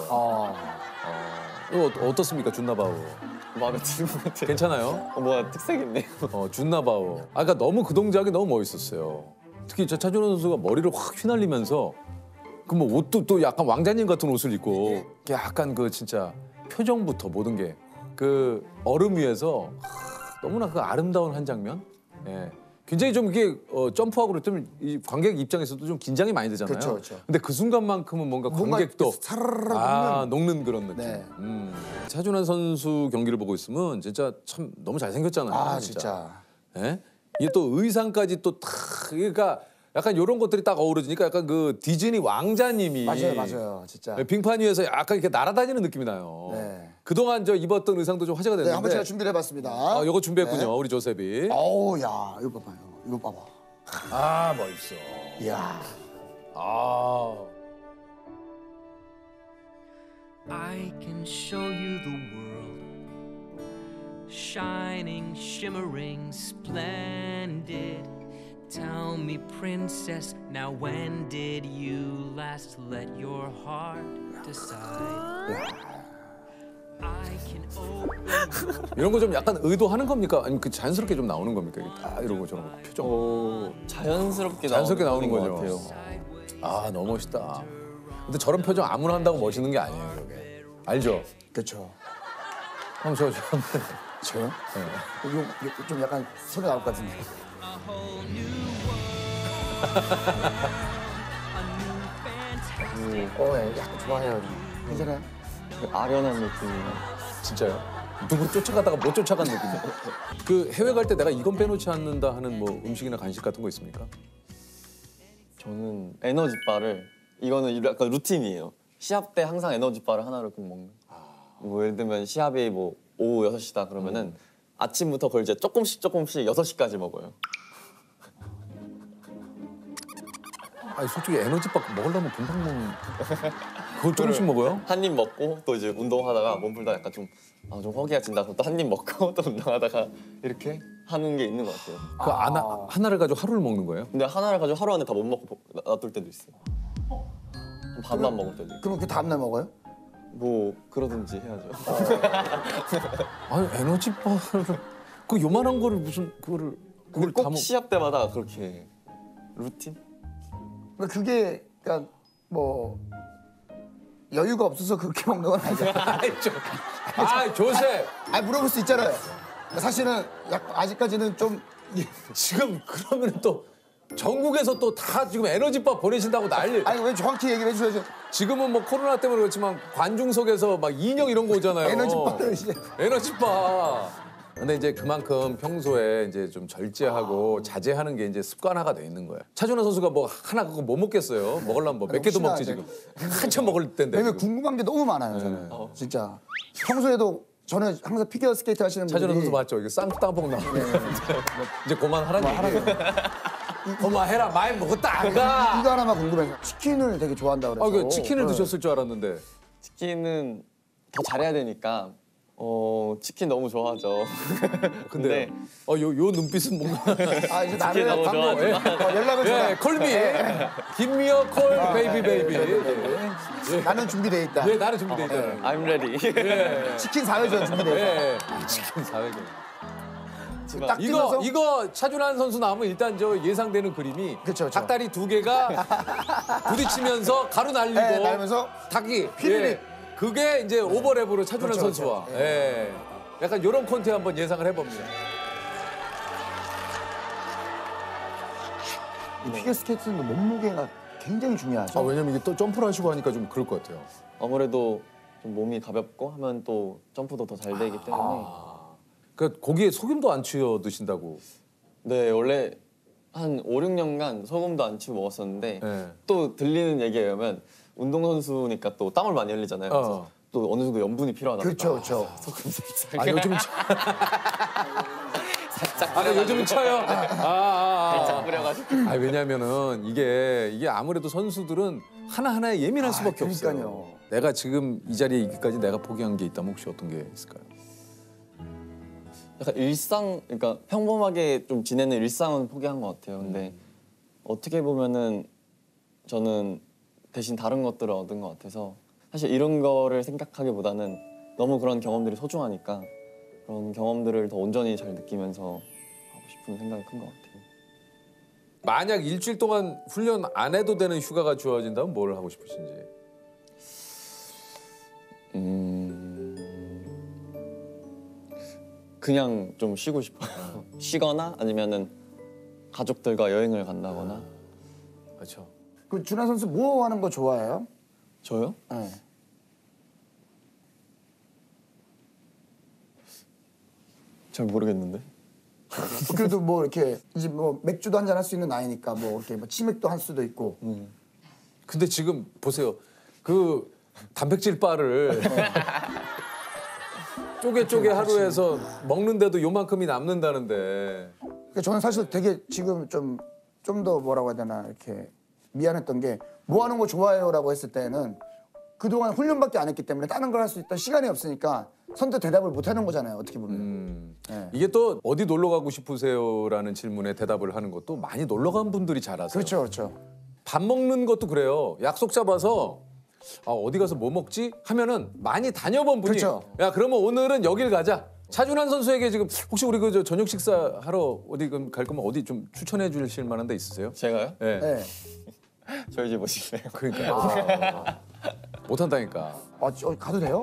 A: 이거 어떻습니까, 준나바워?
S: 마음에 드는 것 같아요.
A: 괜찮아요?
S: 뭐가 특색 있네요.
A: 준나바워. 그러니까 너무 그 동작이 너무 멋있었어요. 특히 차준환 선수가 머리를 확 휘날리면서 그 뭐 옷도 또 약간 왕자님 같은 옷을 입고 약간 그 진짜 표정부터 모든 게 그 얼음 위에서 너무나 그 아름다운 한 장면. 예. 굉장히 좀 이게 점프하고 그랬더니 이 관객 입장에서도 좀 긴장이 많이 되잖아요.
B: 그렇죠, 그렇죠.
A: 근데 그 순간만큼은 뭔가 관객도
B: 사르르
A: 녹는 그런 느낌.
B: 네.
A: 차준환 선수 경기를 보고 있으면 진짜 참 너무 잘생겼잖아요.
B: 아, 진짜.
A: 예? 이게 또 의상까지 또 탁 그러니까 약간 이런 것들이 딱 어우러지니까 약간 그 디즈니 왕자님이
B: 맞아요, 진짜.
A: 빙판 위에서 약간 이렇게 날아다니는 느낌이 나요.
B: 네.
A: 그동안 저 입었던 의상도 좀 화제가 됐는데.
B: 네, 한번 제가 준비를 해봤습니다.
A: 아, 이거 준비했군요,
B: 네.
A: 우리 조셉이.
B: 어우, 야, 이거 봐봐요. 이거 봐봐.
A: 아, 멋있어.
B: 이야.
A: 아.
J: I can show you the world, shining, shimmering, splendid. Tell me, princess, now when did you last let your heart decide? I can open
A: 이런 거 좀 약간 의도하는 겁니까? 아니면 그 자연스럽게 좀 나오는 겁니까? 이게 다 이런 거 저런 거 표정.
S: 자연스럽게
A: 나오는
S: 것
A: 거죠.
S: 같아요.
A: 아, 너무 멋있다. 근데 저런 표정 아무나 한다고 멋있는 게 아니에요, 저게. 알죠?
B: 그렇죠.
A: 형 저요?
B: 네. 이거 좀 약간 소리 나올 것 같은데. 예, 약간 좋아해요. 괜찮아요?
S: 아련한 느낌이.
A: 진짜요? 누구 쫓아가다가 못 쫓아간 느낌이에요. 그 해외 갈 때 내가 이건 빼놓지 않는다 하는 뭐 음식이나 간식 같은 거 있습니까?
S: 저는 에너지바를 이거는 약간 루틴이에요. 시합 때 항상 에너지바를 하나를 꼭 먹는. 뭐 예를 들면 시합이 뭐 오후 6시다 그러면은 아침부터 그걸 이제 조금씩 6시까지 먹어요.
A: 아니 솔직히 에너지바 먹으려면 금방 먹는. 그걸 조금씩 먹어요?
S: 한 입 먹고 또 이제 운동하다가 몸 풀다 약간 좀 허기가 진다 그럼 또 한 입 먹고 또 운동하다가 이렇게 하는 게 있는 것 같아요.
A: 그 하나를 가지고 하루를 먹는 거예요?
S: 근데 하나를 가지고 하루 안에 다 못 먹고 놔둘 때도 있어요. 반만 먹을 때도 있고.
B: 그럼 그 다음날 먹어요?
S: 뭐 그러든지 해야죠.
A: 아니 에너지바를 그 요만한 거를 무슨 그거를
S: 그걸 꼭 시합 때마다 그렇게 루틴?
B: 그러니까 그게 그러니까 뭐 여유가 없어서 그렇게 먹는 건 아니죠.
A: 아, 조셉.
B: 아, 물어볼 수 있잖아요. 사실은 아직까지는 좀
A: 지금 그러면 또 전국에서 또 다 지금 에너지바 보내신다고 난리.
B: 아니 왜 정확히 얘기를 해주셔야죠.
A: 지금은 뭐 코로나 때문에 그렇지만 관중석에서 막 인형 이런 거 오잖아요.
B: 에너지바를 이제.
A: 에너지바. 근데 이제 그만큼 평소에 이제 좀 절제하고 자제하는 게 이제 습관화가 돼 있는 거예요. 차준환 선수가 뭐 하나 그거 못 먹겠어요. 먹으려면 뭐 몇 개도 먹지 지금. 한참 먹을 텐데.
B: 왜냐면 궁금한 게 너무 많아요. 저는 진짜 평소에도 저는 항상 피겨 스케이트 하시는 분들이
A: 차준환 선수 맞죠? 이게 쌍따봉 나오고 이제 그만하라는 얘기예요. 그만해라 많이 먹었다 안 가.
B: 이거 하나만 궁금해서 치킨을 되게 좋아한다 그래서.
A: 그 치킨을 드셨을 줄 알았는데.
S: 치킨은 더 잘해야 되니까 치킨 너무 좋아하죠.
A: 근데 요 눈빛은 뭔가
B: 아 이제
S: 치킨
B: 나를
S: 너무 좋아하지만
B: 연락을
A: 예, 콜미 김미어 콜 베이비 베이비.
B: 나는 준비돼 있다.
A: 네, 나는 준비돼 있다.
S: I'm ready.
A: 예.
B: 치킨 4회전 준비돼 있다.
A: 예. 치킨 4회전. 이거 차준환 선수 나오면 일단 저 예상되는 그림이 닭다리 2개가 부딪히면서 가루 날리고
B: 날면서
A: 닭이
B: 휘리릭.
A: 예. 그게 이제 오버랩으로 차준환
B: 그렇죠,
A: 선수와
B: 그렇죠.
A: 예. 약간 이런 콘텐츠 한번 예상을 해봅니다.
B: 이 피겨 스케이트는 몸무게가 굉장히 중요하죠.
A: 왜냐면 이게 또 점프를 하시고 하니까 좀 그럴 것 같아요.
S: 아무래도 좀 몸이 가볍고 하면 또 점프도 더 잘 되기 때문에.
A: 그 고기에 소금도 안 치워 드신다고.
S: 네, 원래 한 5, 6년간 소금도 안 치고 먹었었는데
A: 네.
S: 또 들리는 얘기에 의하면 운동선수니까 또 땀을 많이 흘리잖아요. 그래서 또 어느 정도 염분이 필요하다.
B: 그렇죠.
S: 소금 살짝.
A: 요즘 살짝. 요즘은 쳐요.
S: 살짝 뿌려가지고.
A: 왜냐면은 이게 아무래도 선수들은 하나하나에 예민할 수밖에 없어요. 내가 지금 이 자리에 있기까지 내가 포기한 게 있다면 혹시 어떤 게 있을까요?
S: 약간 그러니까 평범하게 좀 지내는 일상은 포기한 것 같아요. 근데 어떻게 보면은 저는 대신 다른 것들을 얻은 것 같아서 사실 이런 거를 생각하기보다는 너무 그런 경험들이 소중하니까 그런 경험들을 더 온전히 잘 느끼면서 하고 싶은 생각이 큰 것 같아요.
A: 만약 일주일 동안 훈련 안 해도 되는 휴가가 주어진다면 뭘 하고 싶으신지?
M: 그냥 좀 쉬고 싶어요. 쉬거나 아니면은 가족들과 여행을 간다거나.
A: 그렇죠.
B: 그 준하 선수 뭐 하는 거 좋아해요?
M: 저요?
B: 네.
M: 잘 모르겠는데.
B: 그래도 뭐 이렇게 이제 뭐 맥주도 한잔 할 수 있는 나이니까 뭐 이렇게 뭐 치맥도 할 수도 있고.
A: 근데 지금 보세요. 그 단백질 바를 쪼개 하루에서 먹는데도 요만큼이 남는다는데.
B: 그러니까 저는 사실 되게 지금 좀 더 뭐라고 해야 되나 이렇게 미안했던 게 뭐 하는 거 좋아해요라고 했을 때는 그동안 훈련밖에 안 했기 때문에 다른 걸 할 수 있던 시간이 없으니까 선뜻 대답을 못 하는 거잖아요. 어떻게 보면. 네.
A: 이게 또 어디 놀러 가고 싶으세요라는 질문에 대답을 하는 것도 많이 놀러 간 분들이 잘하세요.
B: 그렇죠, 그렇죠.
A: 밥 먹는 것도 그래요. 약속 잡아서 어디 가서 뭐 먹지 하면은 많이 다녀본 분이
B: 그렇죠.
A: 야 그러면 오늘은 여길 가자. 차준환 선수에게 지금 혹시 우리 그 저녁 식사 하러 어디 갈 거면 어디 좀 추천해 주실 만한 데 있으세요?
M: 제가요?
A: 네.
B: 네.
M: 저희 집 오실래요?
A: 그러니까 못 한다니까.
B: 가도 돼요?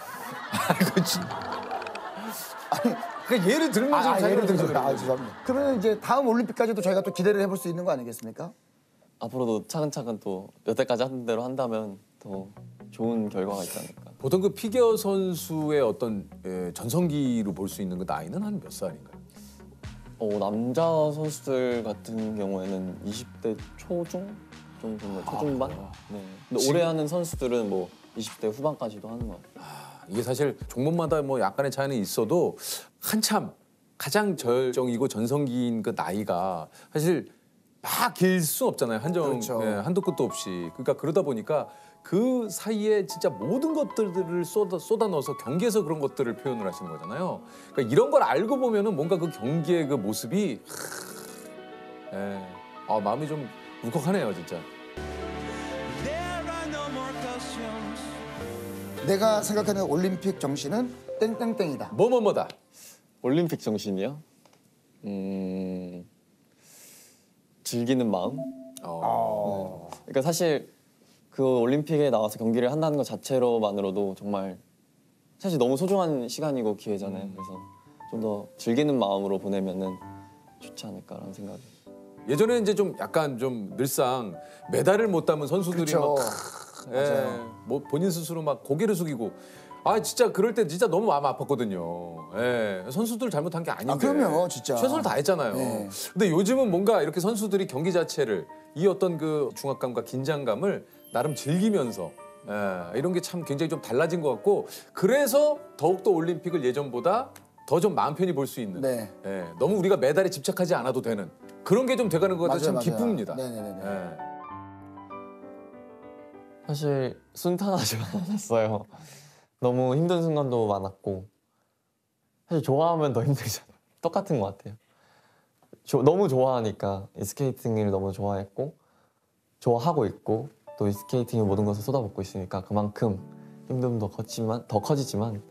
A: 그 예를 들면 좀
B: 예를 들면 죄송합니다. 그러면 이제 다음 올림픽까지도 저희가 또 기대를 해볼 수 있는 거 아니겠습니까?
M: 앞으로도 차근차근 또 여태까지 하던 대로 한다면 더 좋은 결과가 있지 않을까.
A: 보통 그 피겨 선수의 어떤 전성기로 볼 수 있는 그 나이는 한 몇 살인가요?
M: 남자 선수들 같은 경우에는 20대 초중 정도, 초중반. 네. 근데
A: 지금-
M: 오래 하는 선수들은 뭐 20대 후반까지도 하는 것 같아요.
A: 이게 사실 종목마다 뭐 약간의 차이는 있어도 한참 가장 절정이고 전성기인 그 나이가 사실 막 길 수 없잖아요.
B: 그렇죠.
A: 한도 끝도 없이. 그러니까 그러다 보니까 그 사이에 진짜 모든 것들을 쏟아 넣어서 경기에서 그런 것들을 표현을 하시는 거잖아요. 그러니까 이런 걸 알고 보면은 뭔가 그 경기의 그 모습이 마음이 좀 울컥하네요, 진짜.
B: 내가 생각하는 올림픽 정신은 땡땡땡이다.
A: 뭐뭐뭐다.
M: 올림픽 정신이요? 즐기는 마음? 네. 그러니까 사실 그 올림픽에 나와서 경기를 한다는 것 자체로만으로도 정말 사실 너무 소중한 시간이고 기회잖아요. 그래서 좀 더 즐기는 마음으로 보내면은 좋지 않을까라는 생각이.
A: 예전에 이제 좀 약간 좀 늘상 메달을 못 담은 선수들이
B: 그렇죠.
A: 막 뭐 본인 스스로 막 고개를 숙이고 진짜 그럴 때 진짜 너무 마음 아팠거든요. 선수들 잘못한 게 아닌데.
B: 그럼요, 진짜.
A: 최선을 다했잖아요.
B: 네.
A: 근데 요즘은 뭔가 이렇게 선수들이 경기 자체를 이 어떤 그 중압감과 긴장감을 나름 즐기면서 이런 게 참 굉장히 좀 달라진 것 같고 그래서 더욱더 올림픽을 예전보다 더 좀 마음 편히 볼 수 있는 너무 우리가 메달에 집착하지 않아도 되는 그런 게 좀 돼가는 것 같아서 참 기쁩니다.
M: 사실 순탄하지 않았어요. 너무 힘든 순간도 많았고 사실 좋아하면 더 힘들잖아요. 똑같은 것 같아요. 너무 좋아하니까 이 스케이팅을 너무 좋아했고 좋아하고 있고 또 이 스케이팅의 모든 것을 쏟아붓고 있으니까 그만큼 힘듦도 더 커지지만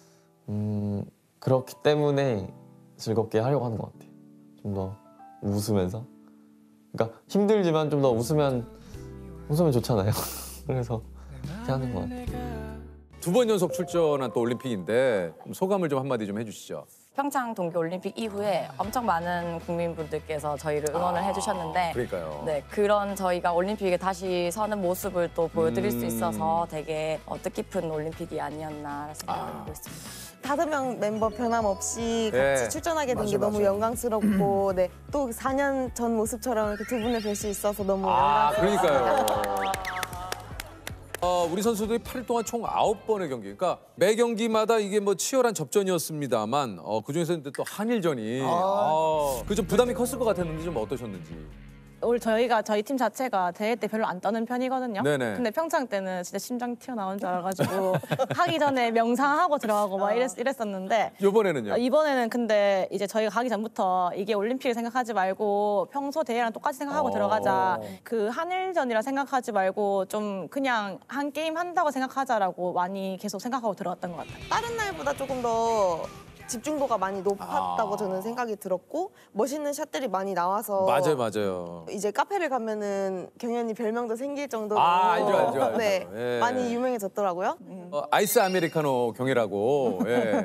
M: 그렇기 때문에 즐겁게 하려고 하는 것 같아요. 좀 더 웃으면서. 그러니까 힘들지만 좀 더 웃으면 좋잖아요. 그래서 그렇게 하는 것 같아요.
A: 2번 연속 출전한 또 올림픽인데 소감을 좀 한마디 좀 해주시죠.
N: 평창 동계올림픽 이후에 엄청 많은 국민분들께서 저희를 응원을 해주셨는데
A: 그러니까요.
N: 네, 그런 저희가 올림픽에 다시 서는 모습을 또 보여드릴 수 있어서 되게 뜻깊은 올림픽이 아니었나 생각하고 있습니다.
O: 5명 멤버 변함없이
A: 네.
O: 같이 출전하게 된 게
A: 맞아,
O: 너무
A: 맞아.
O: 영광스럽고 네, 또 4년 전 모습처럼 이렇게 두 분을 뵐 수 있어서 너무 영광스럽습니다.
A: 그러니까요. 우리 선수들이 8일 동안 총 9번의 경기. 그러니까 매 경기마다 이게 뭐 치열한 접전이었습니다만 그중에서 또 한일전이 그 좀 부담이 컸을 것 같았는데 좀 어떠셨는지.
X: 저희 팀 자체가 대회 때 별로 안 떠는 편이거든요.
A: 네네.
X: 근데 평창 때는 진짜 심장 튀어나온 줄 알아가지고 하기 전에 명상하고 들어가고 막 이랬었는데
A: 이번에는요?
X: 이번에는 근데 이제 저희가 가기 전부터 이게 올림픽을 생각하지 말고 평소 대회랑 똑같이 생각하고 들어가자. 그 한일전이라 생각하지 말고 좀 그냥 한 게임 한다고 생각하자라고 많이 계속 생각하고 들어갔던 것 같아요.
O: 다른 날보다 조금 더 집중도가 많이 높았다고 저는 생각이 들었고 멋있는 샷들이 많이 나와서
A: 맞아요.
O: 이제 카페를 가면은 경연이 별명도 생길 정도로
A: 알죠.
O: 네,
A: 예.
O: 많이 유명해졌더라고요.
A: 아이스 아메리카노 경이라고. 예.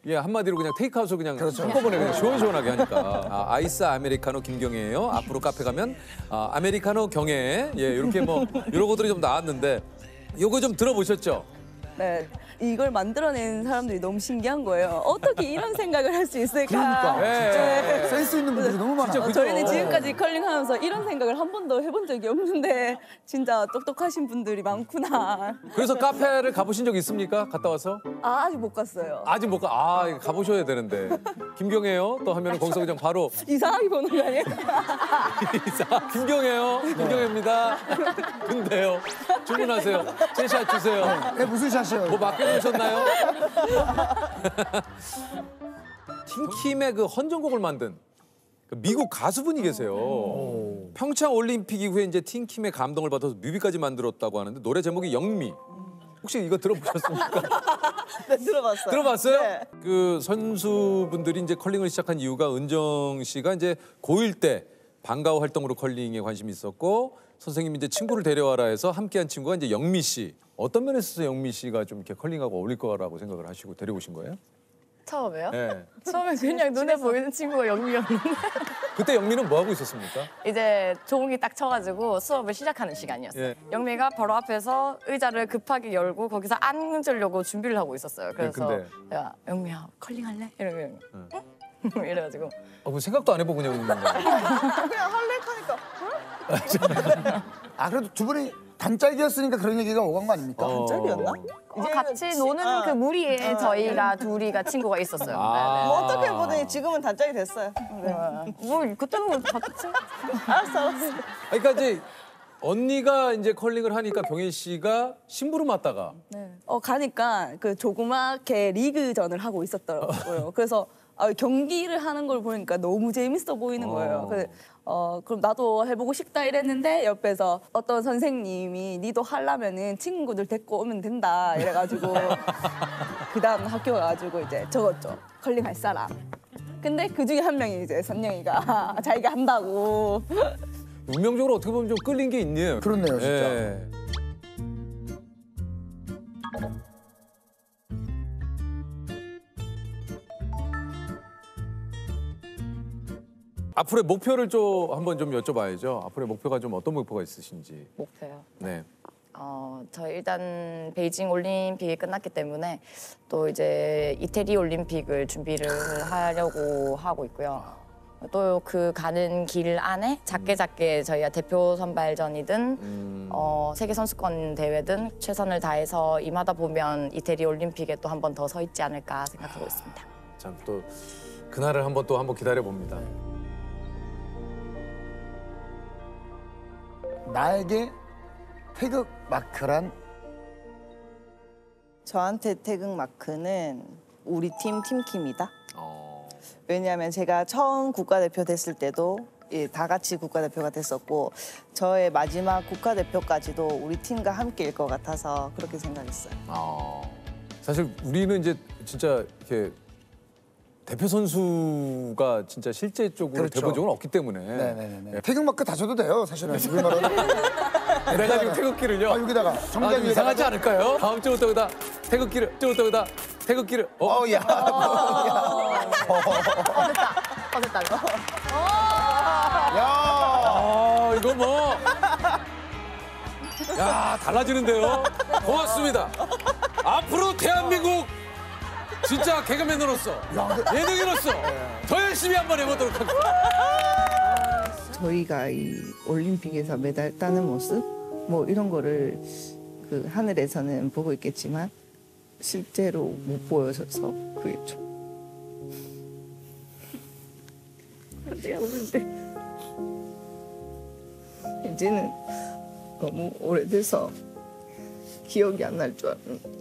A: 예, 한마디로 그냥 테이크아웃을 그냥
B: 그렇죠.
A: 한꺼번에 그냥 시원시원하게 하니까. 아이스 아메리카노 김경애예요. 앞으로 카페 가면 아메리카노 경애. 예, 이렇게 뭐 이런 것들이 좀 나왔는데 요거 좀 들어보셨죠?
P: 네, 이걸 만들어낸 사람들이 너무 신기한 거예요. 어떻게 이런 생각을 할 수 있을까?
B: 그러니까.
A: 네.
B: 센스 있는 분들이 너무 많아요.
A: 진짜 그죠?
P: 저희는 지금까지 컬링하면서 이런 생각을 한 번도 해본 적이 없는데 진짜 똑똑하신 분들이 많구나.
A: 그래서 카페를 가보신 적 있습니까? 갔다 와서?
P: 아직 못 갔어요.
A: 아직 못 가. 이거 가보셔야 되는데. 김경애요? 또 하면 거기서 그냥 바로
P: 이상하게 보는 거 아니에요?
A: 김경애요. 김경애입니다. 근데요. 주문하세요. 제샷 주세요.
B: 네, 무슨 샷이요?
A: 뭐 맡겨놓으셨나요? 팀킴의 그 헌정곡을 만든 그 미국 가수분이 계세요. 평창 올림픽 이후에 이제 팀킴의 감동을 받아서 뮤비까지 만들었다고 하는데 노래 제목이 영미. 혹시 이거 들어보셨습니까?
P: 네, 들어봤어요.
A: 들어봤어요?
P: 네.
A: 그 선수분들이 이제 컬링을 시작한 이유가 은정 씨가 이제 고1 때 방과후 활동으로 컬링에 관심이 있었고 선생님이 이제 친구를 데려와라 해서 함께한 친구가 이제 영미 씨. 어떤 면에 있어서 영미 씨가 좀 이렇게 컬링하고 어울릴 거라고 생각을 하시고 데려오신 거예요?
N: 처음에요?
A: 네.
N: 처음에 그냥 눈에 보이는 친구가 영미였는데
A: 그때 영미는 뭐 하고 있었습니까?
N: 이제 종이 딱 쳐가지고 수업을 시작하는 시간이었어요.
A: 예.
N: 영미가 바로 앞에서 의자를 급하게 열고 거기서 앉으려고 준비를 하고 있었어요. 그래서
A: 근데?
N: 내가 영미야 컬링 할래? 이러면 응? 이래가지고
A: 뭐 생각도 안 해보고 그냥 웃는 거예요.
P: 그냥 할래 하니까.
B: 그래도 두 분이 단짝이었으니까 그런 얘기가 오간 거 아닙니까?
P: 단짝이었나?
N: 같이 노는 그 무리에 저희가 둘이가 친구가 있었어요.
P: 뭐 어떻게 보더니 지금은 단짝이 됐어요.
N: 뭐 그때는 같이
P: 알았어.
A: 그러니까 이제 언니가 이제 컬링을 하니까 경혜 씨가 심부름 맡다가
P: 가니까 그 조그맣게 리그전을 하고 있었더라고요. 그래서 경기를 하는 걸 보니까 너무 재밌어 보이는 거예요. 그래서 그럼 나도 해보고 싶다 이랬는데 옆에서 어떤 선생님이 니도 하려면은 친구들 데리고 오면 된다 이래가지고 그 다음 학교 가가지고 이제 적었죠. 컬링 할 사람. 근데 그 중에 한 명이 이제 선영이가 자기가 한다고.
A: 운명적으로 어떻게 보면 좀 끌린 게 있네요.
B: 그렇네요, 진짜.
A: 예. 앞으로의 목표를 좀 한번 좀 여쭤봐야죠. 앞으로의 목표가 좀 어떤 목표가 있으신지.
N: 목표요.
A: 네.
N: 저 일단 베이징 올림픽이 끝났기 때문에 또 이제 이태리 올림픽을 준비를 하려고 하고 있고요. 또 그 가는 길 안에 작게 저희가 대표 선발전이든 세계 선수권 대회든 최선을 다해서 임하다 보면 이태리 올림픽에 또 한 번 더 서 있지 않을까 생각하고 있습니다.
A: 참 또 그날을 한번 기다려 봅니다.
B: 나에게 태극 마크란?
P: 저한테 태극 마크는 우리 팀 팀킴이다. 왜냐하면 제가 처음 국가대표 됐을 때도 다 같이 국가대표가 됐었고 저의 마지막 국가대표까지도 우리 팀과 함께일 것 같아서 그렇게 생각했어요.
A: 사실 우리는 이제 진짜 이렇게 대표 선수가 진짜 실제적으로
B: 그렇죠.
A: 대본적으로 없기 때문에.
B: 네네네. 태극 마크 다 줘도 돼요, 사실은.
A: 내가 지금 태극기를요.
B: 여기다가 정장
A: 좀 이상하지 않을까요? 다음 주부터 여기다 태극기를 태극기를.
B: 야.
N: 됐다 이거.
A: 야, 이거 뭐. 야, 달라지는데요. 고맙습니다. 앞으로 대한민국 진짜 개그맨으로서 예능인으로서 더 열심히 한번 해보도록 하겠습니다.
Q: 저희가 이 올림픽에서 메달 따는 모습 뭐 이런 거를 그 하늘에서는 보고 있겠지만 실제로 못 보여줘서 그게 좀 내가 오는데 이제는 너무 오래돼서 기억이 안 날 줄 알았는데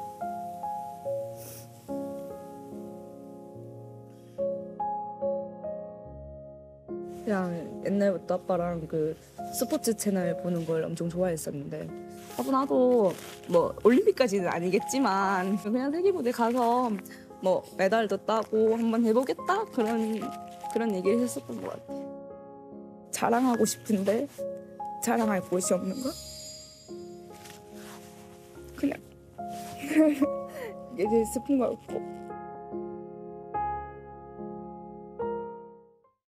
R: 그냥 옛날부터 아빠랑 그 스포츠 채널 보는 걸 엄청 좋아했었는데 나도 뭐 올림픽까지는 아니겠지만 그냥 세계 무대 가서 뭐 메달도 따고 한번 해보겠다 그런 얘기를 했었던 것 같아요. 자랑하고 싶은데 자랑할 곳이 없는 거? 그냥 이게 제일 슬픈 것 같고